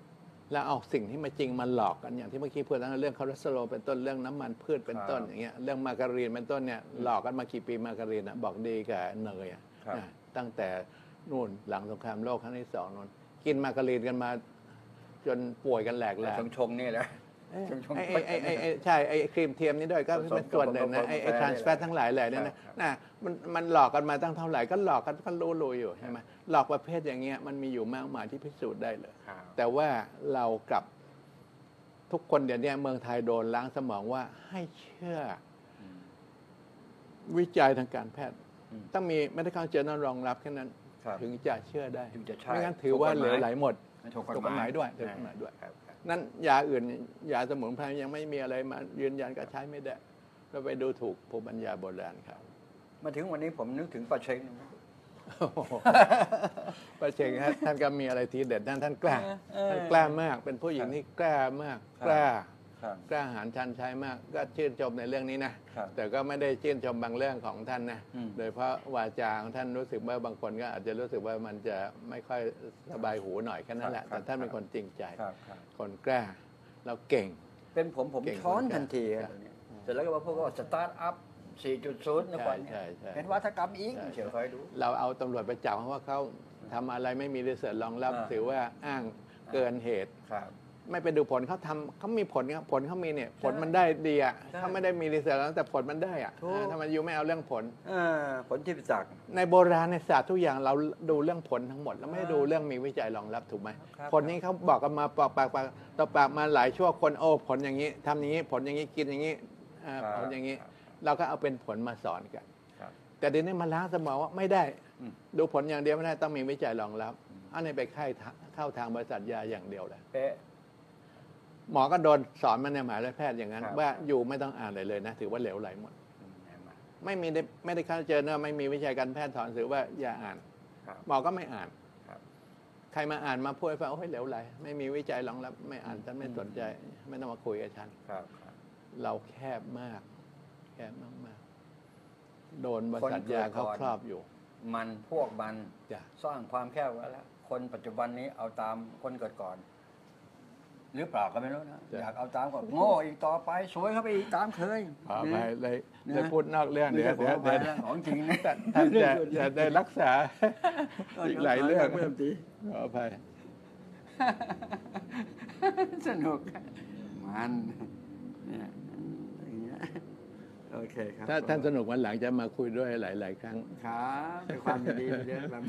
Speaker 2: แล้วเอาสิ่งที่มาจริงมาหลอกกันอย่างที่เมื่อกี้พูดแล้วเรื่องคอเลสเตอรอลเป็นต้นเรื่องน้ำมันพืชเป็นต้นอย่างเงี้ยเรื่องมาการีนเป็นต้นเนี่ยหลอกกันมากี่ปีมาการีนอ่ะบอกดีกับเนยอ่ะตั้งแต่นู่นหลังสงครามโลกครั้งที่สองนู่นกินมาการีนกันมาจนป่วยกันแหลกแหลก
Speaker 1: ชงชงนี่แหละ
Speaker 2: ไอ้ไอ้ไอ้ไอ้ใช่ไอ้ครีมเทียมนี่ด้วยก็เป็นส่วนหนึ่งนะไอ้ไอ้ทรานส์แฟตทั้งหลายแหล่เนี่ยนะน่ะมันมันหลอกกันมาตั้งเท่าไหร่ก็หลอกกันก็รู้ๆอยู่ใช่ไหมหลอกประเภทอย่างเงี้ยมันมีอยู่มากมายที่พิสูจน์ได้เลยแต่ว่าเรากับทุกคนเดี๋ยวนี้เมืองไทยโดนล้างสมองว่าให้เชื่อวิจัยทางการแพทย์ต้องมี medical journal รองรับแค่นั้นถึงจะเชื่อได้ไม่งั้นถือว่าเหลวไหลหมดถูกกฎหมายด้วยถูกกฎหมายด้วยนั้นยาอื่นยาสมุนไพรยังไม่มีอะไรมายืนยันก็ใช้ไม่ได้เราไปดูถูกภูมิปัญญาโบราณครับ
Speaker 1: มาถึงวันนี้ผมนึกถึงป้าเชง
Speaker 2: ป้าเชงท่านก็มีอะไรทีเด็ดท่านท่านกล้าท่านกล้ามากเป็นผู้หญิงที่กล้ามากกล้ากล้าหาญชันชัยมากก็ชื่นชมในเรื่องนี้นะแต่ก็ไม่ได้ชื่นชมบางเรื่องของท่านนะโดยเพราะวาจาของท่านรู้สึกว่าบางคนก็อาจจะรู้สึกว่ามันจะไม่ค่อยสบายหูหน่อยแค่นั้นแหละแต่ท่านเป็นคนจริงใจคนกล้าเราเก่ง
Speaker 1: เป็นผมผมช้อนทันทีเสร็จแล้วก็ว่าพวกก็สตาร์ทอัพ สี่จุดศูนย์ นะก่อนเป็นวัฒกรรมอีกเฉยคอยดู
Speaker 2: เราเอาตำรวจไปจับเพราะว่าเขาทำอะไรไม่มีรีเสิร์ชรองรับถือว่าอ้างเกินเหตุไม่ไปดูผลเขาทำเขามีผลครับผลเขามีเนี่ยผลมันได้ดีอ่ะเขาไม่ได้มีรีเสิร์ชแล้วแต่ผลมันได้อ่ะทำไมยูไม่เอาเรื่องผล
Speaker 1: ผลที่ประจักษ์
Speaker 2: ในโบราณในศาสตร์ทุกอย่างเราดูเรื่องผลทั้งหมดแล้วไม่ดูเรื่องมีวิจัยรองรับถูกไหมผลนี้เขาบอกกันมาปากปากปากต่อปากมาหลายชั่วคนโอ้ผลอย่างนี้ทำอย่างนี้ผลอย่างนี้กินอย่างนี้ผลอย่างนี้เราก็เอาเป็นผลมาสอนกันแต่เดี๋ยวนี้มาล้างสมองว่าไม่ได้ดูผลอย่างเดียวไม่ได้ต้องมีวิจัยรองรับอันนี้ไปเข้าเข้าทางบริษัทยาอย่างเดียวเลยหมอก็โดนสอนมาในมหาวิทยาลัยแพทย์อย่างนั้นว่าอยู่ไม่ต้องอ่านอะไรเลยนะถือว่าเหลวไหลหมดไม่มีไม่ได้เข้าเจอเนอะไม่มีวิจัยการแพทย์สอนถือว่าอย่าอ่านหมอก็ไม่อ่านใครมาอ่านมาพูดให้ฟังโอ้ยเหลวไหลไม่มีวิจัยรองรับไม่อ่านฉันไม่สนใจไม่ต้องมาคุยกับฉันเราแคบมากแคบมากมากโดนบริษัทยาเขาครอบอยู่
Speaker 1: มันพวกมันสร้างความแคบไว้แล้วคนปัจจุบันนี้เอาตามคนเกิดก่อนหรือเปล่าก็ไม่รู้นะอยากเอาตามก็โง่อีกต่อไปสวยเข้าไปอีกตามเคย
Speaker 2: ขอไปเลยได้พูดนอกเรื่องเดี๋ยวเดี๋ยวเดี๋ยว
Speaker 1: ของจริงนะ
Speaker 2: ท่านจะจะได้รักษาอีกหลายเรื่อง
Speaker 1: เพิ่มที
Speaker 2: ขอไป
Speaker 1: สนุกมันเนี่ยอย่างเงี้ยโอเคครับ
Speaker 2: ถ้าท่านสนุกวันหลังจะมาคุยด้วยหลายๆครั้ง
Speaker 1: ครับเป็นความดีเยอะแบบ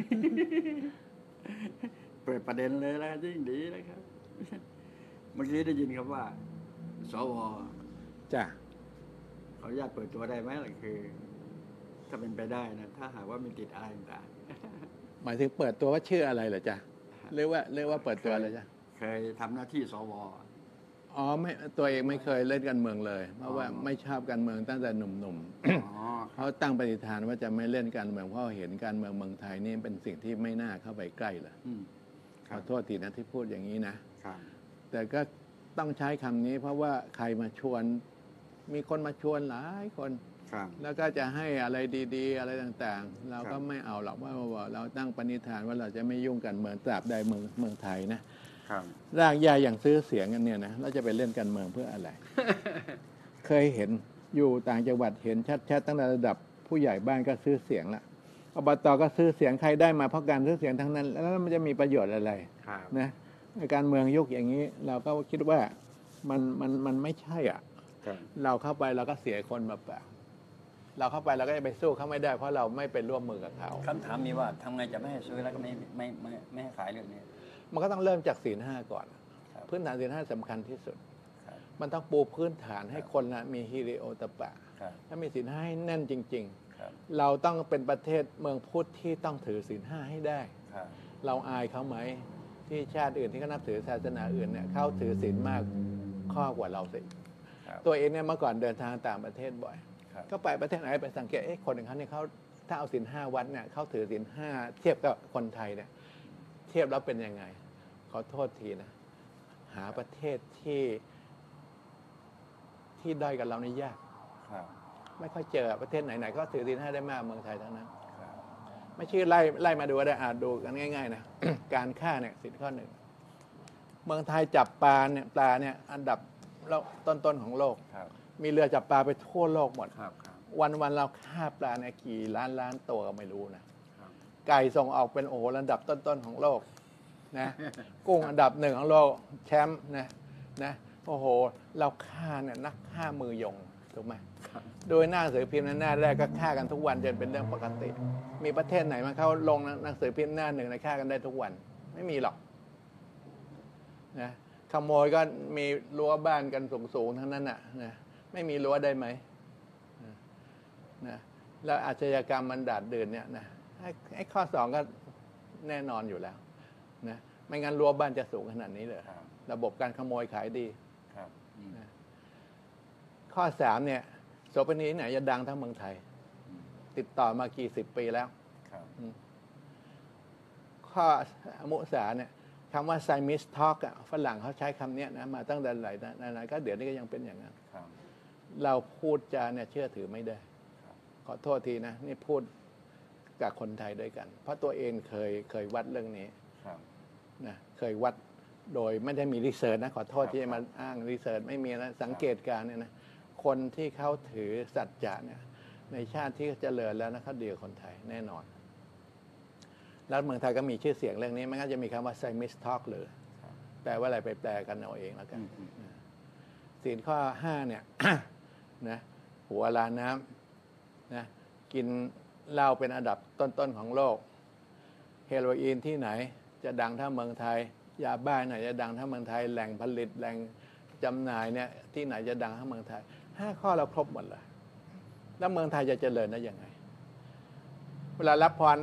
Speaker 1: เปิดประเด็นเลยแล้วยิ่งดีนะครับเมื่อกี้ได้ยินครับว่าสว
Speaker 2: จ้ะ
Speaker 1: เขาญาตเปิดตัวได้ไหมล่ะคือถ้าเป็นไปได้นะถ้าหากว่ามีติดอะไรต่าง
Speaker 2: หมายถึงเปิดตัวว่าชื่ออะไรเหรอจ๊ะเรียกว่าเรียกว่าเปิดตัวอะไรจ๊ะ
Speaker 1: เคยทำหน้าที่สว
Speaker 2: อ๋อไม่ตัวเองไม่เคยเล่นการเมืองเลยเพราะว่าไม่ชอบการเมืองตั้งแต่หนุ่มๆเขาตั้งปณิธานว่าจะไม่เล่นการเมืองเพราะเห็นการเมืองเมืองไทยนี่เป็นสิ่งที่ไม่น่าเข้าไปใกล้เลยขอโทษทีนะที่พูดอย่างนี้นะแต่ก็ต้องใช้คำนี้เพราะว่าใครมาชวนมีคนมาชวนหลายคนแล้วก็จะให้อะไรดีๆอะไรต่างๆเราก็ไม่เอาหรอกว่าเราตั้งปณิธานว่าเราจะไม่ยุ่งกันเมืองตราบใดเมืองเมืองไทยนะร่างยาอย่างซื้อเสียงกันเนี่ยนะเราจะไปเล่นการเมืองเพื่ออะไร เคยเห็นอยู่ต่างจังหวัดเห็นชัดๆตั้งแต่ระดับผู้ใหญ่บ้านก็ซื้อเสียงละอบต.ก็ซื้อเสียงใครได้มาเพราะการซื้อเสียงทั้งนั้นแล้วมันจะมีประโยชน์อะไรนะการเมืองยุคอย่างนี้เราก็คิดว่ามันมันมันไม่ใช่อ่ะเราเข้าไปเราก็เสียคนมาเปล่าเราเข้าไปเราก็จะไปสู้เขาไม่ได้เพราะเราไม่ไปร่วมมือกับเขา
Speaker 1: คำถามมีว่าทำไงจะไม่ให้ซื้อแล้วก็ไม่ไม่ไม่ไม่ให้ขายเรื่องนี้
Speaker 2: มันก็ต้องเริ่มจากศีลห้าก่อนพื้นฐานศีลห้าสำคัญที่สุดมันต้องปูพื้นฐานให้คนนะมีฮิริโอตปะถ้ามีศีลห้าให้แน่นจริงๆเราต้องเป็นประเทศเมืองพุทธที่ต้องถือศีลห้าให้ได้เราอายเขาไหมที่ชาติอื่นที่เขานับถือศาสนาอื่นเนี่ยเขาถือศีลมากข้อกว่าเราสิตัวเองเนี่ยเมื่อก่อนเดินทางต่างประเทศบ่อยก็ไปประเทศไหนไปสังเกตเอ๊ะคนอย่างเขาเนี่ยเขาถ้าเอาศีลห้าวัดเนี่ยเขาถือศีลห้าเทียบกับคนไทยเนี่ยเทียบแล้วเป็นยังไงขอโทษทีนะหาประเทศที่ที่ด้อยกับเรานี่ยากไม่ค่อยเจอประเทศไหนๆก็ถือศีลห้าได้มากเมืองไทยทั้งนั้นไม่ชื่อไล่ไล่มาดูได้อ่านดูกันง่ายๆนะ การฆ่าเนี่ยศีลข้อหนึ่งเมืองไทยจับปลาเนี่ยปลาเนี่ยอันดับต้นๆของโลกมีเรือจับปลาไปทั่วโลกหมดวันวันเราฆ่าปลาเนี่ยกี่ล้านล้านตัวก็ไม่รู้นะไก่ส่งออกเป็นโอ้โหอันดับต้นๆของโลกนะกุ้งอันดับหนึ่งของโลกแชมป์นะนะโอ้โหเราฆ่าเนี่ยนักฆ่ามือยงถูกไหมโดยหน้าหนังสือพิมพ์หน้าแรกก็ฆ่ากันทุกวันจนเป็นเรื่องปกติมีประเทศไหนมันเข้าลงหนังสือพิมพ์หน้าหนึ่งในฆ่ากันได้ทุกวันไม่มีหรอกนะขโมยก็มีรั้วบ้านกันสูงๆทั้งนั้นน่ะนะไม่มีรั้วได้ไหมนะแล้วอาชญากรรมมันดาดเดินเนี่ยนะไอ้ข้อสองก็แน่นอนอยู่แล้วนะไม่งั้นรั้วบ้านจะสูงขนาดนี้เลยระบบการขโมยขายดีนะข้อสามเนี่ยโสเภณีไหนจะดังทั้งเมืองไทยติดต่อมากี่สิบปีแล้วข้อมุสาเนี่ยคำว่า Siamese Talk อ่ะฝรั่งเขาใช้คำนี้นะมาตั้งแต่ไหนนานๆก็เดี๋ยวนี้ก็ยังเป็นอย่างนั้นเราพูดจาเนี่ยเชื่อถือไม่ได้ขอโทษทีนะนี่พูดกับคนไทยด้วยกันเพราะตัวเองเคยเคยวัดเรื่องนี้นะเคยวัดโดยไม่ได้มีรีเสิร์ชนะขอโทษที่มาอ้างรีเสิร์ชไม่มีนะสังเกตการเนี่ยนะคนที่เขาถือสัจจะเนี่ยในชาติที่เจริญแล้วนะเขาเดียวคนไทยแน่นอนแล้วเมืองไทยก็มีชื่อเสียงเรื่องนี้มันก็จะมีคำว่า Siamese Talk เลยแปลว่าอะไรไปแปลกันเอาเองแล้วกันศีลข้อห้าเนี่ยนะหัวลาน้ำนะกินเหล้าเป็นอันดับต้นๆของโลกเฮโรอีนที่ไหนจะดังเท่าเมืองไทยยาบ้าไหนจะดังเท่าเมืองไทยแหล่งผลิตแหล่งจำหน่ายเนี่ยที่ไหนจะดังเท่าเมืองไทยห้าข้อเราครบหมดเลยแล้วเมืองไทยจะเจริญได้ยังไงเวลารับพร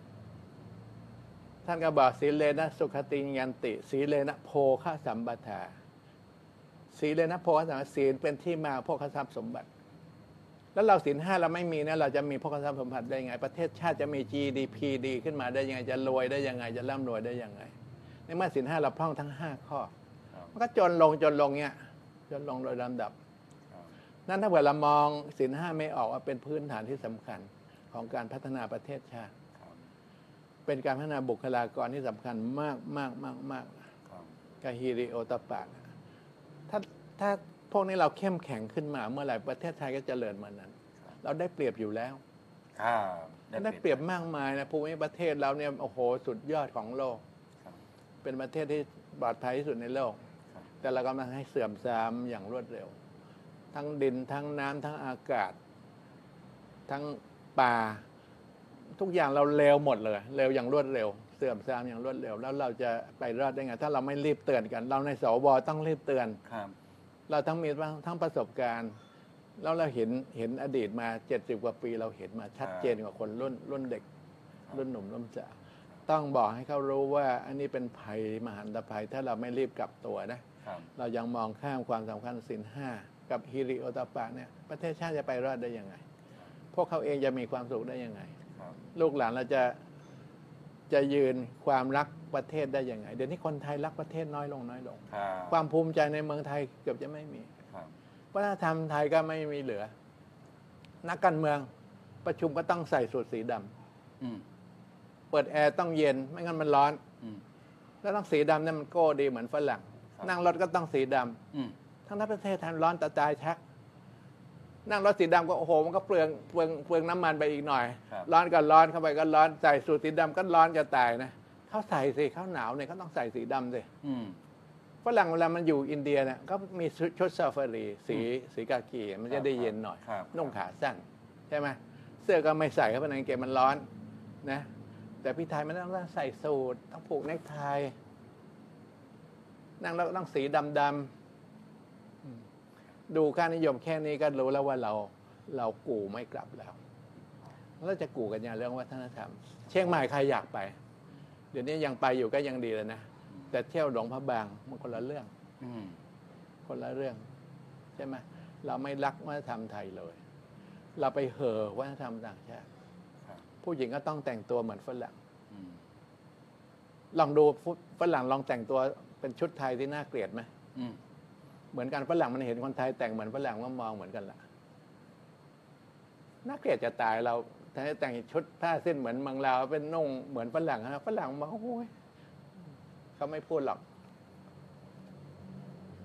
Speaker 2: ท่านก็บอกสีเลนะสุขติยันติสีเลนะโภคสัมปทาสีเลนะโภคสัมปทาศีลเป็นที่มาโภคทรัพย์สมบัติแล้วเราศีลห้าเราไม่มีนะเราจะมีโภคทรัพย์สมบัติได้ยังไงประเทศชาติจะมี จี ดี พี ดีขึ้นมาได้ยังไงจะรวยได้ยังไงจะร่ำรวยได้ยังไงในเมื่อศีลห้าเราพร่องทั้งห้าข้อมันก็จนลงจนลงเนี่ยจนลงโดยลำดับนั่นถ้าเกิดเรามองศีลห้าไม่ออกว่าเป็นพื้นฐานที่สำคัญของการพัฒนาประเทศชาติเป็นการพัฒนาบุคลากรที่สำคัญมากมากมากมากกาฮิริโอตปะถ้าถ้าพวกนี้เราเข้มแข็งขึ้นมาเมื่อไหร่ประเทศไทยก็เจริญเหมือนนั้นเราได้เปรียบอยู่แล้วได้เปรียบมากมายนะภูมิประเทศเราเนี่ยโอ้โหสุดยอดของโลกเป็นประเทศที่ปลอดภัยที่สุดในโลกแต่เรากำลังให้เสื่อมทรามอย่างรวดเร็วทั้งดินทั้งน้ำทั้งอากาศทั้งป่าทุกอย่างเราเร็วหมดเลยเร็วอย่างรวดเร็วเสื่อมทรามอย่างรวดเร็วแล้วเราจะไปรอดได้ไงถ้าเราไม่รีบเตือนกันเราในสวต้องรีบเตือนเราทั้งมีทั้งประสบการณ์แล้วเราเห็นเห็นอดีตมาเจ็ดสิบกว่าปีเราเห็นมาชัดเจนกว่าคนรุ่นรุ่นเด็กรุ่นหนุ่มรุ่นสาวต้องบอกให้เขารู้ว่าอันนี้เป็นภัยมหันตภัยถ้าเราไม่รีบกลับตัวนะเรายังมองข้ามความสำคัญศีลห้ากับฮิริโอตปะเนี่ยประเทศชาติจะไปรอดได้ยังไงพวกเขาเองจะมีความสุขได้ยังไงลูกหลานเราจะจะยืนความรักประเทศได้ยังไงเดี๋ยวนี้คนไทยรักประเทศน้อยลงน้อยลงความภูมิใจในเมืองไทยเกือบจะไม่มีวัฒนธรรมไทยก็ไม่มีเหลือนักการเมืองประชุมก็ต้องใส่สูทสีดำเปิดแอร์ต้องเย็นไม่งั้นมันร้อนแล้วต้องสีดำเนี่ยมันโก้ดีเหมือนฝรั่งนั่งรถก็ต้องสีดำทั้งนั้นประเทศไทยร้อนตาตายชักนั่งรถสีดำก็โอ้โหมันก็เปลืองเปลืองเปลืองน้ำมันไปอีกหน่อยร้อนก็ร้อนเข้าไปก็ร้อนใส่สูทสีดำก็ร้อนจะตายนะเขาใส่สิเขาหนาวเนี่ยเขาต้องใส่สีดำสิฝรั่งเวลามันอยู่อินเดียเนี่ยก็มีชุดซาฟารีสีสีกากีมันจะได้เย็นหน่อยนุ่งขาสั้นใช่ไหมเสื้อก็ไม่ใส่เข้าไปในกางเกงมันร้อนนะแต่พี่ไทยมันต้องใส่สูทต้องผูกเนคไทนั่งแล้วต้องสีดำๆดูค่านิยมแค่นี้ก็รู้แล้วว่าเราเรากู่ไม่กลับแล้วแล้วจะกู่กันอย่างเรื่องวัฒนธรรมเชียงใหม่ใครอยากไปเดี๋ยวนี้ยังไปอยู่ก็ยังดีเลยนะแต่เที่ยวหลวงพระบางมันคนละเรื่องคนละเรื่องใช่ไหมเราไม่รักวัฒนธรรมไทยเลยเราไปเห่อวัฒนธรรมต่างชาติผู้หญิงก็ต้องแต่งตัวเหมือนฝรั่งลองดูฝรั่งลองแต่งตัวเป็นชุดไทยที่น่าเกลียดไหมเหมือนกันฝรั่งมันเห็นคนไทยแต่งเหมือนฝรั่งก็มองเหมือนกันละน่าเกลียดจะตายเราแทนที่แต่งชุดผ้าสิ้นเหมือนเมืองลาวเป็นนุ่งเหมือนฝรั่งนะฝรั่งมองโอ้ยเขาไม่พูดหรอก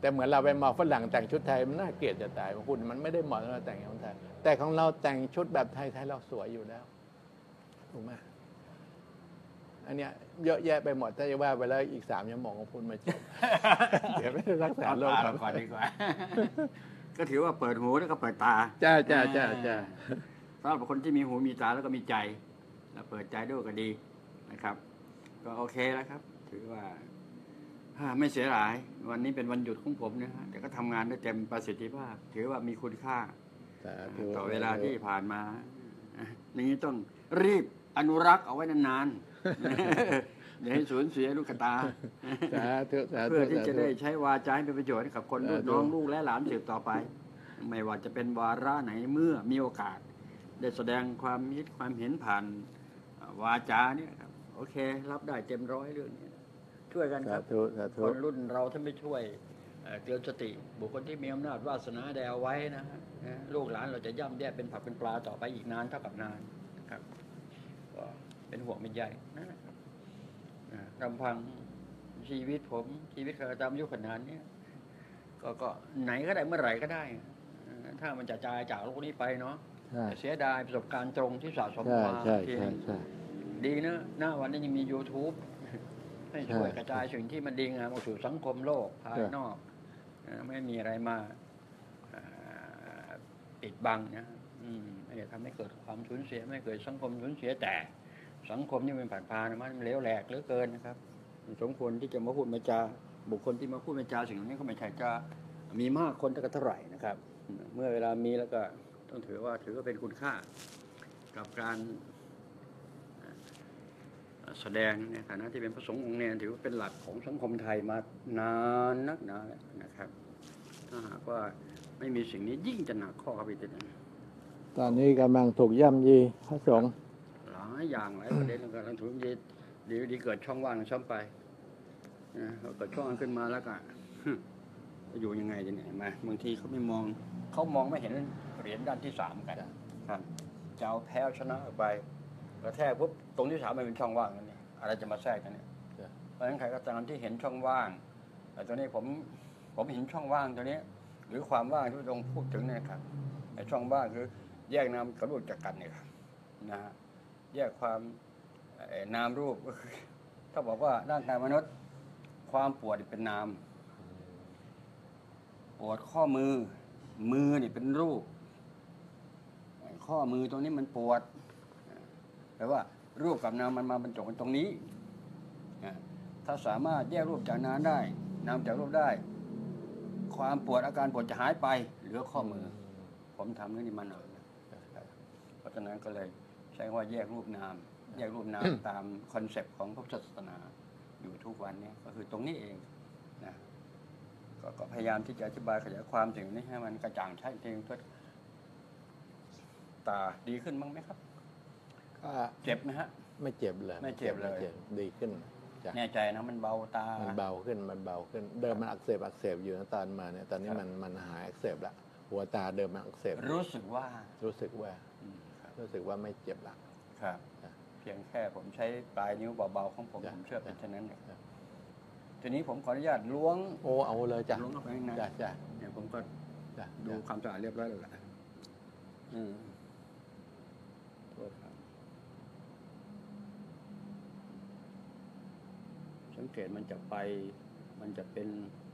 Speaker 2: แต่เหมือนเราไปมองฝรั่งแต่งชุดไทยมันน่าเกลียดจะตายคุณมันไม่ได้เหมาะกับเราแต่งอย่างคนไทยแต่ของเราแต่งชุดแบบไทยๆเราสวยอยู่แล้วถูกไหมอันเนี้ยเยอะแยะไปหมดถ้าจะว่าไปแล้วอีกสามชั่วโมงของคุณมาจบ เดี๋ยวไม่ได้รักษาโรค
Speaker 1: เอาตาก่อนดีกว่า ก็ถือว่าเปิดหูแล้วก็เปิดตา
Speaker 2: จ้าจ้าจ้าจ้า
Speaker 1: สำหรับคนที่มีหูมีตาแล้วก็มีใจแล้วเปิดใจด้วยก็ดีนะครับ ก็โอเคแล้วครับ ถือว่าไม่เสียหายวันนี้เป็นวันหยุดของผมนะฮะแต่ก็ทำงานได้เต็มประสิทธิภาพ ถือว่ามีคุณค่าต่อเวลาที่ผ่านมาอย่างนี้ต้องรีบอนุรักษ์เอาไว้นานๆอย่าให้สูญเสียลูกตาเพื่อที่จะได้ใช้วาจาให้เป็นประโยชน์ให้กับคนลูกน้องลูกและหลานสืบต่อไป ไม่ว่าจะเป็นวาระไหนเมื่อมีโอกาสได้แสดงความคิดความเห็นผ่านวาจาเนี่ยครับโอเครับได้เต็มร้อยเรื่องนี้ช่วยกันครับคนรุ่นเราถ้าไม่ช่วยเตือนสติบุคคลที่มีอำนาจวาสนาได้เอาไว้นะฮะลูกหลานเราจะย่ำแย่เป็นผักเป็นปลาต่อไปอีกนานเท่ากับนานนะครับก็เป็นห่วงเป็นใยนะครับลำพังชีวิตผมชีวิตประจำยุคขนาดนี้ก็ก็ไหนก็ได้เมื่อไหร่ก็ได้ถ้ามันจะจายจากโลกนี้ไปเนาะเสียดายประสบการณ์ตรงที่สะสมมาดีนะหน้าวันนี้ยังมี YouTube ให้ช่วยกระจายสิ่งที่มันดีงามออกสู่สังคมโลกภายนอกไม่มีอะไรมาปิดบังนะไม่ได้ทำให้เกิดความสูญเสียไม่เกิดสังคมสูญเสียแต่สังคมนี่มันผ่านพานมันเลวแหลกเหลือเกินนะครับสมควรที่จะมาพูดมาจาบุคคลที่มาพูดมาจาสิ่งนี้ก็ไม่ใช่จะมีมากคนจะเท่าไหร่นะครับเมื่อเวลามีแล้วก็ต้องถือว่าถือว่าเป็นคุณค่ากับการแสดงในฐานะที่เป็นพระสงฆ์องค์เนรถือว่าเป็นหลักของสังคมไทยมานานนักหนาแล้วนะครับถ้าหากว่าไม่มีสิ่งนี้ยิ่งจะหนักข้อเข้าไปติด
Speaker 2: ตอนนี้กำลังถูกย่ำยีพระสงฆ์
Speaker 1: หลายอย่างหลายประเด็นกำลังถูกย่ำยีดีดีเกิดช่องว่างช่องไปนะเกิดช่องว่างขึ้นมาแล้วก็อยู่ยังไงจะเนี่ยมาบางทีเขาไม่มองเขามองไม่เห็นเหรียญด้านที่สามกันครับจะเอาแพ้ชนะออกไปกระแทกปุ๊บตรงที่สามมันเป็นช่องว่างนั่นเองอะไรจะมาแทรกกันเนี่ยเพราะฉะนั้นใครก็ตามที่เห็นช่องว่างแต่ตัวนี้ผมผมเห็นช่องว่างตัวนี้หรือความว่างที่ตรงพูดถึงเนี่ยครับไอ้ช่องว่างคือแยกนามกับรูปจากกันเนี่ยครับนะฮะแยกความนามรูปก็คือถ้าบอกว่าร่างกายมนุษย์ความปวดเป็นนามปวดข้อมือมือนี่เป็นรูปข้อมือตรงนี้มันปวดแปลว่ารูปกับนามมันมาบรรจบกันตรงนี้ถ้าสามารถแยกรูปจากนามได้นามจากรูปได้ความปวดอาการปวดจะหายไปเหลือข้อมือผมทำเรื่องนี้มานานเพราะฉะนั้นก็เลยใช้ว่าแยกรูปนามแยกรูปนามตามคอนเซปต์ของพระพุทธศาสนาอยู่ทุกวันนี้ก็คือตรงนี้เองนะก็พยายามที่จะอธิบายขยายความถึงนี้ให้มันกระจ่างชัดจริงเพื่อตาดีขึ้นบ้างไหมครับเจ็บไหมฮะ
Speaker 2: ไม่เจ็บเลย
Speaker 1: ไม่เจ็บเลย
Speaker 2: ดีขึ้น
Speaker 1: แน่ใจนะมันเบาตา
Speaker 2: มันเบาขึ้นมันเบาขึ้นเดิมมันอักเสบอักเสบอยู่นะตอนมาเนี่ยตอนนี้มันมันหายอักเสบละหัวตาเดิมมันอักเสบ
Speaker 1: รู้สึกว่า
Speaker 2: รู้สึกว่ารู้สึกว่าไม่เจ็บละ
Speaker 1: ครับเพียงแค่ผมใช้ปลายนิ้วเบาๆของผมผมเชื่อเป็นเช่นนั้นเนี่ยทีนี้ผมขออนุญาตล้วง
Speaker 2: โอ้เอาเลยจ้ะ
Speaker 1: ล้วงเข้าไปนะ
Speaker 2: จ้ะจ้ะ
Speaker 1: เนี่ยผมก็ดูความสะอาดเรียบร้อยแล้วล่ะอืมโทษครับสังเกตมันจะไปมันจะเป็น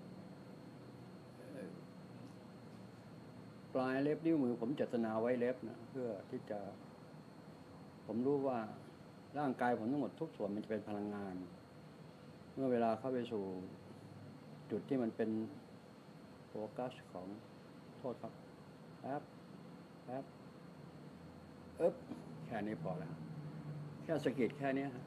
Speaker 1: ปลายเล็บนิ้วมือผมเจตนาไว้เล็บนะเพื่อที่จะผมรู้ว่าร่างกายผมทั้งหมดทุกส่วนมันจะเป็นพลังงานเมื่อเวลาเข้าไปสู่จุดที่มันเป็นโฟกัสของโทษครับแป๊บแป๊บเอ๊บแค่นี้พอแล้วแค่สะกิดแค่นี้ครับ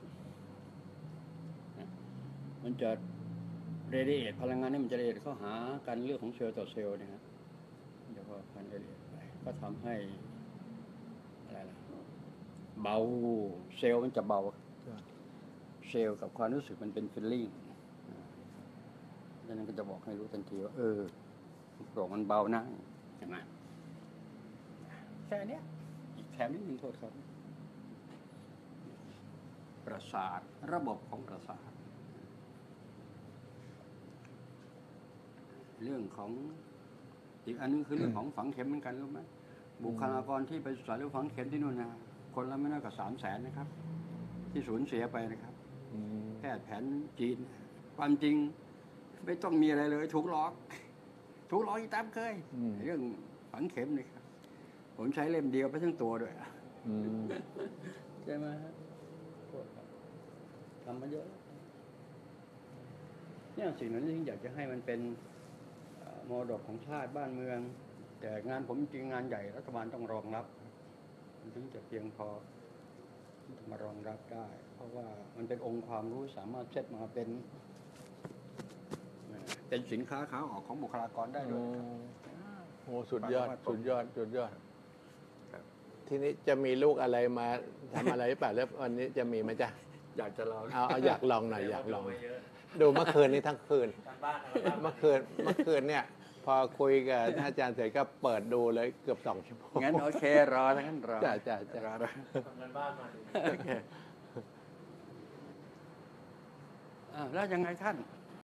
Speaker 1: มันจะเรดิเอทพลังงานนี่มันจะเรดิเอทเข้าหาการเลือกของเซลล์ต่อเซลล์นะฮะเดี๋ยวก็พันเรดิเอทไปก็ทำให้อะไรล่ะเบาเซลล์มันจะเบาเซลล์กับความรู้สึกมันเป็นฟีลลิ่งดังนั้นก็จะบอกให้รู้ทันทีว่าเออโปร่งมันเบานะเห็นไหมแค่นี้อีกแถมนิดนึงโทษครับประสาทระบบของประสาทเรื่องของอีกอันนึงคือเรื่องของฝังเข็มเหมือนกันรู้ไหมบุคลากรที่ไปศึกษาเรื่องฝังเข็มที่นู่นนะคนละไม่น้อยกว่าสามแสนนะครับ ที่สูญเสียไปนะครับแพทย์แผนจีนความจริงไม่ต้องมีอะไรเลยถูกหลอกถูกหลอกอีกตามเคยเรื่องฝังเข็มนี่ครับผมใช้เล่มเดียวไปทั้งตัวด้วยใช่ไหมฮะทำมาเยอะเนี่ยสิ่งนั้นที่อยากจะให้มันเป็นมรดกของชาติบ้านเมืองแต่งานผมจริงงานใหญ่รัฐบาลต้องรองรับมันถึงจะเพียงพอมารองรับได้เพราะว่ามันเป็นองค์ความรู้สามารถเซตมาเป็นเป็นสินค้าขาออกของบุคลากรได้ด้วย
Speaker 2: โอ้สุดยอดสุดยอดสุดยอดทีนี้จะมีลูกอะไรมาทำอะไรหรือเปล่าแล้ววันนี้จะมีไหมจ๊ะ
Speaker 1: อยากจะลอง
Speaker 2: เอาเอาอยากลองหน่อยอยากลองดูเมื่อคืนนี้ทั้งคืนเมื่อคืนเมื่อคืนเนี่ยพอคุยกับอาจารย์เสร็จก็เปิดดูเลยเกือบสองชั่วโมง
Speaker 1: งั้นโอเครองั้นรอ
Speaker 2: จ้าจ้าจ้ารอ
Speaker 3: ทำงานบ้านมา
Speaker 1: แล้วยังไงท่าน